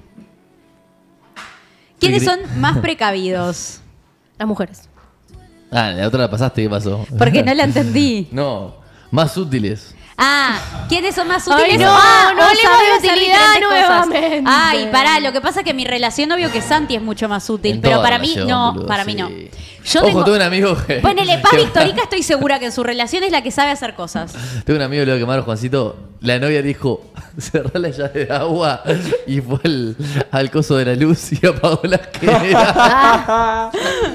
¿Quiénes ¿Qué son querés? más precavidos? las mujeres. Ah, la otra la pasaste, ¿qué pasó? Porque no la entendí. No, más útiles. Ah, ¿quiénes son más útiles? Ay, no, Ah, no hablemos saben de hacer utilidad diferentes cosas. nuevamente. Ay, pará, lo que pasa es que mi relación obvio que Santi es mucho más útil, En pero toda para mí relación, no, boludo, para sí. mí no. Yo Ojo, tengo... tuve un amigo que... Ponele, Paz Victorica estoy segura que en su relación es la que sabe hacer cosas. Tengo un amigo que lo voy a quemar, Juancito. la novia dijo, cerrá la llave de agua y fue al, al coso de la luz y apagó la esquina.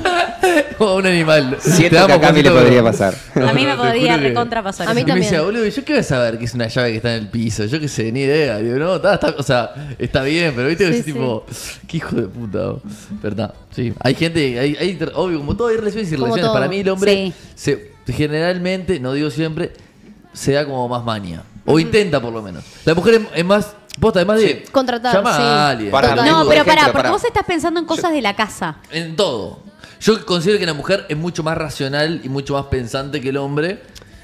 Como un animal. Siento Te amo, que a Cami le Juancito, podría pero- pasar. A mí me Te juro podría que- recontra pasar. A mí Y me también. decía, boludo, ¿yo qué voy a saber que es una llave que está en el piso? Yo qué sé, ni idea. Digo, no, está, está- o sea, está bien, pero viste que Sí, es sí. tipo, qué hijo de puta. ¿Verdad? Sí. Hay gente, hay, hay, obvio, como todo hay relaciones y Como relaciones. todo. Para mí el hombre Sí. se, generalmente, no digo siempre, se da como más maña. O intenta por lo menos. La mujer es, es más, posta, además de Contratar, llama sí. a alguien. Para Total. mí, No, por pero ejemplo, pará, porque pará. vos estás pensando en cosas de la casa. En todo. Yo considero que la mujer es mucho más racional y mucho más pensante que el hombre.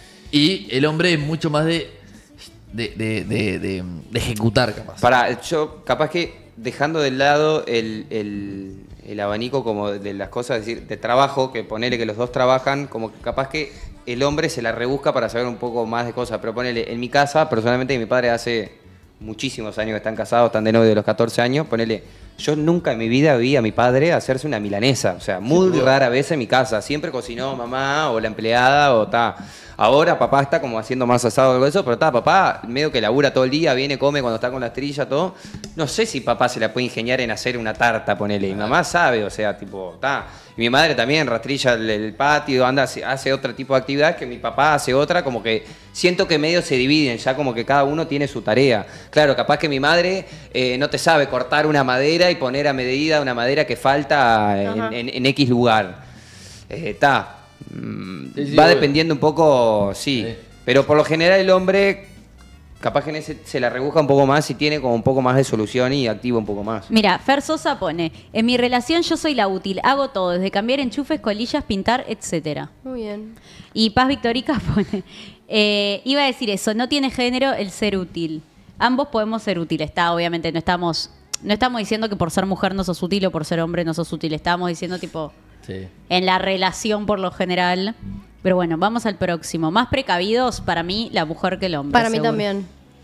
Y el hombre es mucho más de, de, de, de- de- de ejecutar, capaz. Para, yo capaz que dejando de lado el, el, el abanico como de las cosas, es decir, de trabajo, que ponele que los dos trabajan, como que capaz que el hombre se la rebusca para saber un poco más de cosas. Pero ponele, en mi casa, personalmente mi padre hace muchísimos años que están casados, están de novio de los catorce años, ponele, yo nunca en mi vida vi a mi padre hacerse una milanesa, o sea, muy rara vez en mi casa, siempre cocinó mamá o la empleada o ta. Ahora papá está como haciendo más asado o algo de eso, pero está, papá medio que labura todo el día, viene, come cuando está con la estrella, todo. No sé si papá se la puede ingeniar en hacer una tarta, ponele, y mamá sabe, o sea, tipo, está. Y mi madre también rastrilla el, el patio, anda, hace, hace otro tipo de actividad que mi papá hace otra, como que siento que medio se dividen, ya como que cada uno tiene su tarea. Claro, capaz que mi madre eh, no te sabe cortar una madera y poner a medida una madera que falta en, Ajá. en- en X lugar. Está. Sí, sí, Va obvio. dependiendo un poco, sí. Sí. Pero por lo general el hombre, capaz que en ese se la rebusca un poco más y tiene como un poco más de solución y activa un poco más. Mira, Fer Sosa pone, en mi relación yo soy la útil, hago todo, desde cambiar enchufes, colillas, pintar, etcétera. Muy bien. Y Paz Victorica pone, eh, iba a decir eso, no tiene género el ser útil. Ambos podemos ser útiles, está, obviamente, no estamos, no estamos diciendo que por ser mujer no sos útil o por ser hombre no sos útil, estamos diciendo tipo, Sí. en la relación por lo general. Pero bueno, vamos al próximo. Más precavidos, para mí, la mujer que el hombre. Para mí seguro. también.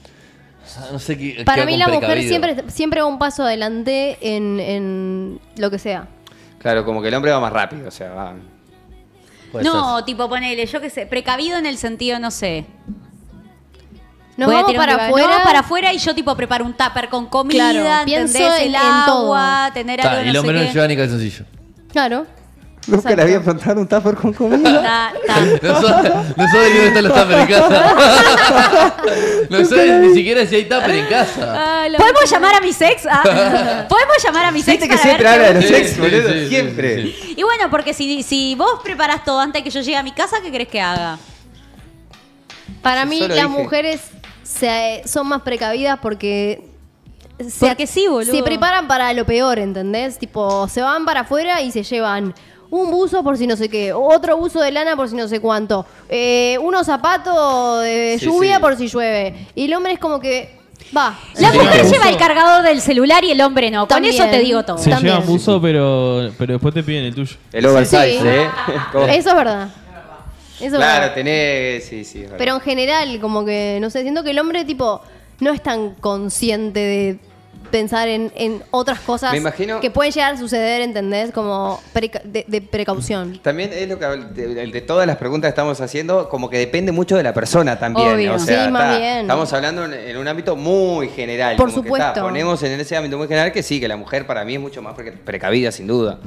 O sea, no sé qué. Para queda mí con la mujer precavido. siempre, siempre va un paso adelante en, en lo que sea. Claro, como que el hombre va más rápido, o sea, va. Puede No, ser. tipo, ponele, yo qué sé, precavido en el sentido, no sé. Nos Voy a vamos tirar un para divague. afuera. No, vamos para afuera y yo tipo preparo un tupper con comida, Claro, pienso ¿entendés? en- el en agua, todo. tener Ta, algo y el no hombre sé no qué. lleva ni calzoncillo. Claro. Nunca Exacto. le había preguntado un tupper con comida. Ta, ta. No sabe, no sabe ni dónde están los tuppers en casa. No sabe ni siquiera si hay tupper en casa. Ah, la- ¿Podemos llamar a mi sex? Ah, ¿podemos llamar a mi sex Viste que para siempre ver habla qué- de los Sí, ex, sí, boludo, sí, sí, siempre. sí, sí. Y bueno, porque si, si vos preparás todo antes de que yo llegue a mi casa, ¿qué querés que haga? Para Yo mí solo las dije. mujeres se- son más precavidas porque... se- Porque sí, boludo. Se preparan para lo peor, ¿entendés? Tipo, se van para afuera y se llevan un buzo por si no sé qué, otro buzo de lana por si no sé cuánto, eh, unos zapatos de Sí, lluvia sí. por si llueve. Y el hombre es como que... Va. La Sí, mujer sí. lleva el cargador del celular y el hombre no. Con También. eso te digo todo. Se También. llevan buzo, pero, pero después te piden el tuyo. El oversize, Sí. ¿eh? Como- Eso es verdad. Eso es Claro, verdad. tenés. Sí, sí. es verdad. Pero en general, como que, no sé, siento que el hombre, tipo, no es tan consciente de pensar en, en otras cosas Me imagino- que pueden llegar a suceder, ¿entendés? Como preca- de, de precaución. También es lo que habl- de, de todas las preguntas que estamos haciendo, como que depende mucho de la persona también. Obvio. O sea, Sí, más está- bien. estamos hablando en, en un ámbito muy general. Por como que está, supuesto. ponemos en ese ámbito muy general que sí, que la mujer para mí es mucho más pre- precavida, sin duda.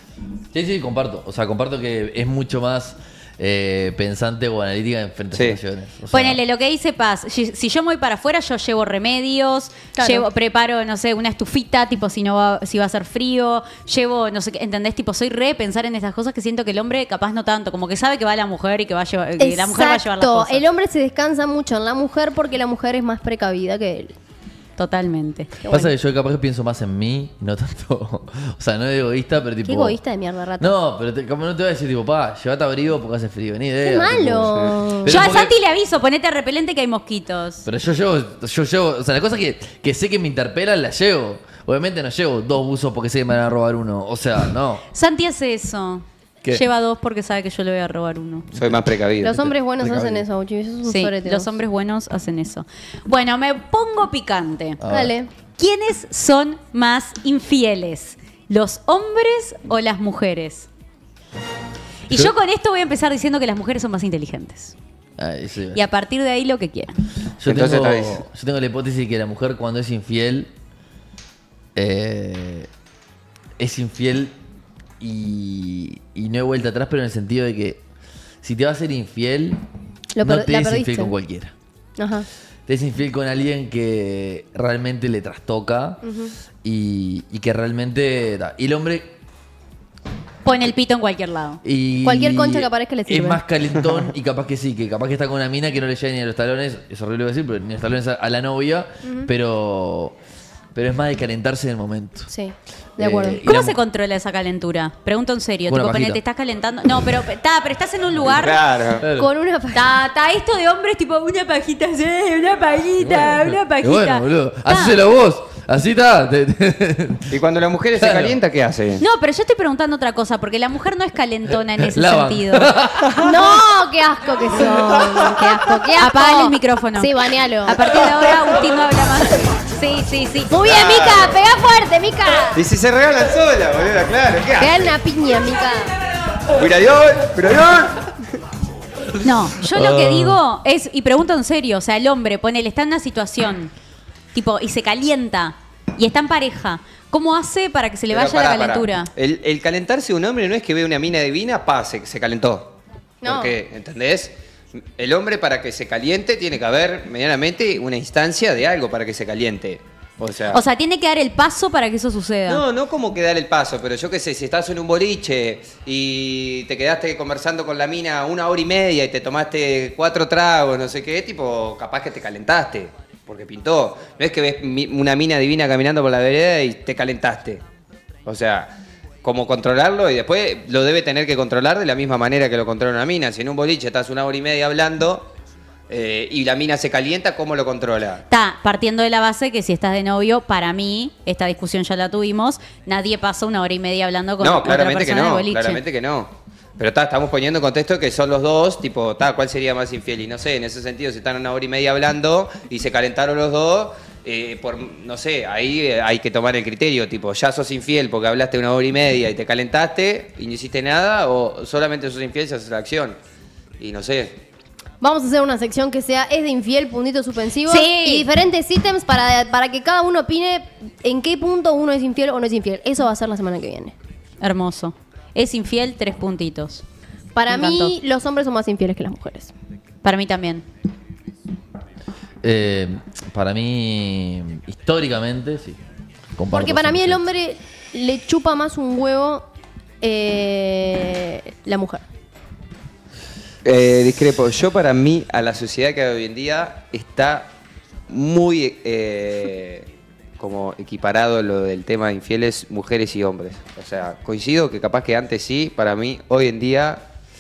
Sí, sí, comparto. O sea, comparto que es mucho más eh, pensante o analítica en frente Sí. a situaciones. O sea, Ponele lo que dice Paz. Si, si yo me voy para afuera, yo llevo remedios, Claro. llevo, preparo, no sé, una estufita, tipo si no va, si va a ser frío, llevo, no sé qué, ¿entendés? Tipo, soy re pensar en estas cosas que siento que el hombre capaz no tanto, como que sabe que va la mujer y que va a llevar, que la mujer va a llevar las Exacto. cosas. El hombre se descansa mucho en la mujer porque la mujer es más precavida que él. Totalmente. Qué Pasa bueno. que yo capaz que pienso más en mí, no tanto. O sea, no es egoísta, pero tipo. Qué egoísta de mierda, rata. No, pero te- como no te voy a decir, tipo, pa, llévate abrigo porque hace frío, ni idea. Qué malo. tipo, Yo a porque- Santi le aviso, ponete repelente que hay mosquitos. Pero yo llevo, yo llevo, o sea, las cosas que, que sé que me interpelan las llevo. Obviamente no llevo dos buzos porque sé que me van a robar uno. O sea, no. Santi hace eso. ¿Qué? Lleva dos porque sabe que yo le voy a robar uno. Soy más precavido. Los hombres buenos Precavido. hacen eso, Uchi. Eso es un Sí, sorete, los ¿no? hombres buenos hacen eso. Bueno, me pongo picante. A ver. Dale. ¿Quiénes son más infieles? ¿Los hombres o las mujeres? Y Yo- yo con esto voy a empezar diciendo que las mujeres son más inteligentes. Ay, sí. Y a partir de ahí lo que quieran. Yo Entonces, tengo, tal vez. yo tengo la hipótesis que la mujer cuando es infiel eh, es infiel y, y no hay vuelta atrás, pero en el sentido de que si te va a ser infiel, Lo no per- te la es perdiste. infiel con cualquiera. Ajá. Te es infiel con alguien que realmente le trastoca y, y que realmente... da. Y el hombre... Pone el pito en cualquier lado. Y Cualquier concha que aparezca le sirve. Es más calentón y capaz que sí, que capaz que está con una mina que no le llega ni a los talones, es horrible decir, pero ni a los talones a, a la novia, pero pero es más de calentarse en el momento. Sí, de acuerdo. Eh, y ¿Cómo la se mu- controla esa calentura? Pregunto en serio. Con una Tipo, ponele, pajita. te estás calentando. No, pero, ta, pero estás en un lugar. Claro. Claro. Con una pa- Ta, ta, esto de hombres, tipo, una pajita, sí, una pajita, una Y pajita. bueno, boludo, Ta. hacéselo vos, así está. Te- te- Y cuando la mujer se Claro. calienta, ¿qué hace? No, pero yo estoy preguntando otra cosa, porque la mujer no es calentona en ese Lavan. sentido. No, qué asco que son. Qué asco, qué asco. Apagale el micrófono. Sí, banealo. A partir de ahora, Agustín no habla más. Sí, sí, sí. Muy bien, Mica, pega fuerte, Mica. Y si se regalan sola, boludo, claro, ¿qué Pega hace? una piña, Mica. Cuidadón, cuidadón. No, yo lo Ah. que digo es, y pregunto en serio, o sea, el hombre, ponele, está en una situación, tipo, y se calienta, y está en pareja, ¿cómo hace para que se le Pero vaya la pará, pará. calentura? El, el calentarse de un hombre no es que ve una mina divina, pa, se, se calentó. No. Porque, ¿entendés? El hombre para que se caliente tiene que haber medianamente una instancia de algo para que se caliente. O sea, O sea, tiene que dar el paso para que eso suceda. no, no como que dar el paso, pero yo qué sé, si estás en un boliche y te quedaste conversando con la mina una hora y media y te tomaste cuatro tragos, no sé qué, tipo, capaz que te calentaste, porque pintó. No es que ves mi- una mina divina caminando por la vereda y te calentaste. O sea, como controlarlo y después lo debe tener que controlar de la misma manera que lo controla una mina. Si en un boliche estás una hora y media hablando eh, y la mina se calienta, ¿cómo lo controla? Está partiendo de la base que si estás de novio, para mí, esta discusión ya la tuvimos, nadie pasa una hora y media hablando con No, otra claramente que persona en el no, boliche. claramente que no. Pero ta, estamos poniendo en contexto que son los dos, tipo, ta, ¿cuál sería más infiel? Y no sé, en ese sentido, si están una hora y media hablando y se calentaron los dos, eh, por, no sé, ahí eh, hay que tomar el criterio, tipo, ya sos infiel porque hablaste una hora y media y te calentaste y no hiciste nada, o solamente sos infiel si haces la acción. Y no sé. Vamos a hacer una sección que sea es de infiel, puntitos suspensivos. Sí. Y diferentes ítems para, para que cada uno opine en qué punto uno es infiel o no es infiel. Eso va a ser la semana que viene. Hermoso. Es infiel, tres puntitos. Para Me mí, encantó. los hombres son más infieles que las mujeres. Para mí también. Eh, para mí, históricamente, sí. Comparto Porque para mí el cien por hombre le chupa más un huevo eh, la mujer. Eh, discrepo. Yo para mí, a la sociedad que hay hoy en día, está muy eh, como equiparado lo del tema de infieles, mujeres y hombres. O sea, coincido que capaz que antes sí, para mí, hoy en día...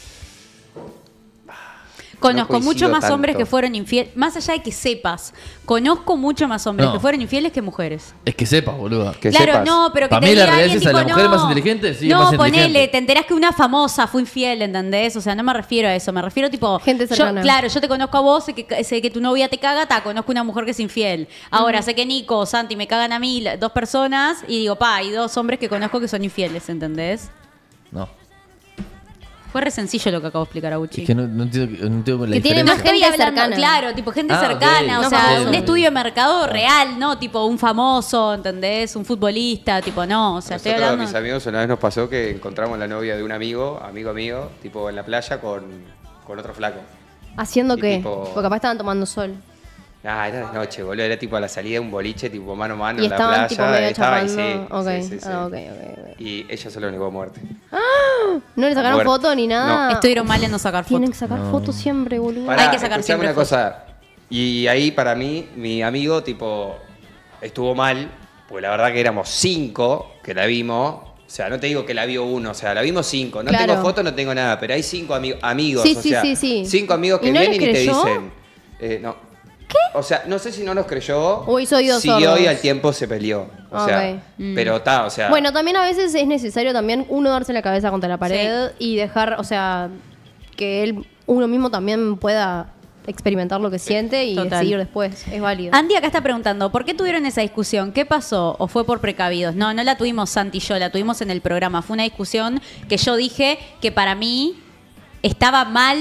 Conozco coincido mucho más tanto. hombres que fueron infieles, más allá de que sepas, conozco mucho más hombres No. que fueron infieles que mujeres. ciento. Es que sepas, boludo. Que claro, sepas. no, pero que Para te mí la diga realidad alguien es esa, tipo, la mujer no, más inteligente, sí, no, más ponele, inteligente. te enterás que una famosa fue infiel, ¿entendés? O sea, no me refiero a eso, me refiero tipo... Gente yo, cercana. claro, yo te conozco a vos, sé que, sé que tu novia te caga, ta, conozco una mujer que es infiel. Ahora, sé que Nico o Santi me cagan a mí, la- dos personas, y digo, pa, hay dos hombres que conozco que son infieles, ¿entendés? No. Fue re sencillo lo que acabo de explicar a Uchi. Es que no, no entiendo, no entiendo la Que tiene No diferencia. más estoy gente hablando, cercana. claro, tipo gente Ah, cercana, ok. o No sea, famoso. un estudio de mercado real, no tipo un famoso, ¿entendés? Un futbolista, tipo no, o sea, estoy Nosotros, hablando... mis amigos, una vez nos pasó que encontramos la novia de un amigo, amigo mío, tipo en la playa con, con otro flaco. ¿Haciendo Y qué? tipo- Porque capaz estaban tomando sol. Ah, era de noche, boludo. Era tipo a la salida de un boliche, tipo mano a mano Y en la estaban playa. tipo medio estaba ahí, chapando. sí, Ok, sí, sí, sí. ah, ok, ok, ok. Y ella solo negó a muerte. ¿No le sacaron Muerte. foto ni nada? Estuvieron mal en no sacar Tienen fotos. que sacar fotos siempre, boludo. Pará, Hay que sacar escuchame siempre una fotos. cosa. Y ahí para mí, mi amigo, tipo, estuvo mal, porque la verdad que éramos cinco que la vimos. O sea, no te digo que la vio uno, o sea, la vimos cinco. No Claro. tengo fotos, no tengo nada, pero hay cinco ami- amigos. Sí, o sí, sea, sí, sí. Cinco amigos que ¿Y no les vienen y te creyó? dicen. eh, no. ¿Qué? O sea, no sé si no nos creyó. O hizo oídos siguió sordos. y al tiempo se peleó. O sea, Ok. Mm. pero está, o sea. Bueno, también a veces es necesario también uno darse la cabeza contra la pared y dejar, o sea, que él, uno mismo también pueda experimentar lo que siente y Total. decidir después. Es válido. Andy acá está preguntando, ¿por qué tuvieron esa discusión? ¿Qué pasó? ¿O fue por precavidos? No, no la tuvimos Santi y yo, la tuvimos en el programa. Fue una discusión que yo dije que para mí estaba mal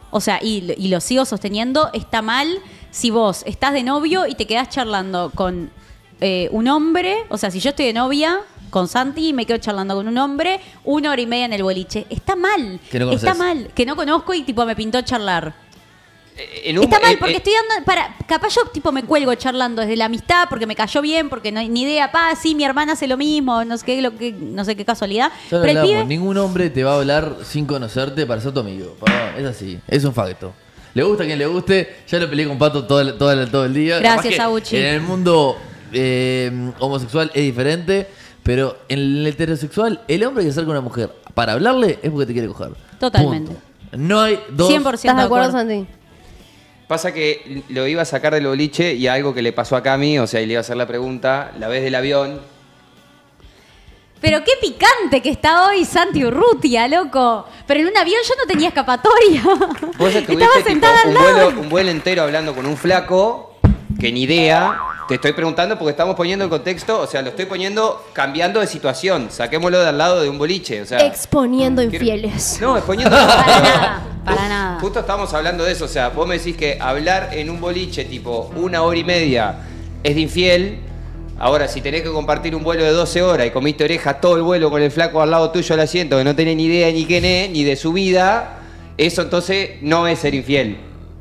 o sea, y, y lo sigo sosteniendo, está mal si vos estás de novio y te quedás charlando con eh, un hombre, o sea, si yo estoy de novia con Santi y me quedo charlando con un hombre una hora y media en el boliche, está mal, Que no está conoces. mal, que no conozco y tipo me pintó charlar. En un- Está mal, eh, porque eh, estoy dando. Para, capaz yo tipo me cuelgo charlando desde la amistad, porque me cayó bien, porque no hay ni idea. Pa, sí, mi hermana hace lo mismo, no sé qué, lo que, no sé qué casualidad. Ya lo Pero el hablamos, pibe. ningún hombre te va a hablar sin conocerte para ser tu amigo. Perdón, es así, es un facto. Le gusta a quien le guste, ya lo peleé con Pato todo el, todo el, todo el día. Gracias, Capaz que Aguchi. En el mundo eh, homosexual es diferente, pero en el heterosexual, el hombre que acerca a una mujer para hablarle es porque te quiere coger. Totalmente. Punto. No hay dos... cien por ciento ¿Estás de acuerdo, acuerdo. Santi? Pasa que lo iba a sacar del boliche y algo que le pasó a Cami, o sea, y le iba a hacer la pregunta, la vez del avión. Pero qué picante que está hoy Santi Urrutia, loco. Pero en un avión yo no tenía escapatoria. Vos estuviste Estaba tipo, sentada al un, lado. vuelo, un vuelo entero hablando con un flaco, que ni idea. Te estoy preguntando porque estamos poniendo el contexto, o sea, lo estoy poniendo cambiando de situación. Saquémoslo de al lado de un boliche, o sea. Exponiendo quiero- infieles. No, exponiendo. Para nada, para nada. Justo estábamos hablando de eso, o sea, vos me decís que hablar en un boliche tipo una hora y media es de infiel. Ahora, si tenés que compartir un vuelo de doce horas y comiste oreja todo el vuelo con el flaco al lado tuyo al asiento que no tenés ni idea ni quién es, ni de su vida, eso entonces no es ser infiel.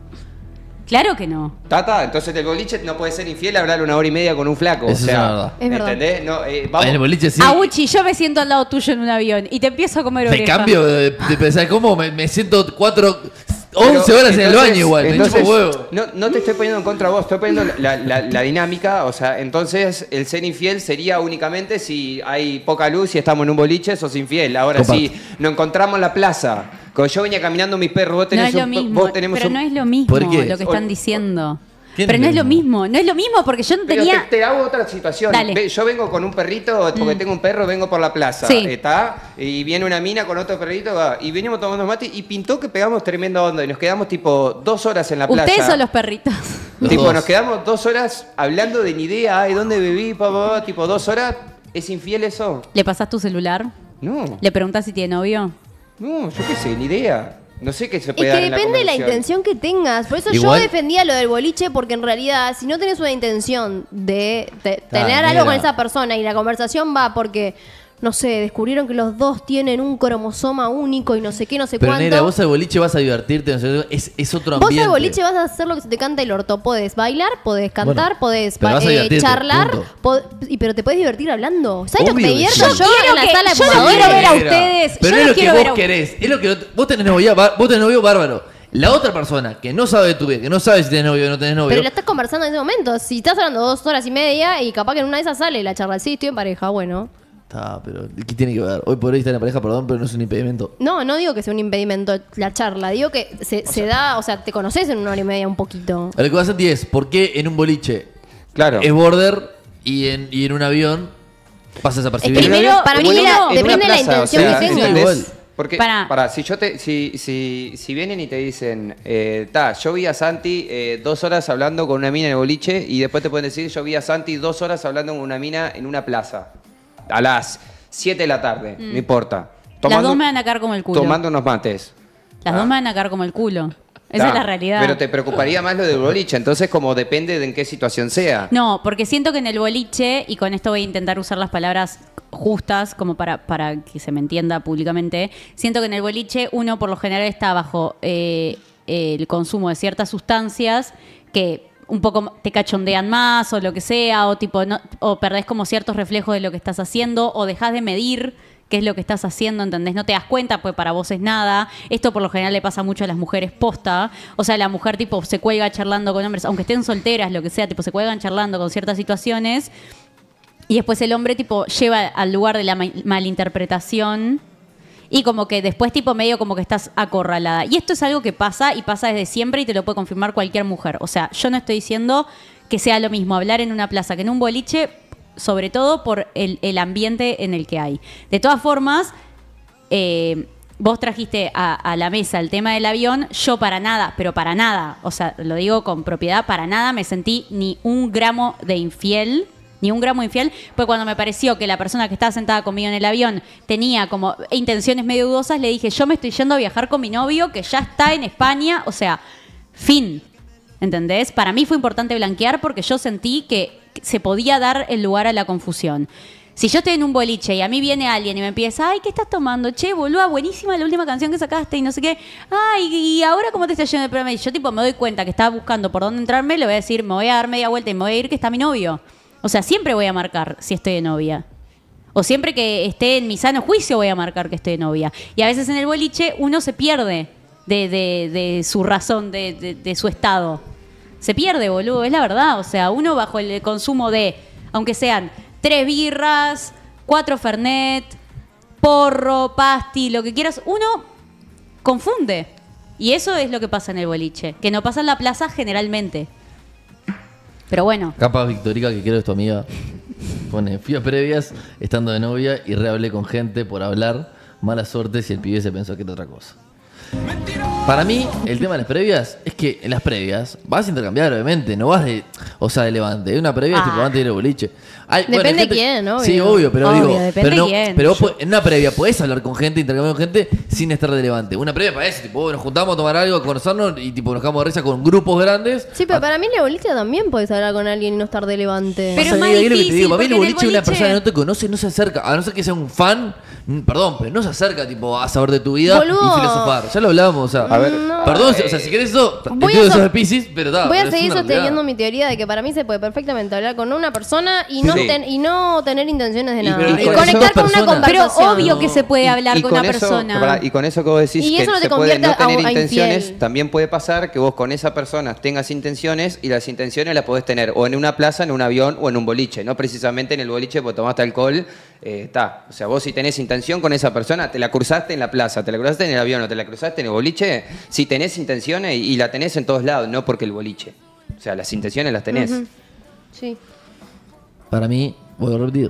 Claro que no. Tata, entonces del boliche no puede ser infiel hablar una hora y media con un flaco. Eso o sea, es verdad. Es verdad. ¿entendés? No, eh, vamos. En el boliche sí. Aguchi, yo me siento al lado tuyo en un avión y te empiezo a comer Me oreja. cambio de, de pensar cómo me, me siento cuatro, once Pero, horas en el entonces- baño igual, me entonces, chupo huevo. No, no te estoy poniendo en contra vos, estoy poniendo la, la- la dinámica. O sea, entonces el ser infiel sería únicamente si hay poca luz y estamos en un boliche, sos infiel. Ahora, Comparto. si nos encontramos en la plaza, cuando yo venía caminando mis perros, vos No tenés es lo un- mismo, vos tenemos pero un- no es lo mismo ¿Por qué? lo que están O- diciendo. ¿Quién Pero no es es lo lo mismo? mismo, no es lo mismo porque yo no Pero tenía... te, te hago otra situación. Dale. Ve, yo vengo con un perrito, porque tengo un perro, vengo por la plaza. Sí. ¿Está? Y viene una mina con otro perrito, va, y venimos tomando mate y pintó que pegamos tremenda onda y nos quedamos tipo dos horas en la plaza. Ustedes son los perritos. Los Tipo, dos. nos quedamos dos horas hablando de ni idea, ay, ¿dónde viví? Pa, pa, pa, tipo, dos horas. ¿Es infiel eso? ¿Le pasás tu celular? No, ¿Le preguntás si tiene novio? no, yo qué sé, ni idea. No sé qué se Es puede que dar en la depende de la conversación. intención que tengas. Por eso Igual- yo defendía lo del boliche, porque en realidad, si no tenés una intención de, de tener Ah, algo con mira. esa persona y la conversación va porque, no sé, descubrieron que los dos tienen un cromosoma único y no sé qué, no sé Pero cuánto. Negra, vos al boliche vas a divertirte, no sé, es, es otro Vos ambiente. al boliche vas a hacer lo que se te canta el orto. Podés bailar, podés cantar, Bueno, podés pero ba- vas a eh, divertirte, charlar, punto. pod- y, pero te podés divertir hablando. ¿Sabes lo que Obvio me que divierto sí. yo Quiero en la que- sala de yo no fumadores? quiero ver a Negra. ustedes, Pero yo es no lo que quiero vos ver a- querés. Es lo que vos tenés novia, bar- vos tenés novio bárbaro. La otra persona que no sabe de tu vida, que no sabe si tenés novio o no tenés novio. Pero la estás conversando en ese momento. Si estás hablando dos horas y media y capaz que en una de esas sale la charla, sí, estoy en pareja, bueno. Está, pero ¿qué tiene que ver? Hoy por hoy está en la pareja, perdón, pero no es un impedimento. No, no digo que sea un impedimento la charla, digo que se, se da, o sea, te conoces en una hora y media un poquito. A lo que vas a ti es, ¿por qué en un boliche Claro. es border y en, y en un avión pasa desapercibido? Es que primero, para mí, En una- mira, en una depende de la plaza, intención o sea, que tengas. ¿entendés? Igual. Porque, Pará. para, si yo te, si, si, si vienen y te dicen, eh, ta, yo vi a Santi eh, dos horas hablando con una mina en el boliche y después te pueden decir, yo vi a Santi dos horas hablando con una mina en una plaza. A las siete de la tarde, no importa. Mm. Las dos me van a caer como el culo. Tomando unos mates. Las dos me van a caer como el culo. Esa Ta, es la realidad. Pero te preocuparía más lo del boliche, entonces como depende de en qué situación sea. No, porque siento que en el boliche, y con esto voy a intentar usar las palabras justas como para, para que se me entienda públicamente, siento que en el boliche uno por lo general está bajo eh, el consumo de ciertas sustancias que un poco te cachondean más o lo que sea, o tipo no, o perdés como ciertos reflejos de lo que estás haciendo, o dejás de medir qué es lo que estás haciendo, ¿entendés? No te das cuenta, pues para vos es nada. Esto por lo general le pasa mucho a las mujeres posta. O sea, la mujer tipo se cuelga charlando con hombres, aunque estén solteras, lo que sea, tipo se cuelgan charlando con ciertas situaciones. Y después el hombre tipo lleva al lugar de la ma- malinterpretación y como que después tipo medio como que estás acorralada. Y esto es algo que pasa y pasa desde siempre y te lo puede confirmar cualquier mujer. O sea, yo no estoy diciendo que sea lo mismo hablar en una plaza que en un boliche, sobre todo por el, el ambiente en el que hay. De todas formas, eh, vos trajiste a, a la mesa el tema del avión, yo para nada, pero para nada, o sea, lo digo con propiedad, para nada me sentí ni un gramo de infiel, ni un gramo infiel, pues cuando me pareció que la persona que estaba sentada conmigo en el avión tenía como intenciones medio dudosas, le dije, yo me estoy yendo a viajar con mi novio, que ya está en España, o sea, fin, ¿entendés? Para mí fue importante blanquear porque yo sentí que se podía dar el lugar a la confusión. Si yo estoy en un boliche y a mí viene alguien y me empieza, ay, ¿qué estás tomando? Che, boluda, buenísima la última canción que sacaste y no sé qué. Ay, ¿y ahora cómo te está yendo el programa? Y yo tipo me doy cuenta que estaba buscando por dónde entrarme, le voy a decir, me voy a dar media vuelta y me voy a ir que está mi novio. O sea, siempre voy a marcar si estoy de novia. O siempre que esté en mi sano juicio voy a marcar que estoy de novia. Y a veces en el boliche uno se pierde de, de, de su razón, de, de, de su estado. Se pierde, boludo, es la verdad. O sea, uno bajo el consumo de, aunque sean tres birras, cuatro fernet, porro, pasti, lo que quieras, uno confunde. Y eso es lo que pasa en el boliche, que no pasa en la plaza generalmente. Pero bueno. Capaz Victorica, que creo es tu amiga, pone, fui a previas estando de novia y rehablé con gente por hablar. Mala suerte si el pibe se pensó que era otra cosa. Para mí, el tema de las previas es que en las previas vas a intercambiar, obviamente, no vas de, o sea, de levante. Una previa Ah. es tipo antes de ir al boliche. Hay, Depende bueno, gente- quién, obvio. Sí, obvio, pero Obvio, digo, depende pero, no, quién. pero vos po- en una previa podés hablar con gente, intercambiar con gente sin estar de levante. Una previa para eso, tipo, oh, nos juntamos a tomar algo, a conocernos y tipo nos quedamos de risa con grupos grandes. Sí, pero para mí en la boliche también podés hablar con alguien y no estar de levante. Pero O sea, es más ahí lo que te difícil, digo, para mí el porque en el boliche, una boliche- persona que no te conoce no se acerca, a no ser que sea un fan, mm, perdón, pero no se acerca tipo a saber de tu vida Boludo. y filosofar. Ya lo hablábamos, o sea, A ver, No. perdón, o sea, si querés eso, Voy entiendo a que sos so- de Piscis, pero ta, Voy a pero es seguir una sosteniendo realidad. mi teoría de que para mí se puede perfectamente hablar con una persona y no, Sí. ten- y no tener intenciones de Y- nada. pero Y, con conectar eso- con una personas- Pero conversación. obvio que se puede hablar Y con, con una eso, persona. pará, y con eso que vos decís Y que eso no te se puede convierte no a- tener a intenciones, infiel. también puede pasar que vos con esa persona tengas intenciones y las intenciones las podés tener o en una plaza, en un avión o en un boliche, no precisamente en el boliche porque tomaste alcohol, está. O sea, vos si tenés intención con esa persona, te la cruzaste en la plaza, te la cruzaste en el avión o te la cruzaste en el boliche, si tenés intenciones y, y la tenés en todos lados, no porque el boliche. O sea, las intenciones las tenés. Ujú. Sí. Para mí, voy a repetir,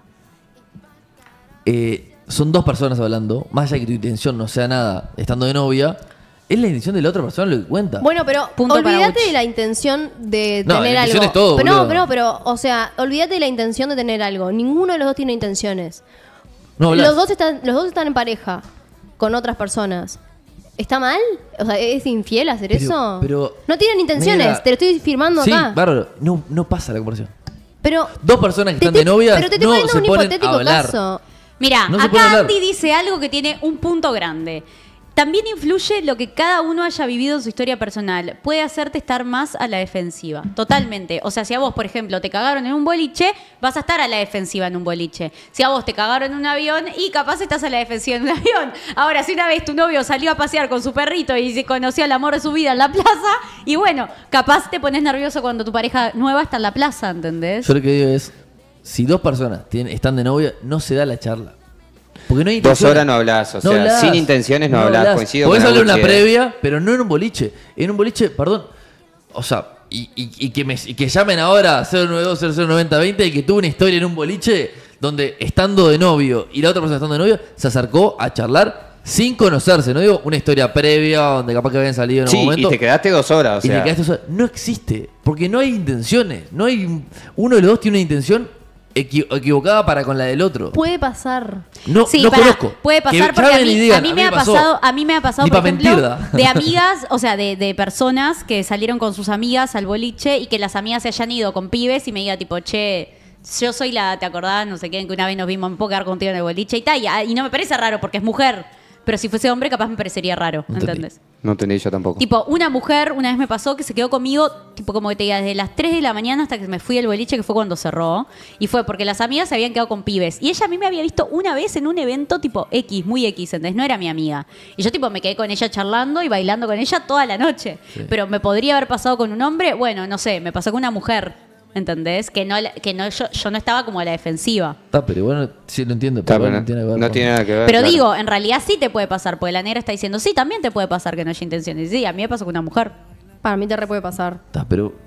eh, son dos personas hablando, más allá de que tu intención no sea nada estando de novia, es la intención de la otra persona lo que cuenta. Bueno, pero Punto para olvídate Uchi. de la intención de No, tener la intención algo. es todo, pero no, boludo. pero, pero, o sea, olvídate de la intención de tener algo. Ninguno de los dos tiene intenciones. no hablas. Los dos están, los dos están en pareja con otras personas. ¿Está mal? O sea, ¿es infiel hacer Pero- eso? pero- no tienen intenciones, Mira, te lo estoy firmando Sí, acá. bárbaro, no, no pasa la conversación. Pero Dos personas que te están de estoy- novia pero te estoy no poniendo se un ponen a hipotético hablar. caso. Mira, No se puede acá hablar. Andy dice algo que tiene un punto grande. También influye lo que cada uno haya vivido en su historia personal. Puede hacerte estar más a la defensiva. Totalmente. O sea, si a vos, por ejemplo, te cagaron en un boliche, vas a estar a la defensiva en un boliche. Si a vos te cagaron en un avión y capaz estás a la defensiva en un avión. Ahora, si una vez tu novio salió a pasear con su perrito y se conoció al amor de su vida en la plaza, y bueno, capaz te pones nervioso cuando tu pareja nueva está en la plaza, ¿entendés? Yo lo que digo es, si dos personas tienen, están de novia, no se da la charla. Porque no hay Dos intenciones. horas no hablas, o sea, hablás. sin intenciones no, hablas. Coincido Podés con hablar en una Aguchi, eh. previa, pero no en un boliche. En un boliche, perdón, o sea, y, y- y que, me, y que llamen ahora cero nueve dos cero cero nueve cero dos cero y que tuve una historia en un boliche donde estando de novio y la otra persona estando de novio, se acercó a charlar sin conocerse. No digo una historia previa donde capaz que habían salido en Sí, un momento. y te quedaste dos horas, o Y te sea. quedaste sola. No existe, porque no hay intenciones. No hay uno de los dos tiene una intención equi- equivocada para con la del otro. Puede pasar. No, Sí, no pará, conozco. puede pasar Que porque a llamen y mí, digan, a mí me ha pasó. pasado, a mí me ha pasado, Ni por pa' ejemplo, mentir, da. de amigas, o sea, de, de personas que salieron con sus amigas al boliche y que las amigas se hayan ido con pibes y me diga tipo, che, yo soy la, ¿te acordás? No sé qué, que una vez nos vimos en poker contigo en el boliche y tal, y, y no me parece raro porque es mujer, pero si fuese hombre capaz me parecería raro, Entendí. ¿entendés? No entendí yo tampoco. Tipo, una mujer una vez me pasó que se quedó conmigo, tipo como que te diga, desde las tres de la mañana hasta que me fui al boliche, que fue cuando cerró. Y fue porque las amigas se habían quedado con pibes. Y ella a mí me había visto una vez en un evento tipo X, muy X, ¿entendés? No era mi amiga. Y yo tipo me quedé con ella charlando y bailando con ella toda la noche. Pero me podría haber pasado con un hombre, bueno, no sé, me pasó con una mujer. ¿Entendés? Que no, que no yo, yo no estaba como a la defensiva. Está, pero bueno, sí lo entiendo, Está, pero pero no, no, tiene que ver no con- tiene nada que ver. Pero claro. digo, en realidad sí te puede pasar, porque la negra está diciendo, sí, también te puede pasar que no haya intenciones. Sí, a mí me pasó con una mujer. Para mí te re puede pasar. Está, pero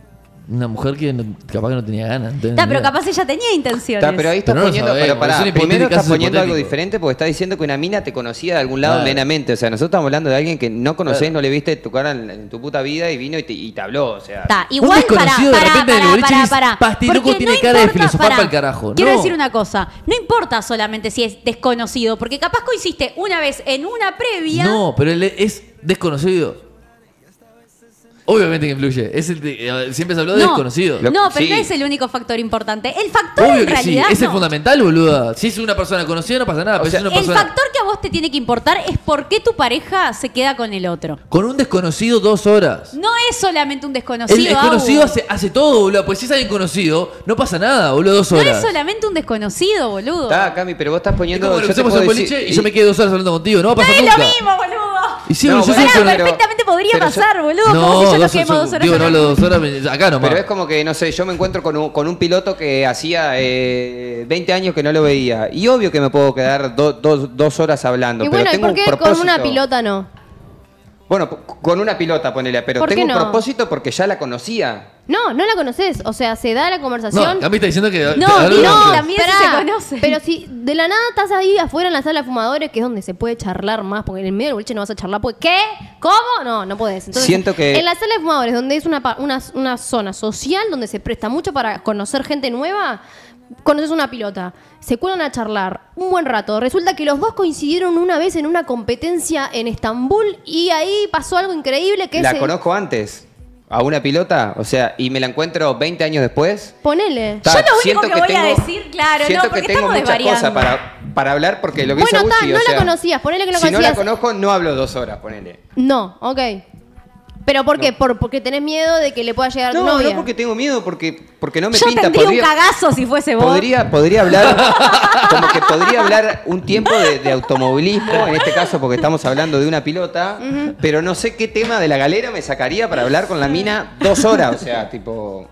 una mujer que no- capaz que no tenía ganas. no tenía Está, ni pero idea. capaz ella tenía intenciones. Está, pero ahí estás Pero no lo poniendo, sabemos, pero pará, es un primero hipotético estás caso poniendo algo hipotético. diferente porque estás diciendo que una mina te conocía de algún lado Claro. plenamente. O sea, nosotros estamos hablando de alguien que no conocés, Claro. no le viste tu cara en, en tu puta vida y vino y te, y te habló. O sea, Está, Un igual para, desconocido de para, repente en el para, boliche para, dice, para. "Pasti, loco, Porque tiene no cara de importa- filosofar pará. pa'l carajo". Quiero No. decir una cosa, no importa solamente si es desconocido, porque capaz cohiciste una vez en una previa. No, pero él es desconocido. Obviamente que influye. Es el de- siempre se habló de No, desconocido. Lo- no, pero sí. no es el único factor importante. El factor Obvio en que sí. realidad Es el no. fundamental, boluda. Si es una persona conocida no pasa nada. Pero sea, si es una El persona factor que a vos te tiene que importar es por qué tu pareja se queda con el otro. con un desconocido dos horas. No es solamente un desconocido. El desconocido Abu. hace, hace todo, boludo. Pues si es alguien conocido, no pasa nada, boludo, dos No horas. es solamente un desconocido, boludo. Está, Cami, pero vos estás Es poniendo. como lo yo que te hacemos puedo en boliche decir- y yo me quedé dos horas hablando contigo. No va a No pasar es nunca. lo mismo, boludo. Y sí, No, yo bueno, soy Pará, pero- perfectamente podría pero yo- pasar, boludo. No, como si yo dos nos quedemos horas. dos horas Digo, no hablo hablando. dos horas, me- acá nomás. Pero es como que, no sé, yo me encuentro con un, con un piloto que hacía eh, veinte años que no lo veía. Y obvio que me puedo quedar do- do- dos horas hablando. Y pero bueno, ¿y tengo por qué un con propósito. una pilota no? Bueno, p- con una pilota, ponele. Pero ¿Por tengo qué un no? propósito porque ya la conocía. No, no la conoces. O sea, se da la No, conversación. Cami está diciendo que. No, te- digo no, que también Esperá, se conocen. Pero si de la nada estás ahí afuera en la sala de fumadores, que es donde se puede charlar más, porque en el medio del boliche no vas a charlar, porque ¿qué? ¿Cómo? No, no podés. Entonces, Siento que- en la sala de fumadores, donde es una, pa- una, una zona social, donde se presta mucho para conocer gente nueva, conoces una pilota, se cuelan a charlar un buen rato. Resulta que los dos coincidieron una vez en una competencia en Estambul y ahí pasó algo increíble que La es el- conozco antes. A una pilota, o sea, y me la encuentro veinte años después. Ponele. Ta, Yo lo único siento que voy a tengo- decir, claro, siento no, porque que tengo estamos muchas cosas desvariando. para, para hablar porque lo que Bueno, dice ta, Gucci, no o la sea, conocías, ponele que no si no conocías. la conozco, no hablo dos horas, ponele. No, ok. ¿Pero por qué? Por, porque tenés miedo de que le pueda llegar a tu No, novia. no porque tengo miedo, porque, porque no me Yo pinta. tendría podría, un cagazo si fuese vos. podría, podría hablar, como que podría hablar un tiempo de, de automovilismo, en este caso porque estamos hablando de una pilota, pero no sé qué tema de la galera me sacaría para hablar con la mina dos horas, o sea, tipo...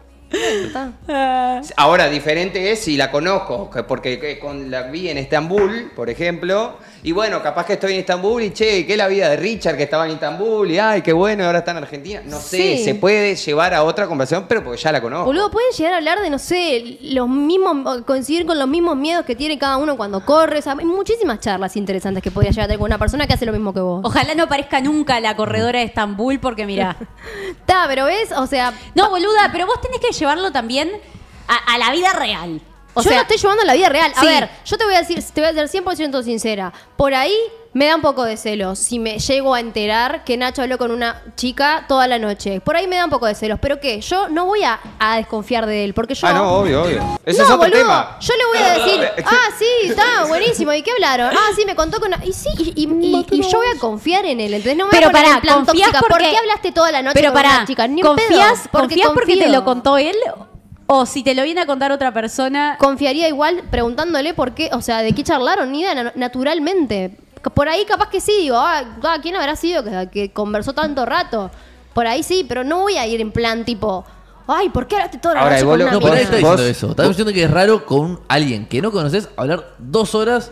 Ahora, diferente es si la conozco, que- porque que con la vi en Estambul, por ejemplo, y bueno, capaz que estoy en Estambul y che, ¿qué es la vida de Richard que estaba en Estambul? Y ay, qué bueno, ahora está en Argentina. No sé, Sí. se puede llevar a otra conversación, pero porque ya la conozco. Boludo, pueden llegar a hablar de, no sé, los mismos, coincidir con los mismos miedos que tiene cada uno cuando corre. O sea, hay muchísimas charlas interesantes que podría llegar a tener con una persona que hace lo mismo que vos. Ojalá no aparezca nunca la corredora de Estambul, porque mirá. Está, pero ves, o sea, No, boluda, pero vos tenés que llevarlo también a, a la vida real. O yo sea, lo estoy llevando a la vida real. A Sí. ver, yo te voy a decir, te voy a ser cien por ciento sincera. Por ahí me da un poco de celos si me llego a enterar que Nacho habló con una chica toda la noche. Por ahí me da un poco de celos. ¿Pero qué? Yo no voy a, a desconfiar de él, porque yo... Ah, no, obvio, obvio. Ese no, es otro boludo, tema. yo le voy a decir, ah, sí, está buenísimo. ¿Y qué hablaron? Ah, sí, me contó con... una- Y sí, y, y- y- y yo voy a confiar en él. Entonces no me Pero voy a poner pará, en plan confías tóxica. ¿Por porque- qué hablaste toda la noche pero con pará, una chica? Ni en ¿confías, pedo, porque confías porque te confío. lo contó él? O si te lo viene a contar otra persona. Confiaría igual preguntándole por qué, o sea, de qué charlaron, ni idea, na- naturalmente. Por ahí capaz que sí, digo, ah, ah, ¿quién habrá sido que, que conversó tanto rato? Por ahí sí, pero no voy a ir en plan tipo, ay, ¿por qué hablaste toda la Ahora, noche y vos con lo- una No, pero mina? nadie está Vos- diciendo eso. Está vos- diciendo que es raro con alguien que no conoces hablar dos horas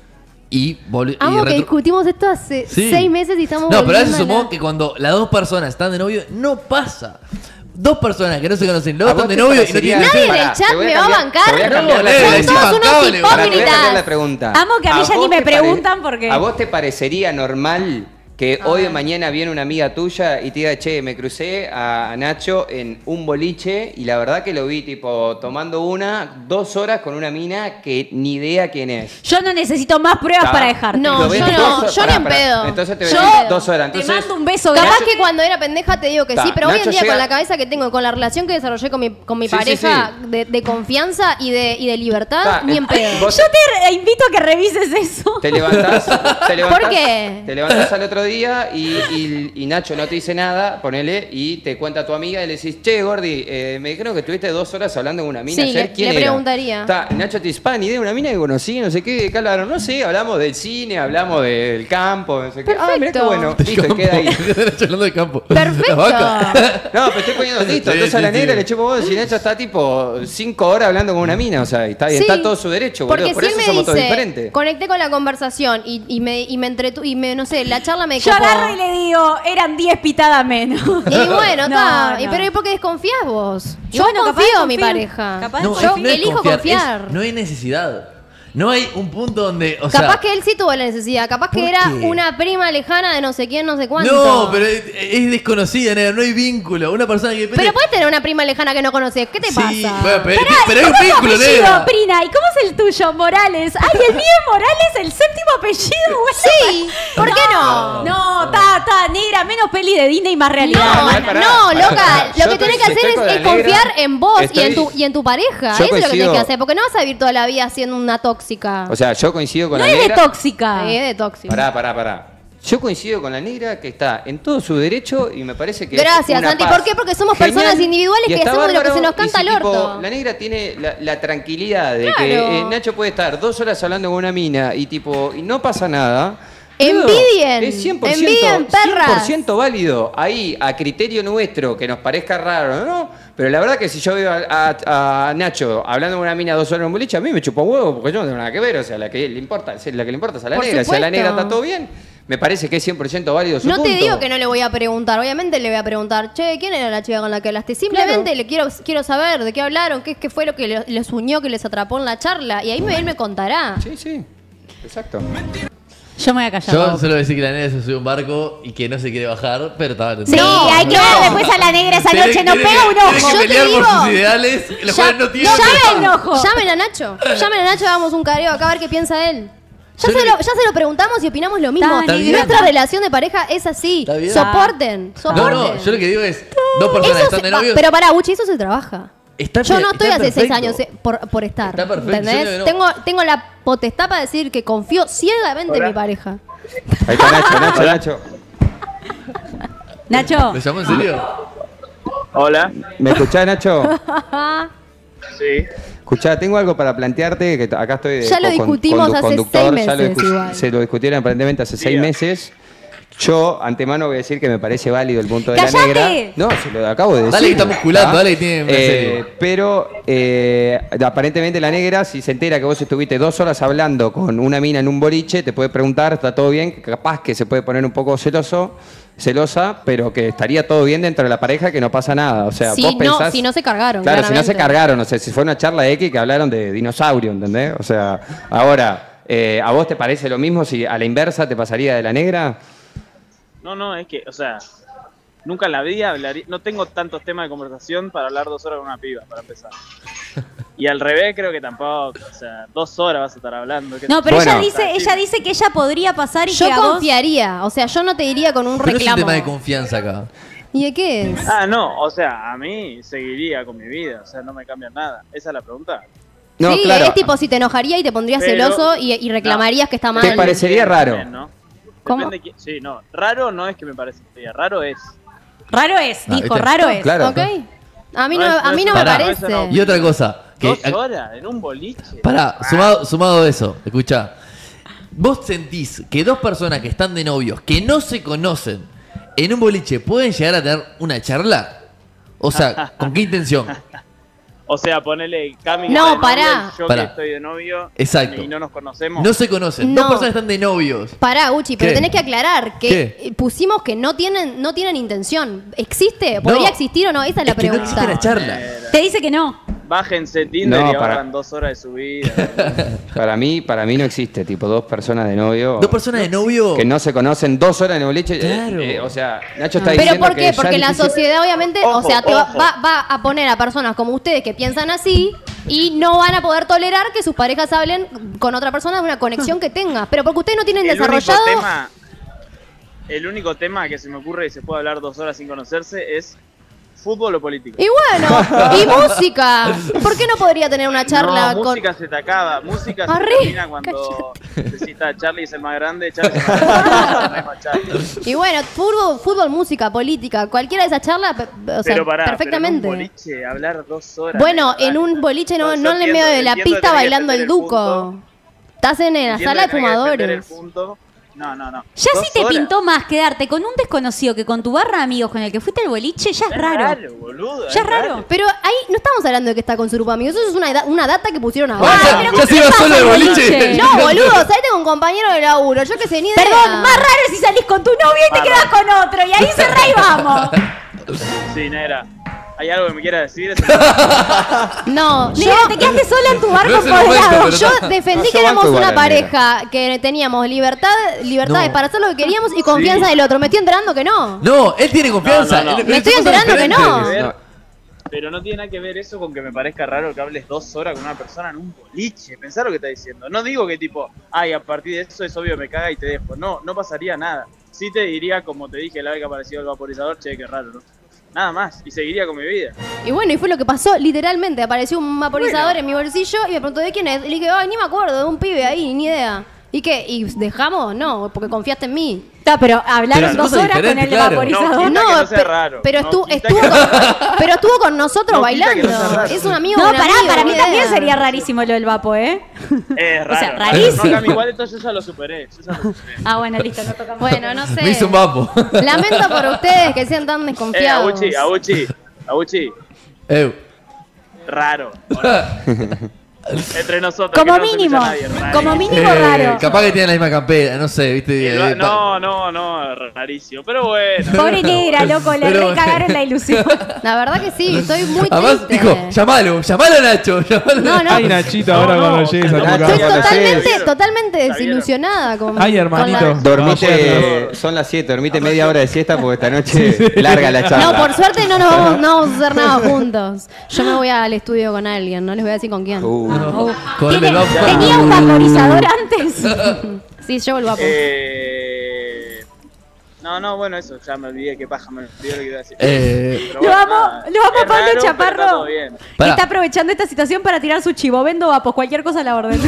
y volver. Amo que discutimos esto hace Sí. seis meses y estamos No, pero ahora se volviendo a sumó la- que cuando las dos personas están de novio, no pasa. Dos personas que no se conocen, luego ¿A vos están de te novio y no parecería- tienen. Nadie Pará, del chat te voy me va a cambiar- bancar. te voy a No, cambiar la le- pregunta. le Son todos decís unos bancable, Pará, te voy a cambiar hipócritas. la pregunta. Amo que a mí ya vos ni me te pare- preguntan porque- ¿A vos te parecería normal que hoy o mañana viene una amiga tuya y te diga, che, me crucé a Nacho en un boliche y la verdad que lo vi tipo tomando una, dos horas con una mina que ni idea quién es? Yo no necesito más pruebas Ta. para dejarte. No, Lo ves yo dos no, horas- yo ni pará, en pará. pedo. Entonces te Yo- ves dos horas. Te Entonces, mando un beso Capaz grande. que cuando era pendeja te digo que Ta, sí, pero hoy en Nacho día llega- con la cabeza que tengo, con la relación que desarrollé con mi, con mi Sí, sí, pareja sí. De, de confianza y de, y de libertad, Ta, ni en eh, pedo. vos- Yo te invito a que revises eso. Te levantás, te levantás, ¿Por qué? Te levantás al otro día y, y- y Nacho no te dice nada, ponele, y te cuenta a tu amiga y le decís, che, Gordi, eh, me dijeron que estuviste dos horas hablando con una mina Sí, ayer, le- ¿quién le era? preguntaría. Ta, y Nacho te dice, pa, ni idea, una mina que conocí, no sé qué, ¿de qué hablaron? No sé, hablamos del cine, hablamos del campo, no sé qué. Ah, mirá qué Perfecto. bueno, listo, y queda ahí. Nacho hablando de campo. Perfecto. La vaca. No, pero estoy poniendo listo. Sí, Entonces a sí, la sí. negra le chupo vos y Nacho está tipo cinco horas hablando con una mina. O sea, y está, y Sí, está todo su derecho, boludo. Porque Por si eso él me somos todos dice, diferentes. conecté con la conversación y, y me, y me entretu y me, no sé, la charla me me Yo copó. agarro y le digo, eran diez pitadas menos. Y bueno, está. No, ¿Y no. pero ¿y por qué desconfías vos? Y Yo bueno, capaz confío en mi confío. pareja. Capaz No, Yo es- no es elijo confiar, confiar. es- no hay necesidad. No hay un punto donde, o sea... Capaz que él sí tuvo la necesidad. Capaz que ¿Por era qué? una prima lejana de no sé quién, no sé cuánto. No, pero es, es desconocida, nena, no hay vínculo. Una persona que... Pero puedes tener una prima lejana que no conoces. ¿Qué te Sí, pasa? bueno, pero, Pará, pero ¿y hay un cómo es tu vínculo, apellido, nena. Prina? ¿Y cómo es el tuyo, Morales? Ay, el mío es Morales, el séptimo apellido, güey. Sí, ¿por qué no? No, está, está, negra, menos peli de Disney y más realidad. No, Pará, pará, no, pará, loca. pará. Lo Yo que estoy- tenés que si hacer estoy es, con la es negra, confiar en vos y, estoy- en tu, y en tu pareja. Yo Eso es lo que tenés coincido. que hacer. Porque no vas a vivir toda la vida siendo una tóxica. O sea, yo coincido con No la es de negra. tóxica. Eh, de tóxica. Pará, pará, pará. Yo coincido con la negra que está en todo su derecho y me parece que. Gracias, es una Santi. paz ¿Por qué? Porque somos genial personas individuales y que está hacemos lo que bárbaro, se nos y canta si, al tipo, orto. La negra tiene la, la tranquilidad de Claro. que eh, Nacho puede estar dos horas hablando con una mina y tipo y no pasa nada. Envidien, Es cien por ciento, envidien, perras. cien por ciento válido. Ahí, a criterio nuestro, que nos parezca raro, ¿no? Pero la verdad que si yo veo a, a- a Nacho hablando con una mina dos horas en un boliche, a mí me chupa un huevo porque yo no tengo nada que ver. O sea, la que le importa, la que le importa es a la Por negra. Si a la supuesto. negra está todo bien, me parece que es cien por ciento válido su No te punto. digo que no le voy a preguntar, obviamente le voy a preguntar, che, ¿quién era la chica con la que hablaste? Simplemente Claro. le quiero, quiero saber de qué hablaron, qué, qué fue lo que le- les unió, que les atrapó en la charla. Y ahí me, él me contará. Sí, sí. Exacto. Yo me voy a callar. la Yo boca. solo voy a decir que la nena se subió a un barco y que no se quiere bajar, pero estaba Sí, No, hay que no. ver después a la negra esa Tiene- noche, no tiene pega que- un tiene ojo. que Yo te pelear por digo. sus ideales, los Ya- cuales no tiene. no llamen, ojo. Llamen a Nacho, llamen a Nacho, hagamos un careo acá a ver qué piensa él. Ya Yo se, le- lo, ya se lo preguntamos y opinamos lo mismo. Está bien. Nuestra relación de pareja es así. Está bien. Soporten, No, soporten. no, yo lo que digo es, dos personas Eso están se- de va- novios. pero pará, Uchi, eso se trabaja. Está Yo pe- no estoy está hace seis perfecto. años eh, por, por estar. Está perfecto, ¿Entendés? yo no- Tengo, tengo la potestad para decir que confío ciegamente en mi pareja. Ahí está Nacho, Nacho, Nacho. Nacho, ¿Me llamó en serio? Hola. ¿Me escuchás, Nacho? Sí. Escuchá, tengo algo para plantearte, que t- acá estoy de Ya lo co- con- discutimos condu- hace conductor, seis ya lo meses discu- igual. se lo discutieron aparentemente hace seis Diga. meses. Yo, antemano, voy a decir que me parece válido el punto de la ¡Cállate! negra. No, se lo acabo de decir. Dale que está musculando, ¿ah? dale que tiene una Eh, serie. Pero, eh, aparentemente la negra, si se entera que vos estuviste dos horas hablando con una mina en un boliche, te puede preguntar, ¿está todo bien? Que capaz que se puede poner un poco celoso, celosa, pero que estaría todo bien dentro de la pareja, que no pasa nada. O sea, Si vos no- pensás... si no se cargaron, Claro, si no se claramente. cargaron, o sea, si fue una charla de X que hablaron de dinosaurio, ¿entendés? O sea, ahora, eh, ¿a vos te parece lo mismo si a la inversa te pasaría de la negra? No, no, es que, o sea, nunca en la vida hablaría, no tengo tantos temas de conversación para hablar dos horas con una piba, para empezar. Y al revés creo que tampoco, o sea, dos horas vas a estar hablando. qué sé no, pero yo. ella Bueno. dice, ella dice que ella podría pasar y Yo que a vos... confiaría, o sea, yo no te diría con un Pero no es un reclamo. tema de confianza acá. ¿Y de qué es? Ah, no, o sea, a mí seguiría con mi vida, o sea, no me cambia nada. Esa es la pregunta. No, sí, claro. es tipo si te enojaría y te pondrías Pero- celoso y, y reclamarías que está mal. ¿Te parecería raro? También, ¿no? ¿Cómo? Depende de quién- sí, no, raro no es que me parecería, raro es. Raro es, Ah, dijo, ¿viste? raro es. Claro. ¿Ok? A mí No no, es- a no mí es- no me Pará. parece. Eso no. Y otra cosa. Que, Dos horas en un boliche. Pará, sumado, sumado a eso, escuchá. ¿Vos sentís que dos personas que están de novios, que no se conocen, en un boliche pueden llegar a tener una charla? O sea, ¿con qué intención? O sea, ponele Cami. No, que está de pará. novio, Yo Pará. que estoy de novio. Exacto. Y no nos conocemos. No se conocen. No. Dos personas están de novios. Pará, Uchi, pero ¿Qué? tenés que aclarar que ¿Qué? eh, pusimos que no tienen, no tienen intención. ¿Existe? ¿Podría No. existir o no? Esa es la Es que no pregunta. existe la charla. Te dice que no. Bájense Tinder No, y para- ahorran dos horas de su vida. Para mí, para mí no existe, tipo, dos personas de novio. Dos personas de novio. Que no se conocen dos horas en el boliche. eh, Claro. eh, o sea, Nacho está ¿Pero diciendo por que qué? ya Porque es la difícil- sociedad obviamente, o Ojo, sea, te va, ojo. va- va a poner a personas como ustedes que piensan así y no van a poder tolerar que sus parejas hablen con otra persona de una conexión que tenga. Pero porque ustedes no tienen el único desarrollado... tema, el único tema que se me ocurre y se puede hablar dos horas sin conocerse es fútbol o política. Y bueno, y música. ¿Por qué no podría tener una charla no, con... música se te acaba. Música se Arre, termina cuando necesita Charlie es el más grande, Charlie es el más grande. no es más Charlie. Y bueno, fútbol, fútbol, música, política, cualquiera de esas charlas, pe- o sea, Pero pará, perfectamente. pero en un boliche, hablar dos horas. Bueno, es en un boliche no, Yo no en el entiendo- medio de la entiendo que pista tenés que bailando el defender el duco. punto. Estás en la Entiendo sala de que tenés que defender fumadores. el punto. No, no, no. Ya Dos si te horas. pintó más quedarte con un desconocido que con tu barra de amigos con el que fuiste al boliche, ya es, Es raro. raro, boludo. Ya es raro. Pero ahí no estamos hablando de que está con su grupo de amigos. Eso es una, da- una data que pusieron ahora. Ah, ya- pero ya ¿qué se iba pasa solo de el boliche. No, boludo, saliste con un compañero de laburo. Yo que sé, ni idea. Perdón, más raro es si salís con tu novio y te Ah, quedás raro. con otro. Y ahí cerrá y vamos. Sí, negra. ¿Hay algo que me quiera decir? Es- No, yo, Negra, te quedaste sola en tu barco No es el momento, empoderado. pero- yo defendí No, que yo éramos banco una igual, negra. pareja, que teníamos libertad, libertades No. para hacer lo que queríamos y confianza del otro. Me estoy enterando que no. No, él tiene confianza. No, no, no. Él- Me él- estoy son cosas enterando que no. diferentes. No. Pero no tiene nada que ver eso con que me parezca raro que hables dos horas con una persona en un boliche. Pensá lo que está diciendo. No digo que tipo, ay, a partir de eso es obvio me caga y te dejo. No, no pasaría nada. Sí te diría, como te dije la vez que apareció el vaporizador, che, qué raro, ¿no? Nada más. Y seguiría con mi vida. Y bueno, y fue lo que pasó, literalmente. Apareció un vaporizador Bueno. en mi bolsillo y me preguntó de quién es. Y le dije, ay, ni me acuerdo, de un pibe ahí, ni idea. ¿Y qué? ¿Y dejamos? No, porque confiaste en mí. Está, pero hablaron Pero dos cosas horas con diferentes, el claro. vaporizador. No, No, que no sea pe- raro. pero, No, estu- quita estuvo, que no con, sea pero estuvo con nosotros No, quita que no sea bailando. raro. Es un amigo. No, un pará, amigo, para mí ni también idea. sería rarísimo lo del vapo, ¿eh? Es raro. O sea, raro. rarísimo. No, Cami, igual esto yo ya lo superé. Yo ya lo superé. Ah, bueno, listo, no tocamos. Bueno, no sé. Me hizo un vapo. Lamento por ustedes que sean tan Eh, desconfiados. Abuchi, Abuchi, Abuchi. Eh, Raro. Entre nosotros. Como que no nos mínimo, escucha nadie, raro. como mínimo eh, raro. capaz que tiene la misma campera, no sé, viste. El va- Eh, pa- No, no, no, rarísimo. Pero bueno. Pobre negra, loco, le Pero- recagaron la ilusión. La verdad que sí, estoy muy Además triste. dijo, llamalo, llamalo a Nacho, llamalo. No, no. Ay, Nachito, ahora No, no, cuando llegues a tu no, Estoy Nacho, casa. cuando totalmente, llegues. totalmente Está bien. desilusionada con. Ay, con hermanito. la- Dormite, son las siete, dormite media hora de siesta porque esta noche larga la charla. No, por suerte no nos vamos, no vamos a hacer nada juntos. Yo me voy al estudio con alguien, no les voy a decir con quién. Uh, Oh. Con el ¿Tiene- vapo. ¿Tenía un vaporizador antes? Sí, llevo el vapo. Eh... No, no, bueno, eso, ya me olvidé, qué paja, me olvidé lo que iba a decir. Eh, Pero Lo bueno, amo, nada, lo amo es a Pablo raro, pero Chaparro. está todo bien. Que Pará. está aprovechando esta situación para tirar su chivo. Vendo vapos, cualquier cosa a la orden.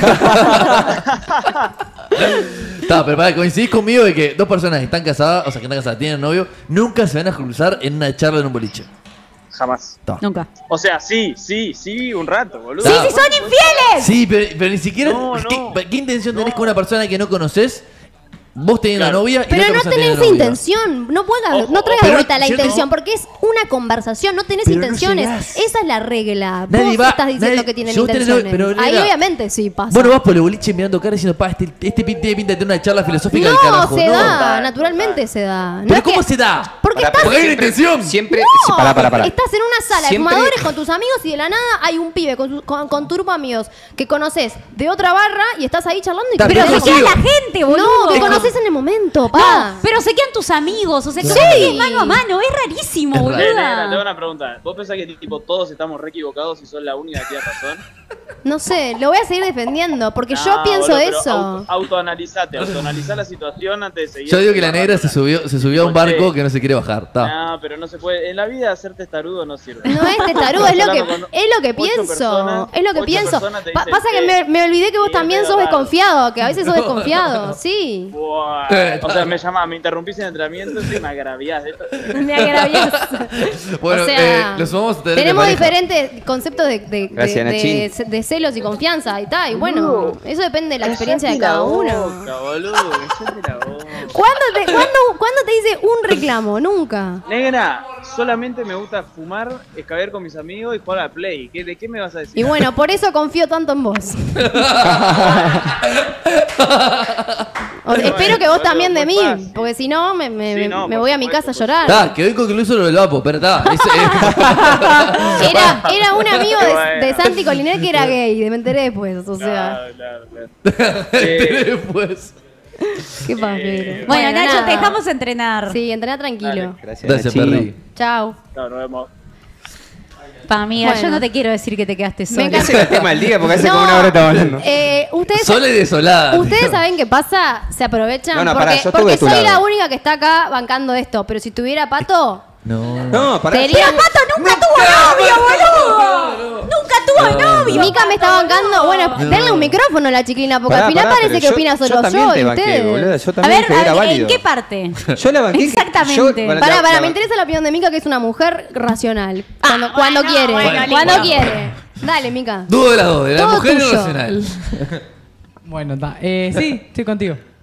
Está, pero para coincidís conmigo de que dos personas que están casadas, o sea, que están casadas, tienen novio, nunca se van a cruzar en una charla en un boliche. Jamás. Está. Nunca. O sea, sí, sí, sí, un rato, boludo. ¡Sí, sí, son infieles! Sí, pero, pero ni siquiera. No, ¿qué, no. qué intención tenés con una persona que no conoces? Vos tenés una Claro. novia y la Pero otra no persona tenés tiene esa novia. intención. No, pongas- Ojo, no traigas pero de vuelta la yo no- intención, porque es una conversación, no tenés Pero no intenciones. llegás. Esa es la regla. Nadie Vos va- estás diciendo nadie- que tienen yo tenés novia, intenciones. pero Ahí nena, obviamente sí pasa. Vos no vas por el boliche mirando cara diciendo, pa, este, este pin tiene pinta de tener una charla filosófica del no, carajo. se no. da, Total, naturalmente total. se da. No ¿Pero es cómo que- se da? Porque Pará, estás Porque hay una siempre- intención. Siempre. No, Pará, pará, pará. estás en una sala de Siempre- fumadores con tus amigos y de la nada hay un pibe con, su- con, con tu grupo de amigos que conoces de otra barra y estás ahí charlando y Está, Pero Pero se queda consigo. la gente, boludo. No, que conoces en el momento, pa. No, pero se quedan tus amigos. O sea, Sí. sí. mano a mano. Es rarísimo, Es raro. Eh, negra, te hago boluda. una pregunta. ¿Vos pensás que tipo todos estamos re equivocados y sos la única que tiene razón? No sé, lo voy a seguir defendiendo porque yo No, pienso boludo, pero eso. auto- Autoanalizate, autoanalizá la situación antes de seguir. Yo digo que la negra se haciendo subió, se subió a un Tipo, che, barco que no se quiere bajar. Está. No, pero no se puede. En la vida hacerte testarudo no sirve. No es testarudo, es lo que, Hablando con es lo que ocho pienso. personas, es lo que ocho pienso. personas te Pa- dicen pasa que que- me, me olvidé que vos sí, también es sos raro. desconfiado, que a veces sos desconfiado, sí. Buah. O sea, me llamás, me interrumpís en el entrenamiento y me agraviás. Esto- Me agravias. Bueno, o sea, eh, los vamos a tener que tenemos pareja. diferentes conceptos de, de, Gracias, de- Nachín. de- de celos y confianza y tal. Y bueno, eso depende de la experiencia de Cállate cada la uno. boca, boludo, cállate la boca. ¿Cuándo te, cuándo, cuándo te dice un reclamo? Nunca. Negra, solamente me gusta fumar, escabear con mis amigos y jugar a Play. ¿Qué, ¿De qué me vas a decir? Y bueno, por eso confío tanto en vos. O- espero que vos bueno, también de muy mí, fácil. porque si no me, me- Sí, me- no, me por voy a mi supuesto, casa a por llorar. Está, quedó inconcluso lo del vapo, pero está. es- eh, Era, era un amigo de, Bueno. de Santi Colinet que era gay, me enteré después, o sea, Claro, claro, claro. Eh, Después. qué papel. Bueno, Nacho, nada. te dejamos entrenar. Sí, entrená tranquilo. Gracias, Gracias, Nachín. Perry. Chao. claro, nos vemos. Pa, amiga, Bueno. yo no te quiero decir que te quedaste sola. encanta. Ese era el tema del día porque hace No, como una hora estaba hablando. eh, ustedes, Sola y desolada. ustedes tío. saben qué pasa, se aprovechan No, no, porque, pará, yo estuve porque de tu soy lado. la única que está acá bancando esto, pero si tuviera Pato, No. No, pará. sería... Pato nunca tuvo novio, boludo. Nunca tuvo novio. Mica me está bancando. Bueno, No. denle un micrófono a la chiquilina, porque Pará, al final pará, parece pero que yo- opina yo solo también yo, te y banqué, ustedes. boludo. Yo A también ver, dije que a era ver, válido. ¿en qué parte? Yo la banqué. Exactamente. yo- bueno, Para, la- para, la- me interesa la opinión de Mica, que es una mujer racional. Cuando, Ah, cuando bueno, quiere. bueno, cuando listo. quiere. Dale, Mica. Dudo de las dos, de la Todo mujer y tuyo. racional. Bueno, está. Eh, sí, estoy contigo.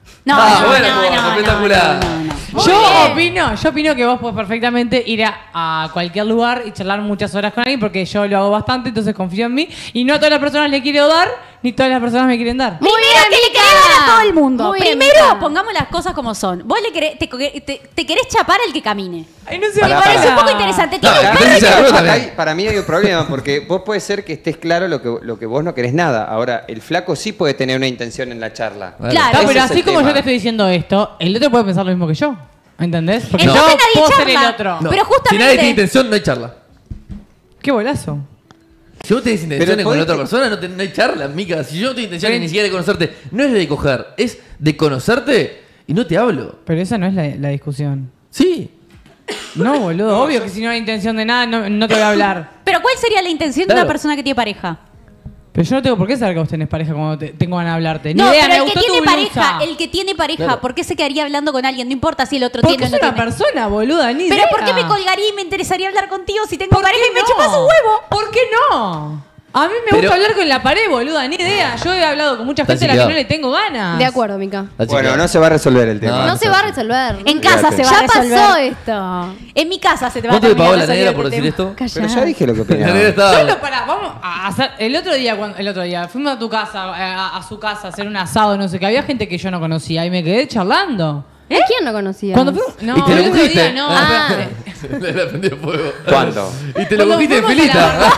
No, Ah, no, bueno, no, pues, no, espectacular. no, no, no, no. Yo opino, yo opino que vos podés perfectamente ir a, a cualquier lugar y charlar muchas horas con alguien porque yo lo hago bastante, entonces confío en mí y no a todas las personas le quiero dar, ni todas las personas me quieren dar. Muy Primero bien, que le Mica. querés dar a todo el mundo. Muy bien, Primero Mica. pongamos las cosas como son. Vos le querés, te, te- te querés chapar al que camine. Ay, no sé, Pará, Me parece pará. un poco interesante. No, Tiene un pero perro y esa te lo ruta chapa. Acá también. hay- para mí hay un problema, porque vos puede ser que estés claro lo que, lo que vos no querés nada. Ahora, el flaco sí puede tener una intención en la charla. Claro. Claro. No, Ese pero es así el como tema. yo te estoy diciendo esto, el otro puede pensar lo mismo que yo. ¿Entendés? Porque Entonces yo nadie puedo ser el charla. otro. No, Pero justamente- Si nadie tiene intención, no hay charla. Qué bolazo. Si vos tenés intenciones Pero con la podés- otra persona, no, te- no hay charla, mica. Si yo no tengo intenciones Pero- ni siquiera de conocerte, no es de coger, es de conocerte y no te hablo. Pero esa no es la, la discusión. Sí. No, boludo. Obvio que si no hay intención de nada, no, no te voy a hablar. Pero ¿cuál sería la intención de Claro. una persona que tiene pareja? Pero yo no tengo por qué saber que vos tenés pareja cuando te- tengo ganas de hablarte. Ni No, idea, pero me el que gustó tiene tu pareja, blusa. el que tiene pareja, Claro. ¿por qué se quedaría hablando con alguien? No importa si el otro Porque tiene o es no una tiene. persona, boluda, ni Pero idea. ¿por qué me colgaría y me interesaría hablar contigo si tengo ¿Por pareja qué y me no? chupas un huevo? ¿Por qué no? A mí me Pero- gusta hablar con la pared, boluda, ni idea. Yo he hablado con mucha Está gente a la que chequeado. no le tengo ganas. De acuerdo, Mica. La chica. Bueno, no se va a resolver el tema. No, No se va a resolver. En casa se va ya a resolver. pasó esto. En mi casa se te va a ¿Cuánto le terminar pagó la resolviendo negra por el decir tema. esto? Pero ya dije lo que La negra opinaba. estaba. Solo para, vamos a hacer. El otro día, cuando, el otro día, fuimos a tu casa, a, a su casa, a hacer un asado, no sé qué. Había gente que yo no conocía y me quedé charlando. ¿A quién no conocías? Cuando fuimos. No, ¿Y te lo el otro cogiste? día no. Ah. pero- Le prendió fuego. ¿Cuándo? Y te lo Cuando cogiste en fuimos a filita.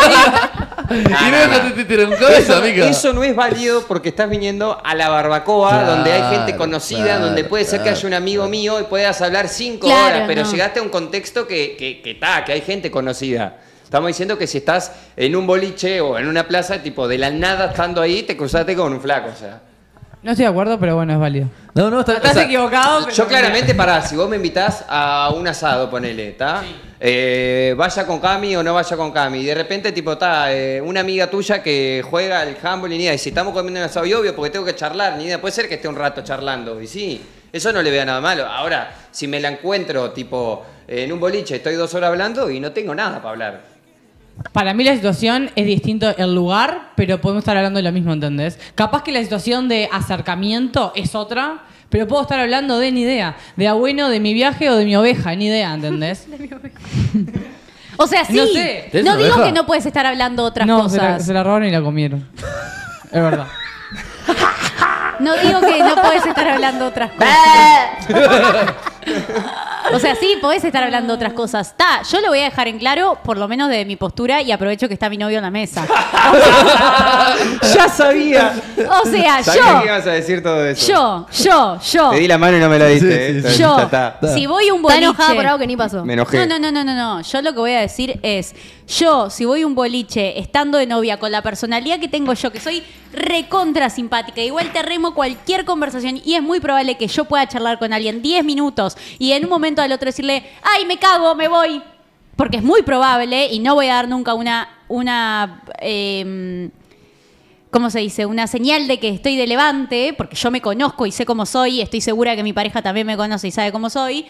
la- Y no dejaste te tiró un cabeza, mica. Eso no es válido porque estás viniendo a la barbacoa, Claro, donde hay gente conocida, claro, donde puede ser que claro, haya un amigo mío y puedas hablar cinco Claro, horas, pero no. llegaste a un contexto que que, que, ta, que hay gente conocida. Estamos diciendo que si estás en un boliche o en una plaza, tipo de la nada estando ahí, te cruzaste con un flaco, o sea. No estoy de acuerdo, pero bueno, es válido. No, no, está, Estás o sea, equivocado. Pero Yo claramente, pará, si vos me invitás a un asado, ponele, ¿está? Eh, vaya con Cami o no vaya con Cami. Y de repente, tipo, está una amiga tuya que juega al handball y ni idea. Y si estamos comiendo un asado, y obvio, porque tengo que charlar, ni idea. Puede ser que esté un rato charlando. Y sí, eso no le vea nada malo. Ahora, si me la encuentro, tipo, en un boliche, estoy dos horas hablando y no tengo nada para hablar. Para mí la situación es distinto el lugar, pero podemos estar hablando de lo mismo, ¿entendés? Capaz que la situación de acercamiento es otra, pero puedo estar hablando de ni idea. De a bueno, de mi viaje o de mi oveja, ni idea, ¿entendés? O sea, sí. No sé. ¿Tenés No una digo oveja? que no puedes estar hablando otras no, se la, cosas. se la robaron y la comieron. Es verdad. No digo que no puedes estar hablando otras cosas. O sea, sí, podés estar hablando otras cosas. Está, yo lo voy a dejar en claro, por lo menos de mi postura, y aprovecho que está mi novio en la mesa. ¡Ya sabía! O sea, Sabía yo, que ibas a decir todo eso. yo, yo, yo, Te di la mano y no me la diste. Sí, eh. sí, Entonces, yo, ya está. si voy a un Está boliche... enojada por algo que ni pasó. Me enojé. No, no, no, no, no, no. Yo lo que voy a decir es, yo, si voy a un boliche estando de novia con la personalidad que tengo yo, que soy recontra simpática, igual te remo cualquier conversación y es muy probable que yo pueda charlar con alguien diez minutos y en un momento al otro decirle, ay, me cago, me voy. Porque es muy probable y no voy a dar nunca una, una, eh, ¿cómo se dice? Una señal de que estoy de levante, porque yo me conozco y sé cómo soy, y estoy segura que mi pareja también me conoce y sabe cómo soy.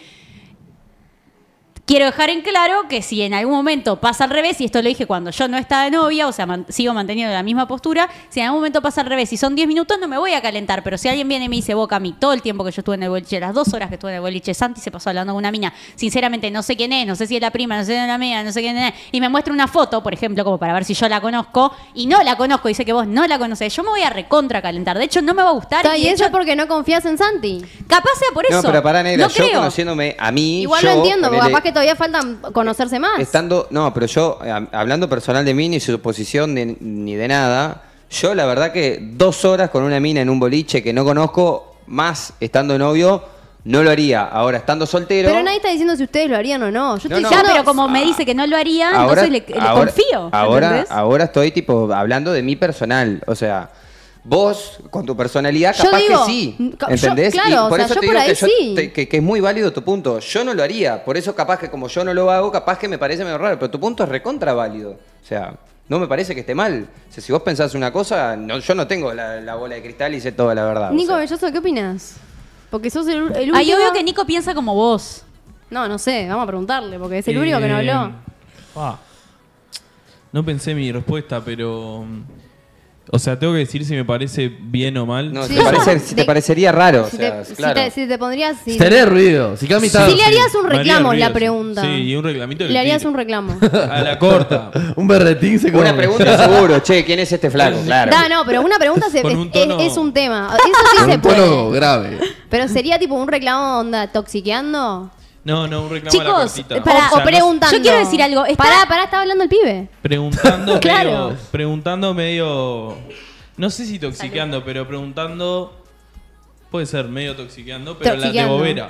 Quiero dejar en claro que si en algún momento pasa al revés, y esto lo dije cuando yo no estaba de novia, o sea, man- sigo manteniendo la misma postura, si en algún momento pasa al revés y son diez minutos, no me voy a calentar, pero si alguien viene y me dice, Boca, a mí, todo el tiempo que yo estuve en el boliche, las dos horas que estuve en el boliche, Santi se pasó hablando con una mina, sinceramente no sé quién es, no sé si es la prima, no sé si es la amiga, no sé quién es, y me muestra una foto, por ejemplo, como para ver si yo la conozco, y no la conozco, y sé que vos no la conocés, yo me voy a recontra calentar, de hecho no me va a gustar. Está, y y de eso hecho, porque no confías en Santi. capaz sea por eso. No, pero pará, negra, no yo creo. conociéndome a mí. Igual yo, lo entiendo, porque ponele- capaz que todavía faltan conocerse más. Estando, no, pero yo, eh, hablando personal de mí, ni su posición de- ni de nada, yo la verdad que dos horas con una mina en un boliche que no conozco, más estando de novio, no lo haría. Ahora, estando soltero... Pero nadie está diciendo si ustedes lo harían o no. Yo No, estoy no. Ya, diciendo- pero como me dice que no lo haría, ahora, entonces le, le ahora- confío. Ahora, ¿entendés? ahora estoy tipo hablando de mi personal, o sea... Vos, con tu personalidad, Yo capaz digo, que sí, yo- ¿entendés? claro, y o por sea, eso yo te por digo ahí que, yo sí. te- que- que es muy válido tu punto. Yo no lo haría, por eso capaz que como yo no lo hago, capaz que me parece medio raro, pero tu punto es recontra válido. O sea, no me parece que esté mal. O sea, si vos pensás una cosa, no, yo no tengo la, la bola de cristal y sé toda la verdad. o Nico sea. Belloso, ¿qué opinas? Porque sos el, el último... Ay, obvio que Nico piensa como vos. No, no sé, vamos a preguntarle, porque es el único que no Eh, habló. ah. No pensé mi respuesta, pero mm, O sea, tengo que decir si me parece bien o mal. No, Sí, te, parece- yo- si te de- parecería raro. Si o sea, te, si claro. te- si te pondrías... Si, Te haría ruido. Si Cami está... si le harías un Me haría reclamo en la ruido, sí. pregunta. Sí, y un reclamito del Le harías tiro. un reclamo. A la corta. Un berretín se come. Una pregunta seguro. Che, ¿quién es este flaco? Claro. Da, no, pero una pregunta se- Con es, un tono- es- es un tema. Eso sí Con se un tono puede. grave. Pero sería tipo un reclamo onda toxiqueando. No, no, un reclamo a la Chicos, cortita. para- O sea, o no- preguntando. Yo quiero decir algo, está- Pará, pará, estaba hablando el pibe. Preguntando Claro. medio. Preguntando medio. No sé si toxiqueando, pero preguntando. Puede ser medio toxiqueando, pero la de Toxiqueando. bobera.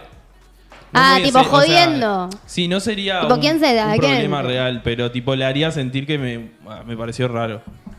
Ah, muy tipo así, o sea, jodiendo. sí, no sería Tipo, un, ¿quién se da? un ¿Quién? problema real, pero tipo le haría sentir que me, ah, me pareció raro.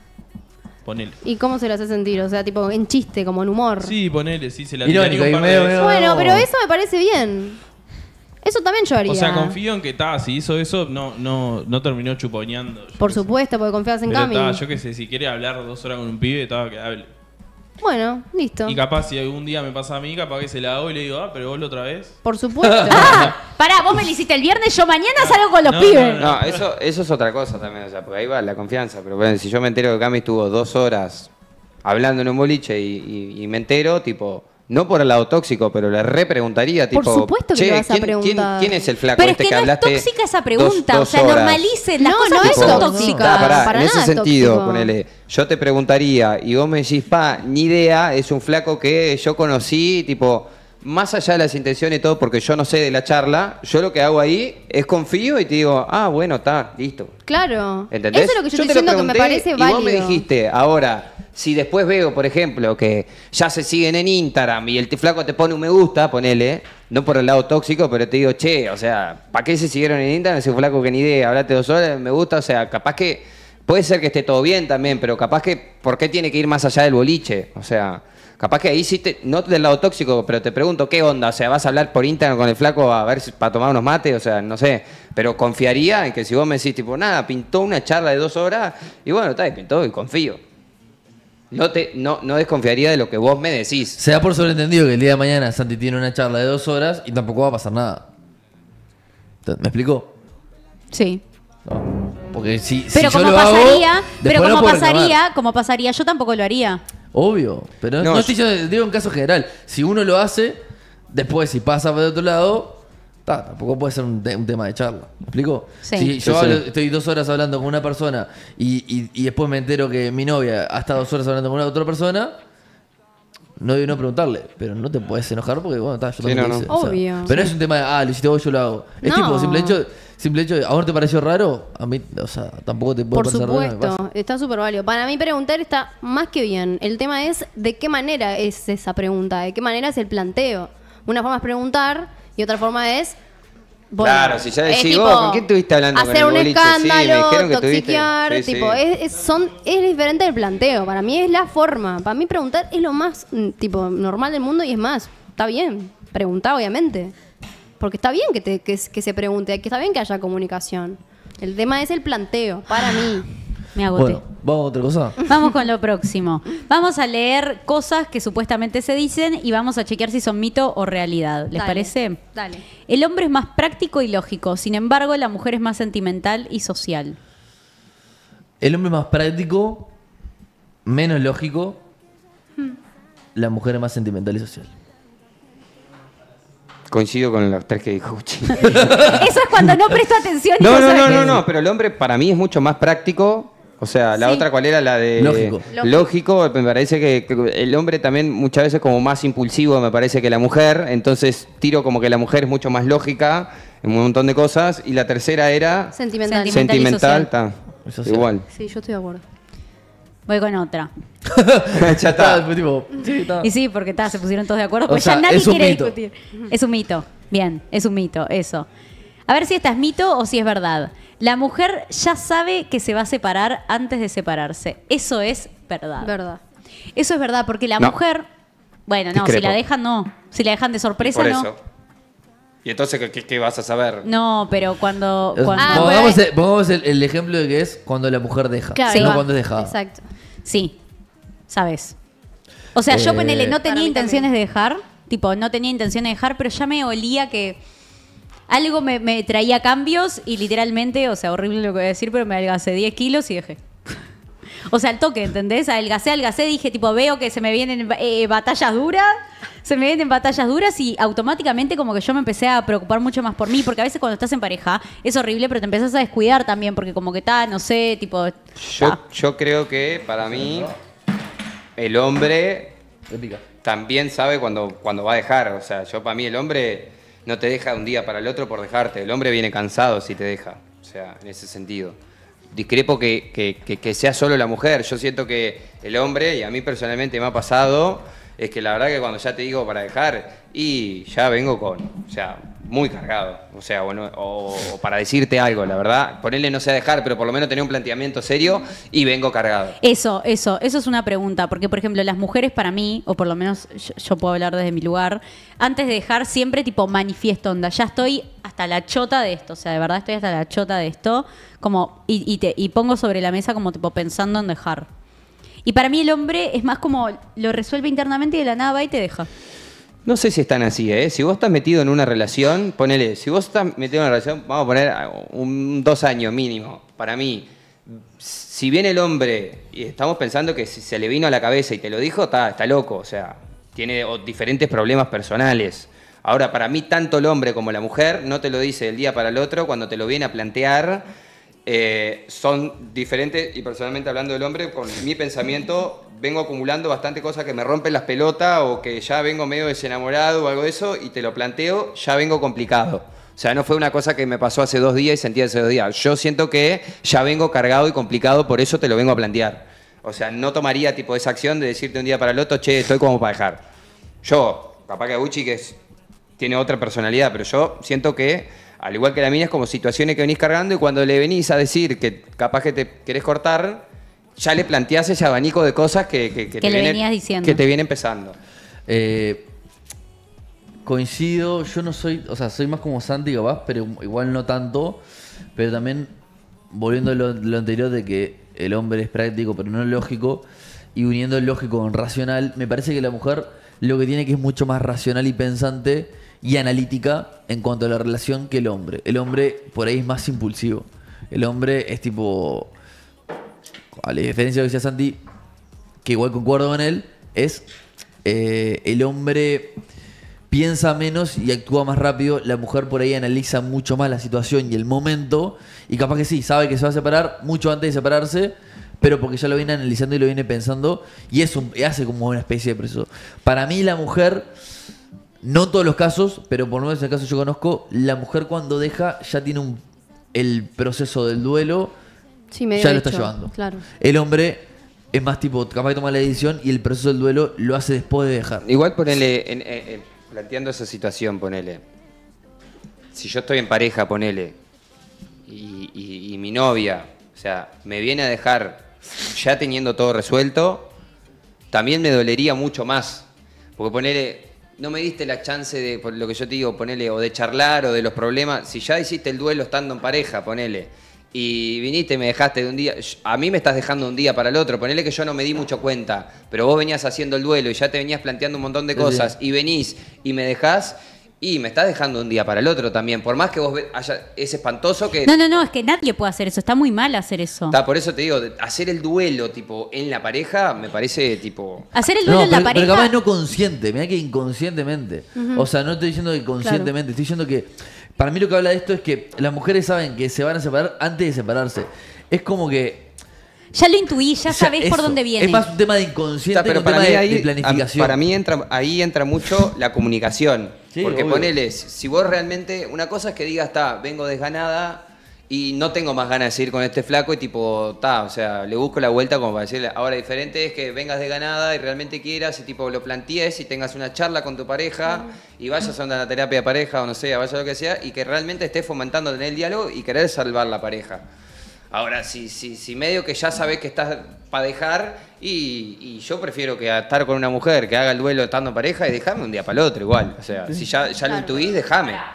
Ponele. ¿Y cómo se lo hace sentir? O sea, tipo en chiste, como en humor. Sí, ponele, sí, se la Irónico, tiraría un y par de medio- veces. medio- Bueno, No. pero eso me parece bien. Eso también yo haría. O sea, confío en que ta, si hizo eso, no, no, no terminó chuponeando. yo Por qué sé. supuesto, porque confías en Pero Cami. ta, yo qué sé, si quiere hablar dos horas con un pibe, estaba que hable. Bueno, listo. Y capaz si algún día me pasa a mí, capaz que se la hago y le digo, ah, pero vos la otra vez. Por supuesto. Ah, pará, vos me lo hiciste el viernes, yo mañana salgo con los No, pibes. no, No, eso, eso es otra cosa también, o sea, porque ahí va la confianza. Pero bueno, si yo me entero que Cami estuvo dos horas hablando en un boliche y, y- y me entero, tipo, no por el lado tóxico, pero le repreguntaría, tipo, Por supuesto que che, le vas a ¿quién, quién- preguntar. quién es el flaco Pero es este que que, no es hablaste? tóxica esa dos- pregunta, dos o sea, horas? normalicen, las No, cosas no no es son tóxica. tóxicas. Ah, pará, para en ese nada sentido, tóxico. ponele, yo te preguntaría y vos me decís, pa, ni idea, es un flaco que yo conocí, tipo, más allá de las intenciones y todo, porque yo no sé de la charla, yo lo que hago ahí es confío y te digo, ah, bueno, está, listo. Claro. ¿Entendés? Eso es lo que yo, estoy te lo diciendo que me pregunté parece y válido. vos me dijiste, ahora, si después veo, por ejemplo, que ya se siguen en Instagram y el t- flaco te pone un me gusta, ponele, no por el lado tóxico, pero te digo, che, o sea, ¿para qué se siguieron en Instagram? Ese flaco que ni idea, hablaste dos horas, me gusta, o sea, capaz que puede ser que esté todo bien también, pero capaz que, ¿por qué tiene que ir más allá del boliche? O sea, capaz que ahí sí, te, no del lado tóxico, pero te pregunto, ¿qué onda? O sea, ¿vas a hablar por Instagram con el flaco a ver si, para tomar unos mates? O sea, no sé, pero confiaría en que si vos me decís, tipo, nada, pintó una charla de dos horas, y bueno, está, y pintó y confío. No, te, no, no desconfiaría de lo que vos me decís. Se da por sobreentendido que el día de mañana Santi tiene una charla de dos horas y tampoco va a pasar nada. ¿Me explico? Sí. No. Porque si, Pero si yo como lo hago, pasaría, pero después no como puedo reclamar. pasaría, como pasaría, yo tampoco lo haría. Obvio, pero no, No, estoy diciendo- digo en caso general. Si uno lo hace, después si pasa por otro lado, ta, tampoco puede ser un, te- un tema de charla. ¿Me explico? Sí. Si Sí, yo sí. hablo- estoy dos horas hablando con una persona y, y- y después me entero que mi novia ha estado dos horas hablando con una otra persona, no debo no preguntarle, pero no te puedes enojar porque, bueno, está, yo también no, lo no. hice, o sea, Obvio. pero no es un tema de, ah, lo hiciste vos, yo lo hago. Es No. tipo, simple hecho, simple hecho, ¿a vos no te pareció raro? A mí, o sea, tampoco te puede Por parecer raro. me supuesto, pasa. está súper válido. Para mí preguntar está más que bien. El tema es de qué manera es esa pregunta, de qué manera es el planteo. Una forma es preguntar y otra forma es... bueno, Claro, si ya es decís, tipo, vos, ¿con quién estuviste hablando con hacer el un boliche? Sí, me escándalo, dijeron que estuviste- toxiquear, sí, sí. tipo, Es, es- son, es diferente del planteo. Para mí es la forma. Para mí preguntar es lo más mm, tipo normal del mundo y es más, está bien. Preguntar, obviamente. Porque está bien que, te, que, que se pregunte, que está bien que haya comunicación. El tema es el planteo, para mí. Me agoté. Bueno, ¿vamos a otra cosa? Vamos con lo próximo. Vamos a leer cosas que supuestamente se dicen y vamos a chequear si son mito o realidad. ¿Les Dale, parece? Dale. El hombre es más práctico y lógico, sin embargo, la mujer es más sentimental y social. El hombre más práctico, menos lógico, la mujer es más sentimental y social. Coincido con los tres que dijo Uchi. Eso es cuando no presto atención y No, no, sabes no, qué no, decir. no, pero el hombre para mí es mucho más práctico. O sea, la Sí. otra, ¿cuál era? La de... Lógico. Lógico. Me parece que, que el hombre también muchas veces como más impulsivo, me parece que la mujer. Entonces tiro como que la mujer es mucho más lógica en un montón de cosas. Y la tercera era... Sentimental. Sentimental y Sentimental. social. Está. Y social. Igual. Sí, yo estoy de acuerdo. Voy con otra. ya está. Fue tipo, sí, está. Y sí, porque ta, se pusieron todos de acuerdo, O porque sea, ya nadie es un quiere mito. discutir. Es un mito. Bien, es un mito, eso. A ver si esta es mito o si es verdad. La mujer ya sabe que se va a separar antes de separarse. Eso es verdad. Verdad. Eso es verdad, porque la No. mujer. Bueno, no, Discrepo. si la dejan, no. Si la dejan de sorpresa, Por no. eso. Y entonces, ¿qué, qué- qué vas a saber? No, pero cuando. Es- cuando- Ah, pongamos bueno. el, pongamos el- el ejemplo de que es cuando la mujer deja, Claro, no va. cuando es dejada. Exacto. Sí, sabes. O sea, yo Eh, ponele, no Para tenía mí intenciones también. de dejar, tipo, no tenía intenciones de dejar, pero ya me olía que algo me, me traía cambios y literalmente, o sea, horrible lo que voy a decir, pero me adelgacé diez kilos y dejé. O sea, el toque, ¿entendés? Adelgacé, adelgacé, dije, tipo, veo que se me vienen eh, batallas duras, se me vienen batallas duras y automáticamente como que yo me empecé a preocupar mucho más por mí, porque a veces cuando estás en pareja es horrible, pero te empezás a descuidar también, porque como que está, no sé, tipo... Yo, yo creo que para mí el hombre también sabe cuando, cuando va a dejar. O sea, yo para mí el hombre no te deja de un día para el otro por dejarte. El hombre viene cansado si te deja. O sea, en ese sentido. Discrepo que, que, que, que sea solo la mujer. Yo siento que el hombre, y a mí personalmente me ha pasado, es que la verdad que cuando ya te digo para dejar, y ya vengo con, o sea, muy cargado. O sea, bueno, o, o para decirte algo, la verdad, ponerle no sé a dejar, pero por lo menos tener un planteamiento serio y vengo cargado. Eso, eso, eso es una pregunta, porque por ejemplo las mujeres para mí, o por lo menos yo, yo puedo hablar desde mi lugar, antes de dejar siempre tipo manifiesto onda, ya estoy hasta la chota de esto, o sea, de verdad estoy hasta la chota de esto, como y, y, te, y pongo sobre la mesa como tipo pensando en dejar. Y para mí el hombre es más como lo resuelve internamente y de la nada va y te deja. No sé si están así, ¿eh? Si vos estás metido en una relación, ponele, si vos estás metido en una relación, vamos a poner un dos años mínimo. Para mí, si viene el hombre y estamos pensando que si se le vino a la cabeza y te lo dijo, está, está loco, o sea, tiene diferentes problemas personales. Ahora, para mí, tanto el hombre como la mujer no te lo dice del día para el otro, cuando te lo viene a plantear, eh, son diferentes, y personalmente hablando del hombre, con mi pensamiento vengo acumulando bastante cosas que me rompen las pelotas o que ya vengo medio desenamorado o algo de eso y te lo planteo, ya vengo complicado. O sea, no fue una cosa que me pasó hace dos días y sentí hace dos días. Yo siento que ya vengo cargado y complicado, por eso te lo vengo a plantear. O sea, no tomaría tipo esa acción de decirte un día para el otro, che, estoy como para dejar. Yo, capaz que Aguchi, que es, tiene otra personalidad, pero yo siento que, al igual que la mía, es como situaciones que venís cargando y cuando le venís a decir que capaz que te querés cortar, ya le planteás ese abanico de cosas que, que, que, que te, le viene, venías diciendo. que te viene empezando. Eh, coincido, yo no soy, o sea, soy más como Santi capaz, pero igual no tanto, pero también volviendo a lo, lo anterior de que el hombre es práctico pero no es lógico, y uniendo el lógico con racional, me parece que la mujer lo que tiene que es mucho más racional y pensante y analítica en cuanto a la relación que el hombre. El hombre por ahí es más impulsivo. El hombre es tipo... A la diferencia de lo que decía Santi, que igual concuerdo con él, es eh, el hombre piensa menos y actúa más rápido. La mujer por ahí analiza mucho más la situación y el momento. Y capaz que sí, sabe que se va a separar mucho antes de separarse, pero porque ya lo viene analizando y lo viene pensando. Y eso hace como una especie de proceso. Para mí la mujer, no en todos los casos, pero por lo menos en el caso que yo conozco, la mujer cuando deja ya tiene un, el proceso del duelo. Sí, medio ya lo hecho, está llevando. Claro. El hombre es más tipo, capaz que toma la decisión y el proceso del duelo lo hace después de dejar. Igual ponele, en, en, en, planteando esa situación, ponele. Si yo estoy en pareja, ponele, y, y, y mi novia, o sea, me viene a dejar ya teniendo todo resuelto, también me dolería mucho más. Porque ponele, no me diste la chance de, por lo que yo te digo, ponele, o de charlar o de los problemas. Si ya hiciste el duelo estando en pareja, ponele, y viniste y me dejaste de un día, a mí me estás dejando un día para el otro, ponele que yo no me di mucho cuenta, pero vos venías haciendo el duelo y ya te venías planteando un montón de cosas y venís y me dejás y me estás dejando un día para el otro también, por más que vos haya, es espantoso que... No, no, no, es que nadie puede hacer eso, está muy mal hacer eso. Está, por eso te digo, hacer el duelo tipo en la pareja me parece tipo... Hacer el duelo no, en la pero, pareja... pero capaz no consciente, mirá que inconscientemente. Uh-huh. O sea, no estoy diciendo que conscientemente, claro. Estoy diciendo que... Para mí lo que habla de esto es que las mujeres saben que se van a separar antes de separarse. Es como que... Ya lo intuí, ya sabés eso, por dónde viene. Es más un tema de inconsciente, o sea, pero un para tema mí de, ahí, de planificación. Para mí entra, ahí entra mucho la comunicación. Sí, porque obvio. ponele, si vos realmente... Una cosa es que digas, está, vengo desganada y no tengo más ganas de seguir con este flaco y tipo, está, o sea, le busco la vuelta como para decirle. Ahora, diferente es que vengas desganada y realmente quieras y tipo lo plantees y tengas una charla con tu pareja uh-huh. y vayas a una terapia de pareja o no sé, vaya lo que sea y que realmente estés fomentando tener el diálogo y querer salvar la pareja. Ahora, si, si, si medio que ya sabés que estás para dejar y, y yo prefiero que estar con una mujer que haga el duelo estando en pareja y dejarme un día para el otro igual. O sea, si ya, ya lo intuís, déjame.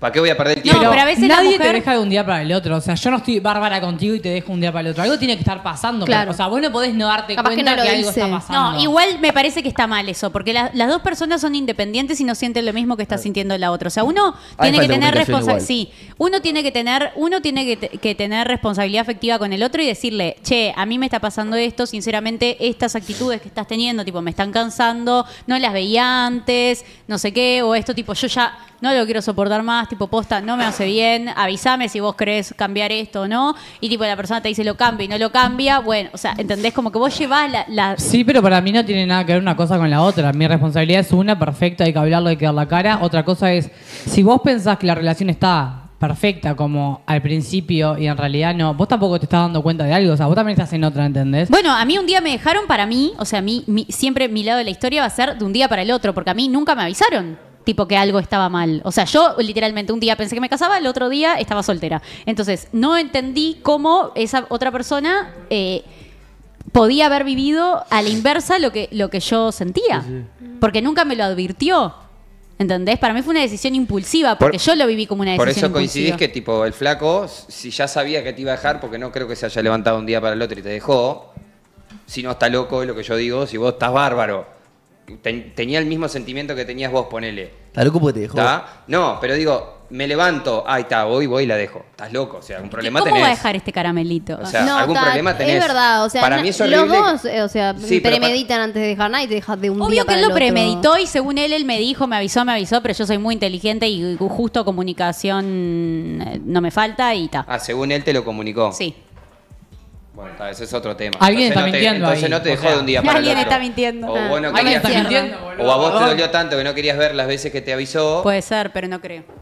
¿Para qué voy a perder el tiempo? No, pero a veces la nadie mujer- te deja de un día para el otro. O sea, yo no estoy bárbara contigo y te dejo un día para el otro. Algo tiene que estar pasando. Claro. Pero, o sea, vos no podés no darte Capaz que cuenta no que, lo algo dice. está pasando. No, igual me parece que está mal eso, porque la- las dos personas son independientes y no sienten lo mismo que está sintiendo la otra. O sea, uno Hay tiene que falta de tener comunicación responsabilidad. igual. Sí, uno tiene que tener, uno tiene que, te- que tener responsabilidad afectiva con el otro y decirle, che, a mí me está pasando esto, sinceramente, estas actitudes que estás teniendo, tipo, me están cansando, no las veía antes, no sé qué, o esto, tipo, yo ya no lo quiero soportar más, tipo, posta, no me hace bien, avísame si vos querés cambiar esto o no, y tipo, la persona te dice lo cambia y no lo cambia, bueno, o sea, ¿entendés? Como que vos llevás la... la- Sí, pero para mí no tiene nada que ver una cosa con la otra. Mi responsabilidad es una, perfecto, hay que hablarlo, hay que dar la cara. Otra cosa es, si vos pensás que la relación está perfecta como al principio y en realidad no, vos tampoco te estás dando cuenta de algo, o sea, vos también estás en otra, ¿entendés? Bueno, a mí un día me dejaron para mí, o sea, mi, mi- siempre mi lado de la historia va a ser de un día para el otro, porque a mí nunca me avisaron, tipo, que algo estaba mal. O sea, yo literalmente un día pensé que me casaba, el otro día estaba soltera. Entonces, no entendí cómo esa otra persona eh, podía haber vivido a la inversa lo que, lo que yo sentía, porque nunca me lo advirtió. ¿Entendés? Para mí fue una decisión impulsiva, porque Por- yo lo viví como una Por decisión eso coincidís impulsiva. que tipo el flaco, si ya sabía que te iba a dejar, porque no creo que se haya levantado un día para el otro y te dejó, si no está loco es lo que yo digo, si vos estás bárbaro, ten- tenía el mismo sentimiento que tenías vos, ponele. Está loco porque te dejó. ¿Está? No, pero digo, me levanto, ahí está, voy, voy y la dejo. Estás loco, o sea, un problema ¿Cómo tenés. va a dejar este caramelito? O sea, No, algún ta- problema tenés. Es verdad, o sea, Para no- mí es los horrible. dos, eh, o sea, Sí, pero pa- premeditan antes de dejar nada y te dejas de un día Obvio que para él lo el otro. premeditó y según él, él me dijo, me avisó, me avisó, pero yo soy muy inteligente y justo comunicación eh, no me falta y ta. Ah, según él te lo comunicó. Sí. Bueno, ta, ese es otro tema. Alguien Entonces está no te- mintiendo Entonces ahí, no te o dejó sea, de un día para el alguien otro. está mintiendo. O vos no Ah, querías... alguien está mintiendo, boludo. O a vos te dolió tanto que no querías ver las veces que te avisó. Puede ser, pero no creo.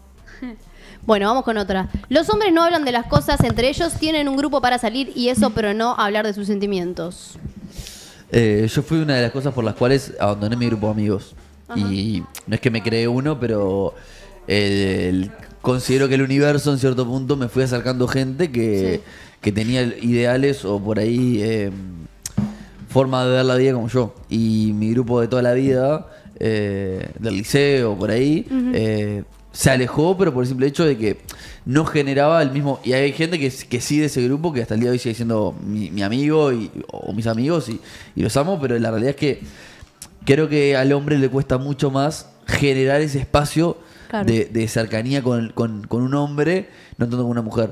Bueno, vamos con otra. Los hombres no hablan de las cosas entre ellos, tienen un grupo para salir y eso, pero no hablar de sus sentimientos. Eh, yo fui una de las cosas por las cuales abandoné mi grupo de amigos. Y no es que me creé uno, pero eh, el- considero que el universo en cierto punto me fui acercando gente que, que tenía ideales o por ahí eh, forma de ver la vida como yo. Y mi grupo de toda la vida, eh, del liceo, por ahí, eh, se alejó, pero por el simple hecho de que no generaba el mismo... Y hay gente que, que sí de ese grupo, que hasta el día de hoy sigue siendo mi, mi amigo y, o mis amigos y, y los amo, pero la realidad es que creo que al hombre le cuesta mucho más generar ese espacio Claro. de, de cercanía con, con- con un hombre, no tanto con una mujer.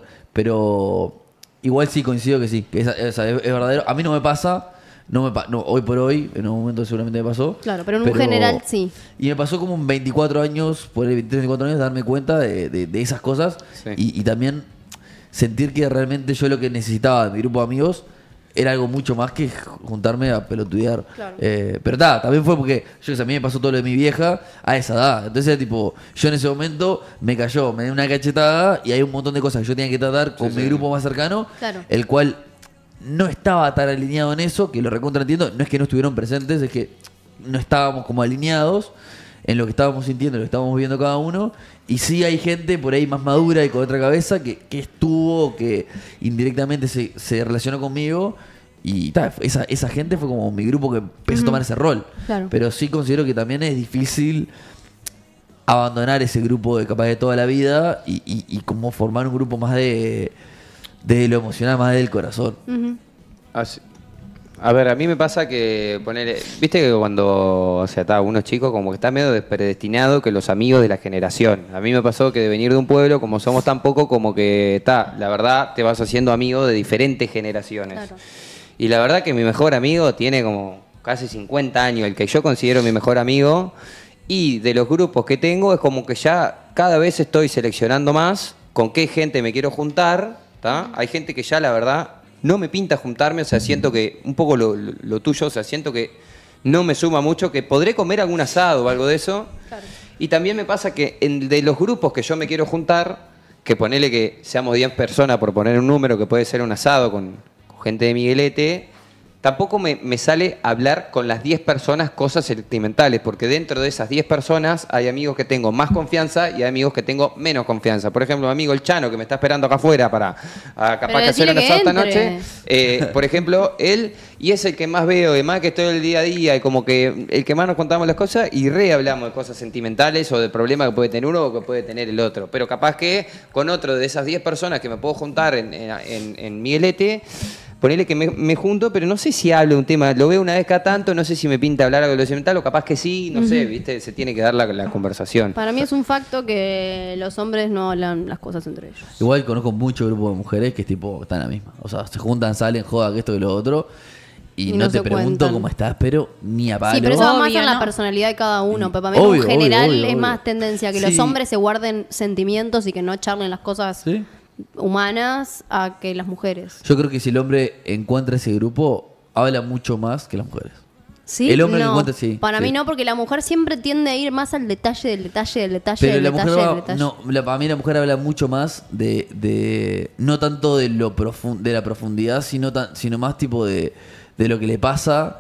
Pero igual sí coincido que sí, que esa- esa es, es verdadero. A mí no me pasa, no me pa- no, hoy por hoy, en un momento seguramente me pasó. Claro, pero en un general sí. Y me pasó como en veinticuatro años, por ahí veintitrés, veinticuatro años, darme cuenta de, de- de esas cosas Sí. y, y también sentir que realmente yo lo que necesitaba de mi grupo de amigos era algo mucho más que juntarme a pelotudear. Claro. Eh, pero ta, también fue porque yo que sé, a mí me pasó todo lo de mi vieja a esa edad. Entonces, tipo, yo en ese momento me cayó, me dio una cachetada y hay un montón de cosas que yo tenía que tratar con Sí, mi sí. grupo más cercano, Claro. el cual no estaba tan alineado en eso, que lo recontra entiendo. No es que no estuvieron presentes, es que no estábamos como alineados en lo que estábamos sintiendo, lo que estábamos viendo cada uno. Y sí hay gente por ahí más madura y con otra cabeza que, que estuvo, que indirectamente se, se relacionó conmigo. Y ta, esa, esa gente fue como mi grupo que empezó a tomar ese rol. Claro. Pero sí considero que también es difícil abandonar ese grupo de capaz de toda la vida y, y, y como formar un grupo más de, de lo emocional, más del corazón. Ujú. Así- A ver, a mí me pasa que poner, viste que cuando, o sea, está uno chico como que está medio predestinado que los amigos de la generación. A mí me pasó que de venir de un pueblo, como somos tan poco, como que está, la verdad, te vas haciendo amigo de diferentes generaciones. Claro. Y la verdad que mi mejor amigo tiene como casi cincuenta años, el que yo considero mi mejor amigo. Y de los grupos que tengo es como que ya cada vez estoy seleccionando más con qué gente me quiero juntar. ¿tá? Hay gente que ya la verdad no me pinta juntarme, o sea, siento que un poco lo, lo- lo tuyo, o sea, siento que no me suma mucho, que podré comer algún asado o algo de eso. Y también me pasa que en, de los grupos que yo me quiero juntar, que ponele que seamos diez personas por poner un número que puede ser un asado con, con gente de Miguelete, tampoco me, me sale hablar con las diez personas cosas sentimentales, porque dentro de esas diez personas hay amigos que tengo más confianza y hay amigos que tengo menos confianza. Por ejemplo, mi amigo el Chano, que me está esperando acá afuera para a, capaz Pero que hacer decile una que esta entre. noche. Eh, por ejemplo, él, y es el que más veo, además que estoy el día a día, y como que el que más nos contamos las cosas y re hablamos de cosas sentimentales o del problema que puede tener uno o que puede tener el otro. Pero capaz que con otro de esas diez personas que me puedo juntar en, en, en, en Miguelete, ponele que me, me junto, pero no sé si hablo de un tema, lo veo una vez cada tanto, no sé si me pinta hablar algo de lo sentimental o capaz que sí, no uh-huh. sé, viste, se tiene que dar la, la conversación. Para mí es un facto que los hombres no hablan las cosas entre ellos. Igual conozco mucho grupo de mujeres que es tipo, están la misma. O sea, se juntan, salen, jodan, que esto que lo otro. Y, y no, no te pregunto cuentan. Cómo estás, pero ni a palo. Sí, pero eso va más Obvio, en ¿no? la personalidad de cada uno. Pero para mí Obvio, en general obvio, obvio, es más obvio. tendencia que Sí. los hombres se guarden sentimientos y que no charlen las cosas ¿Sí? humanas a que las mujeres. Yo creo que si el hombre encuentra ese grupo, habla mucho más que las mujeres. ¿Sí? El hombre no, que encuentra, sí. Para sí. mí no, porque la mujer siempre tiende a ir más al detalle del detalle del detalle Pero del la detalle mujer del va, detalle. no, la, para mí la mujer habla mucho más de, de no tanto de lo profun, de la profundidad, sino tan, sino más tipo de, de lo que le pasa.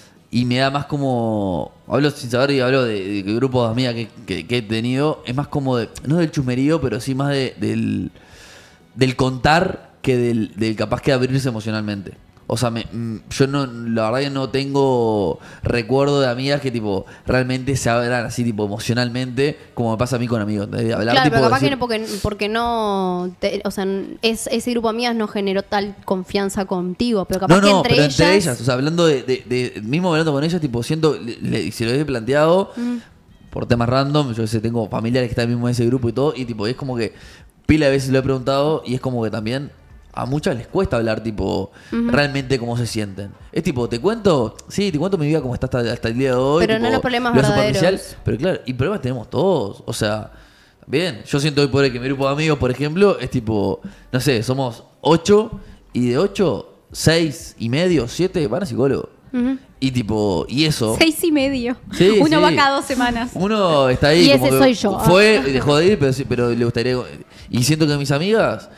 Y me da más como, hablo sin saber y hablo de, de grupos de amigas que, que, que he tenido, es más como de, no del chusmerío, pero sí más de, del, del contar que del, del capaz que abrirse emocionalmente. O sea, me, yo no, la verdad que no tengo recuerdo de amigas que tipo realmente se abran así tipo emocionalmente, como me pasa a mí con amigos. De hablar, claro, tipo, pero capaz decir, que no, porque, porque no, te- o sea, es, ese grupo de amigas no generó tal confianza contigo, pero capaz no, que no, entre pero ellas... entre ellas, o sea, hablando de, de, de- mismo hablando con ellas, tipo, siento, le, le- se lo he planteado Mm. por temas random, yo sé, tengo familiares que están mismo en ese grupo y todo, y tipo, es como que pila de veces lo he preguntado y es como que también a muchas les cuesta hablar, tipo, Ujú. realmente cómo se sienten. Es tipo, ¿te cuento? Sí, te cuento mi vida como está hasta, hasta el día de hoy. Pero no tipo, los problemas lo superficial. verdaderos. Pero claro, y problemas tenemos todos. O sea, bien, yo siento hoy por hoy que mi grupo de amigos, por ejemplo, es tipo, no sé, somos ocho y de ocho, seis y medio, siete van a psicólogo. Ujú. Y tipo, y eso. Seis y medio. Sí, Uno sí. va cada dos semanas. Uno está ahí. Y como ese que soy yo. Fue, dejó de ir, pero, sí- pero le gustaría. Y siento que mis amigas.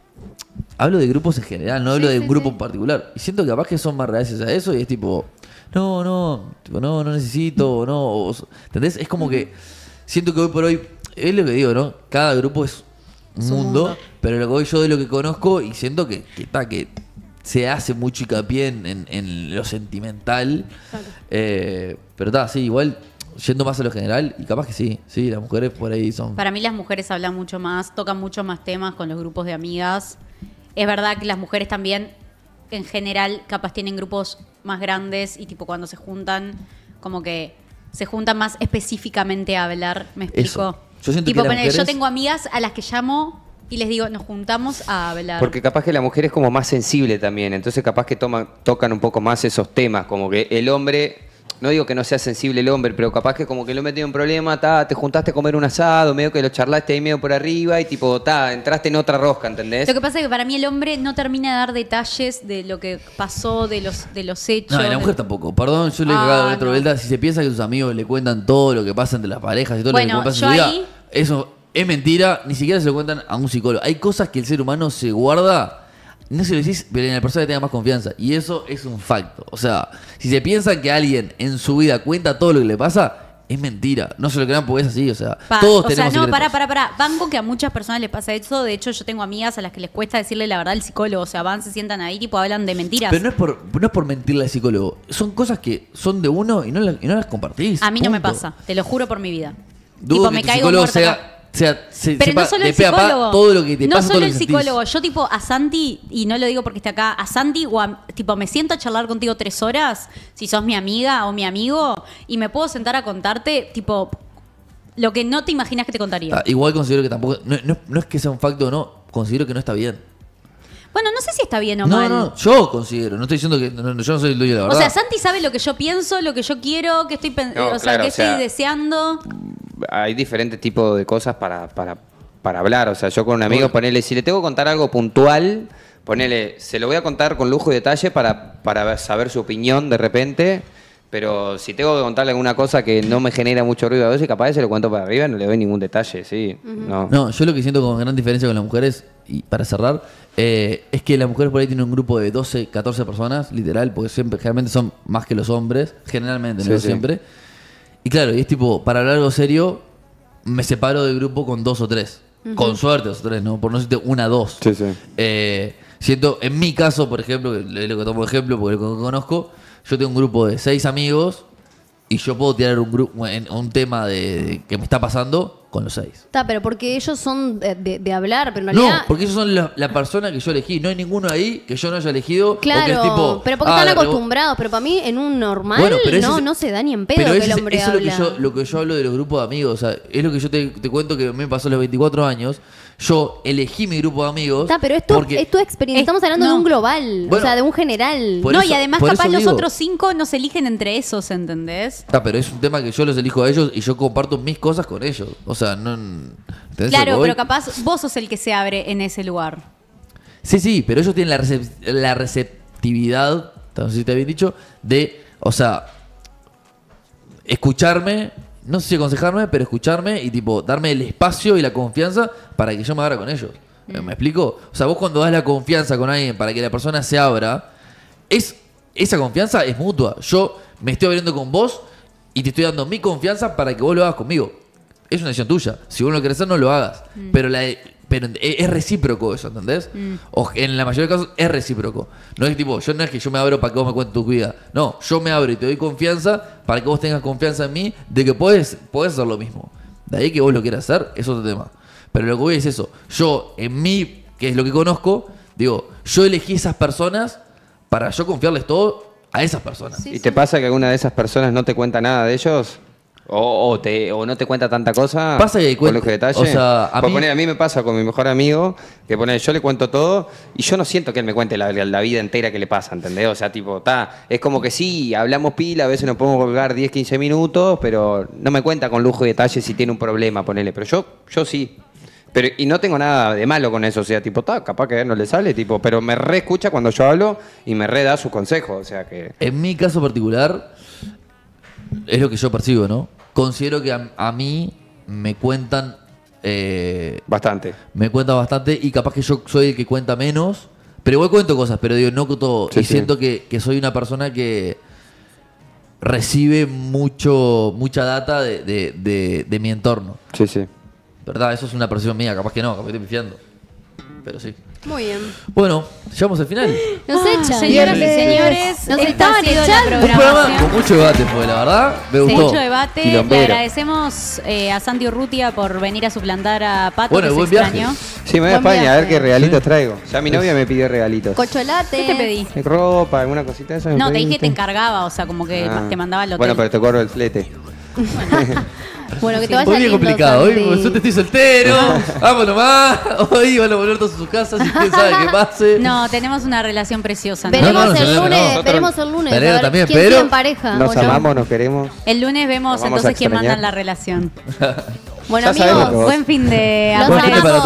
Hablo de grupos en general, no hablo Sí, de sí, un grupo sí. en particular. Y siento que capaz que son más reacias a eso y es tipo. No, no, tipo, no, no necesito, no. o- ¿Entendés? Es como que. Siento que hoy por hoy. Es lo que digo, ¿no? Cada grupo es un Es un mundo, mundo. pero lo que hoy yo de lo que conozco y siento que, que, ta, que se hace mucho hincapié en, en, en lo sentimental. Eh, pero está, sí, igual yendo más a lo general, y capaz que sí, sí, las mujeres por ahí son. Para mí las mujeres hablan mucho más, tocan mucho más temas con los grupos de amigas. Es verdad que las mujeres también, en general, capaz tienen grupos más grandes y tipo cuando se juntan, como que se juntan más específicamente a hablar, ¿me explico? Eso. Yo siento tipo, que las ponele, yo mujeres- tengo amigas a las que llamo y les digo, nos juntamos a hablar. Porque capaz que la mujer es como más sensible también, entonces capaz que toman, tocan un poco más esos temas, como que el hombre, no digo que no sea sensible el hombre, pero capaz que como que lo metió en un problema, ta, te juntaste a comer un asado, medio que lo charlaste ahí medio por arriba y tipo, ta, entraste en otra rosca, ¿entendés? Lo que pasa es que para mí el hombre no termina de dar detalles de lo que pasó, de los, de los hechos. No, y la mujer de- tampoco. Perdón, yo le he Ah, cagado dentro no. vuelta. Si se piensa que sus amigos le cuentan todo lo que pasa entre las parejas y todo Bueno, lo que pasa yo en su ahí- vida, eso es mentira. Ni siquiera se lo cuentan a un psicólogo. Hay cosas que el ser humano se guarda. No se lo decís, pero en la persona que tenga más confianza. Y eso es un facto. O sea, si se piensan que alguien en su vida cuenta todo lo que le pasa, es mentira. No se lo crean porque es así. O sea, Pa- todos o sea, tenemos no, secretos. para, para, para. Banco que a muchas personas les pasa eso. De hecho, yo tengo amigas a las que les cuesta decirle la verdad al psicólogo. O sea, van, se sientan ahí, tipo, hablan de mentiras. Pero no es, por, no es por mentirle al psicólogo. Son cosas que son de uno y no, las- y no las compartís. A mí no me punto. pasa, te lo juro por mi vida. Dudo tipo, que me tu caigo psicólogo muerta sea, acá. sea, se, Pero sepa no solo de el pe a pa psicólogo. todo lo que te no pasa, todo solo lo el que sentís. psicólogo. Yo, tipo, a Santi, y no lo digo porque esté acá, a Santi, o a- tipo, me siento a charlar contigo tres horas, si sos mi amiga o mi amigo, y me puedo sentar a contarte, tipo, lo que no te imaginas que te contaría. Ah, igual considero que tampoco. No, no- no es que sea un facto o no, considero que no está bien. Bueno, no sé si está bien o No, mal. no, yo considero. No estoy diciendo que. no, no, yo no soy el dueño de la O verdad. sea, Santi sabe lo que yo pienso, lo que yo quiero, que estoy, pen- No, o sea, claro, que o sea- estoy deseando. Hay diferentes tipos de cosas para, para, para hablar. O sea, yo con un amigo, Obvio. ponele, si le tengo que contar algo puntual, ponele, se lo voy a contar con lujo y detalle para, para saber su opinión de repente. Pero si tengo que contarle alguna cosa que no me genera mucho ruido a veces, capaz se lo cuento para arriba y no le doy ningún detalle, sí. No. No, yo lo que siento con gran diferencia con las mujeres y para cerrar, eh, es que las mujeres por ahí tienen un grupo de doce, catorce personas, literal, porque siempre, generalmente son más que los hombres, generalmente, Sí, no sí. siempre. Y claro, y es tipo, para hablar algo serio, me separo del grupo con dos o tres. Con suerte, dos o tres, ¿no? Por no decirte una, dos. Sí, sí. Eh, siento, en mi caso, por ejemplo, que es lo que tomo de ejemplo, porque es lo que conozco, yo tengo un grupo de seis amigos y yo puedo tirar un grupo en un tema de, de que me está pasando con los seis. Está, pero porque ellos son de, de- de hablar, pero en No, realidad... porque ellos son la, la persona que yo elegí. No hay ninguno ahí que yo no haya elegido. o que Claro, es tipo, pero porque ah, están la rebo- acostumbrados, pero para mí en un normal Bueno, pero ese no, es- no se da ni en pedo Pero que ese el es- hombre eso es lo que, habla. yo, lo que yo hablo de los grupos de amigos. O sea, es lo que yo te, te cuento que a mí me pasó a los veinticuatro años. Yo elegí mi grupo de amigos. Está, pero es tu, porque- es tu experiencia. Es- Estamos hablando no. de un global, Bueno, o sea, de un general. por no, eso- y además por capaz eso los digo. otros cinco no se eligen entre esos, ¿entendés? Ah, pero es un tema que yo los elijo a ellos y yo comparto mis cosas con ellos. O sea, no. ¿entendés a lo que Claro, voy? pero capaz vos sos el que se abre en ese lugar. Sí, sí, pero ellos tienen la, recep- la receptividad, no sé si te habían dicho, de, o sea, escucharme, no sé si aconsejarme, pero escucharme y tipo darme el espacio y la confianza para que yo me abra con ellos. Mm. ¿Me explico? O sea, vos cuando das la confianza con alguien para que la persona se abra, es esa confianza es mutua. Yo me estoy abriendo con vos y te estoy dando mi confianza para que vos lo hagas conmigo. Es una decisión tuya. Si vos no lo querés hacer, no lo hagas. Mm. Pero, la, pero es es recíproco eso, ¿entendés? O en la mayoría de casos es recíproco. No es tipo, yo no es que yo me abro para que vos me cuentes tu vida. No, yo me abro y te doy confianza para que vos tengas confianza en mí de que podés, podés hacer lo mismo. De ahí que vos lo quieras hacer, es otro tema. Pero lo que voy es eso. Yo, en mí, que es lo que conozco, digo, yo elegí esas personas para yo confiarles todo a esas personas. ¿Y te pasa que alguna de esas personas no te cuenta nada de ellos? O, o, te, o no te cuenta tanta cosa. Pasa que con cuen- los detalles. o sea, a Por mí- poner, a mí me pasa con mi mejor amigo, que pone, yo le cuento todo y yo no siento que él me cuente la, la vida entera que le pasa, ¿entendés? O sea, tipo, está, es como que sí, hablamos pila, a veces nos podemos colgar diez, quince minutos, pero no me cuenta con lujo y detalle si tiene un problema, ponele. Pero yo, yo sí. Pero, y no tengo nada de malo con eso, o sea, tipo, está, capaz que a él no le sale, tipo, pero me re escucha cuando yo hablo y me re da sus consejos, o sea que... En mi caso particular, es lo que yo percibo, ¿no? Considero que a, a mí me cuentan... eh, Bastante. me cuentan bastante y capaz que yo soy el que cuenta menos, pero igual cuento cosas, pero digo, no todo. Sí, y sí. siento que, que soy una persona que recibe mucho mucha data de, de, de- de mi entorno. Sí, sí. ¿Verdad? Eso es una percepción mía, capaz que no, capaz que estoy pifiando. Pero sí. Muy bien. Bueno, llegamos al final. Nos Ah, echan. señoras y Viernes. señores, Nos esta estaban ha sido la echando. Un programa programación. con mucho debate fue, la verdad. Me gustó. Mucho debate. Le Quilombero. agradecemos eh, a Santi Urrutia por venir a suplantar a Pato, Bueno, que se buen viaje. extrañó. Sí, me voy a Buen España a ver viaje. qué regalitos traigo. Ya mi novia me pidió regalitos. Cocholate. ¿Qué te pedí? Ropa, alguna cosita de eso. No, te dije que te encargaba, o sea, como que Ah. te mandaba al hotel. Bueno, pero te cobro el flete. Bueno, que te Sí. vaya Hoy bien lindo, complicado, hoy Santi. por suerte estoy soltero, vamos nomás, hoy van a volver todos a sus casas y quién sabe qué pase. No, tenemos una relación preciosa. ¿no? Veremos No, no, el no, lunes, no. veremos el lunes. Me alegro a ver también, quién pero- sigue en pareja. Nos Bueno. amamos, nos queremos. El lunes vemos Nos vamos entonces a quién manda extrañar. en la relación. Bueno, Ya sabemos amigos, que vos- Buen fin de Los Buen fin de amamos. para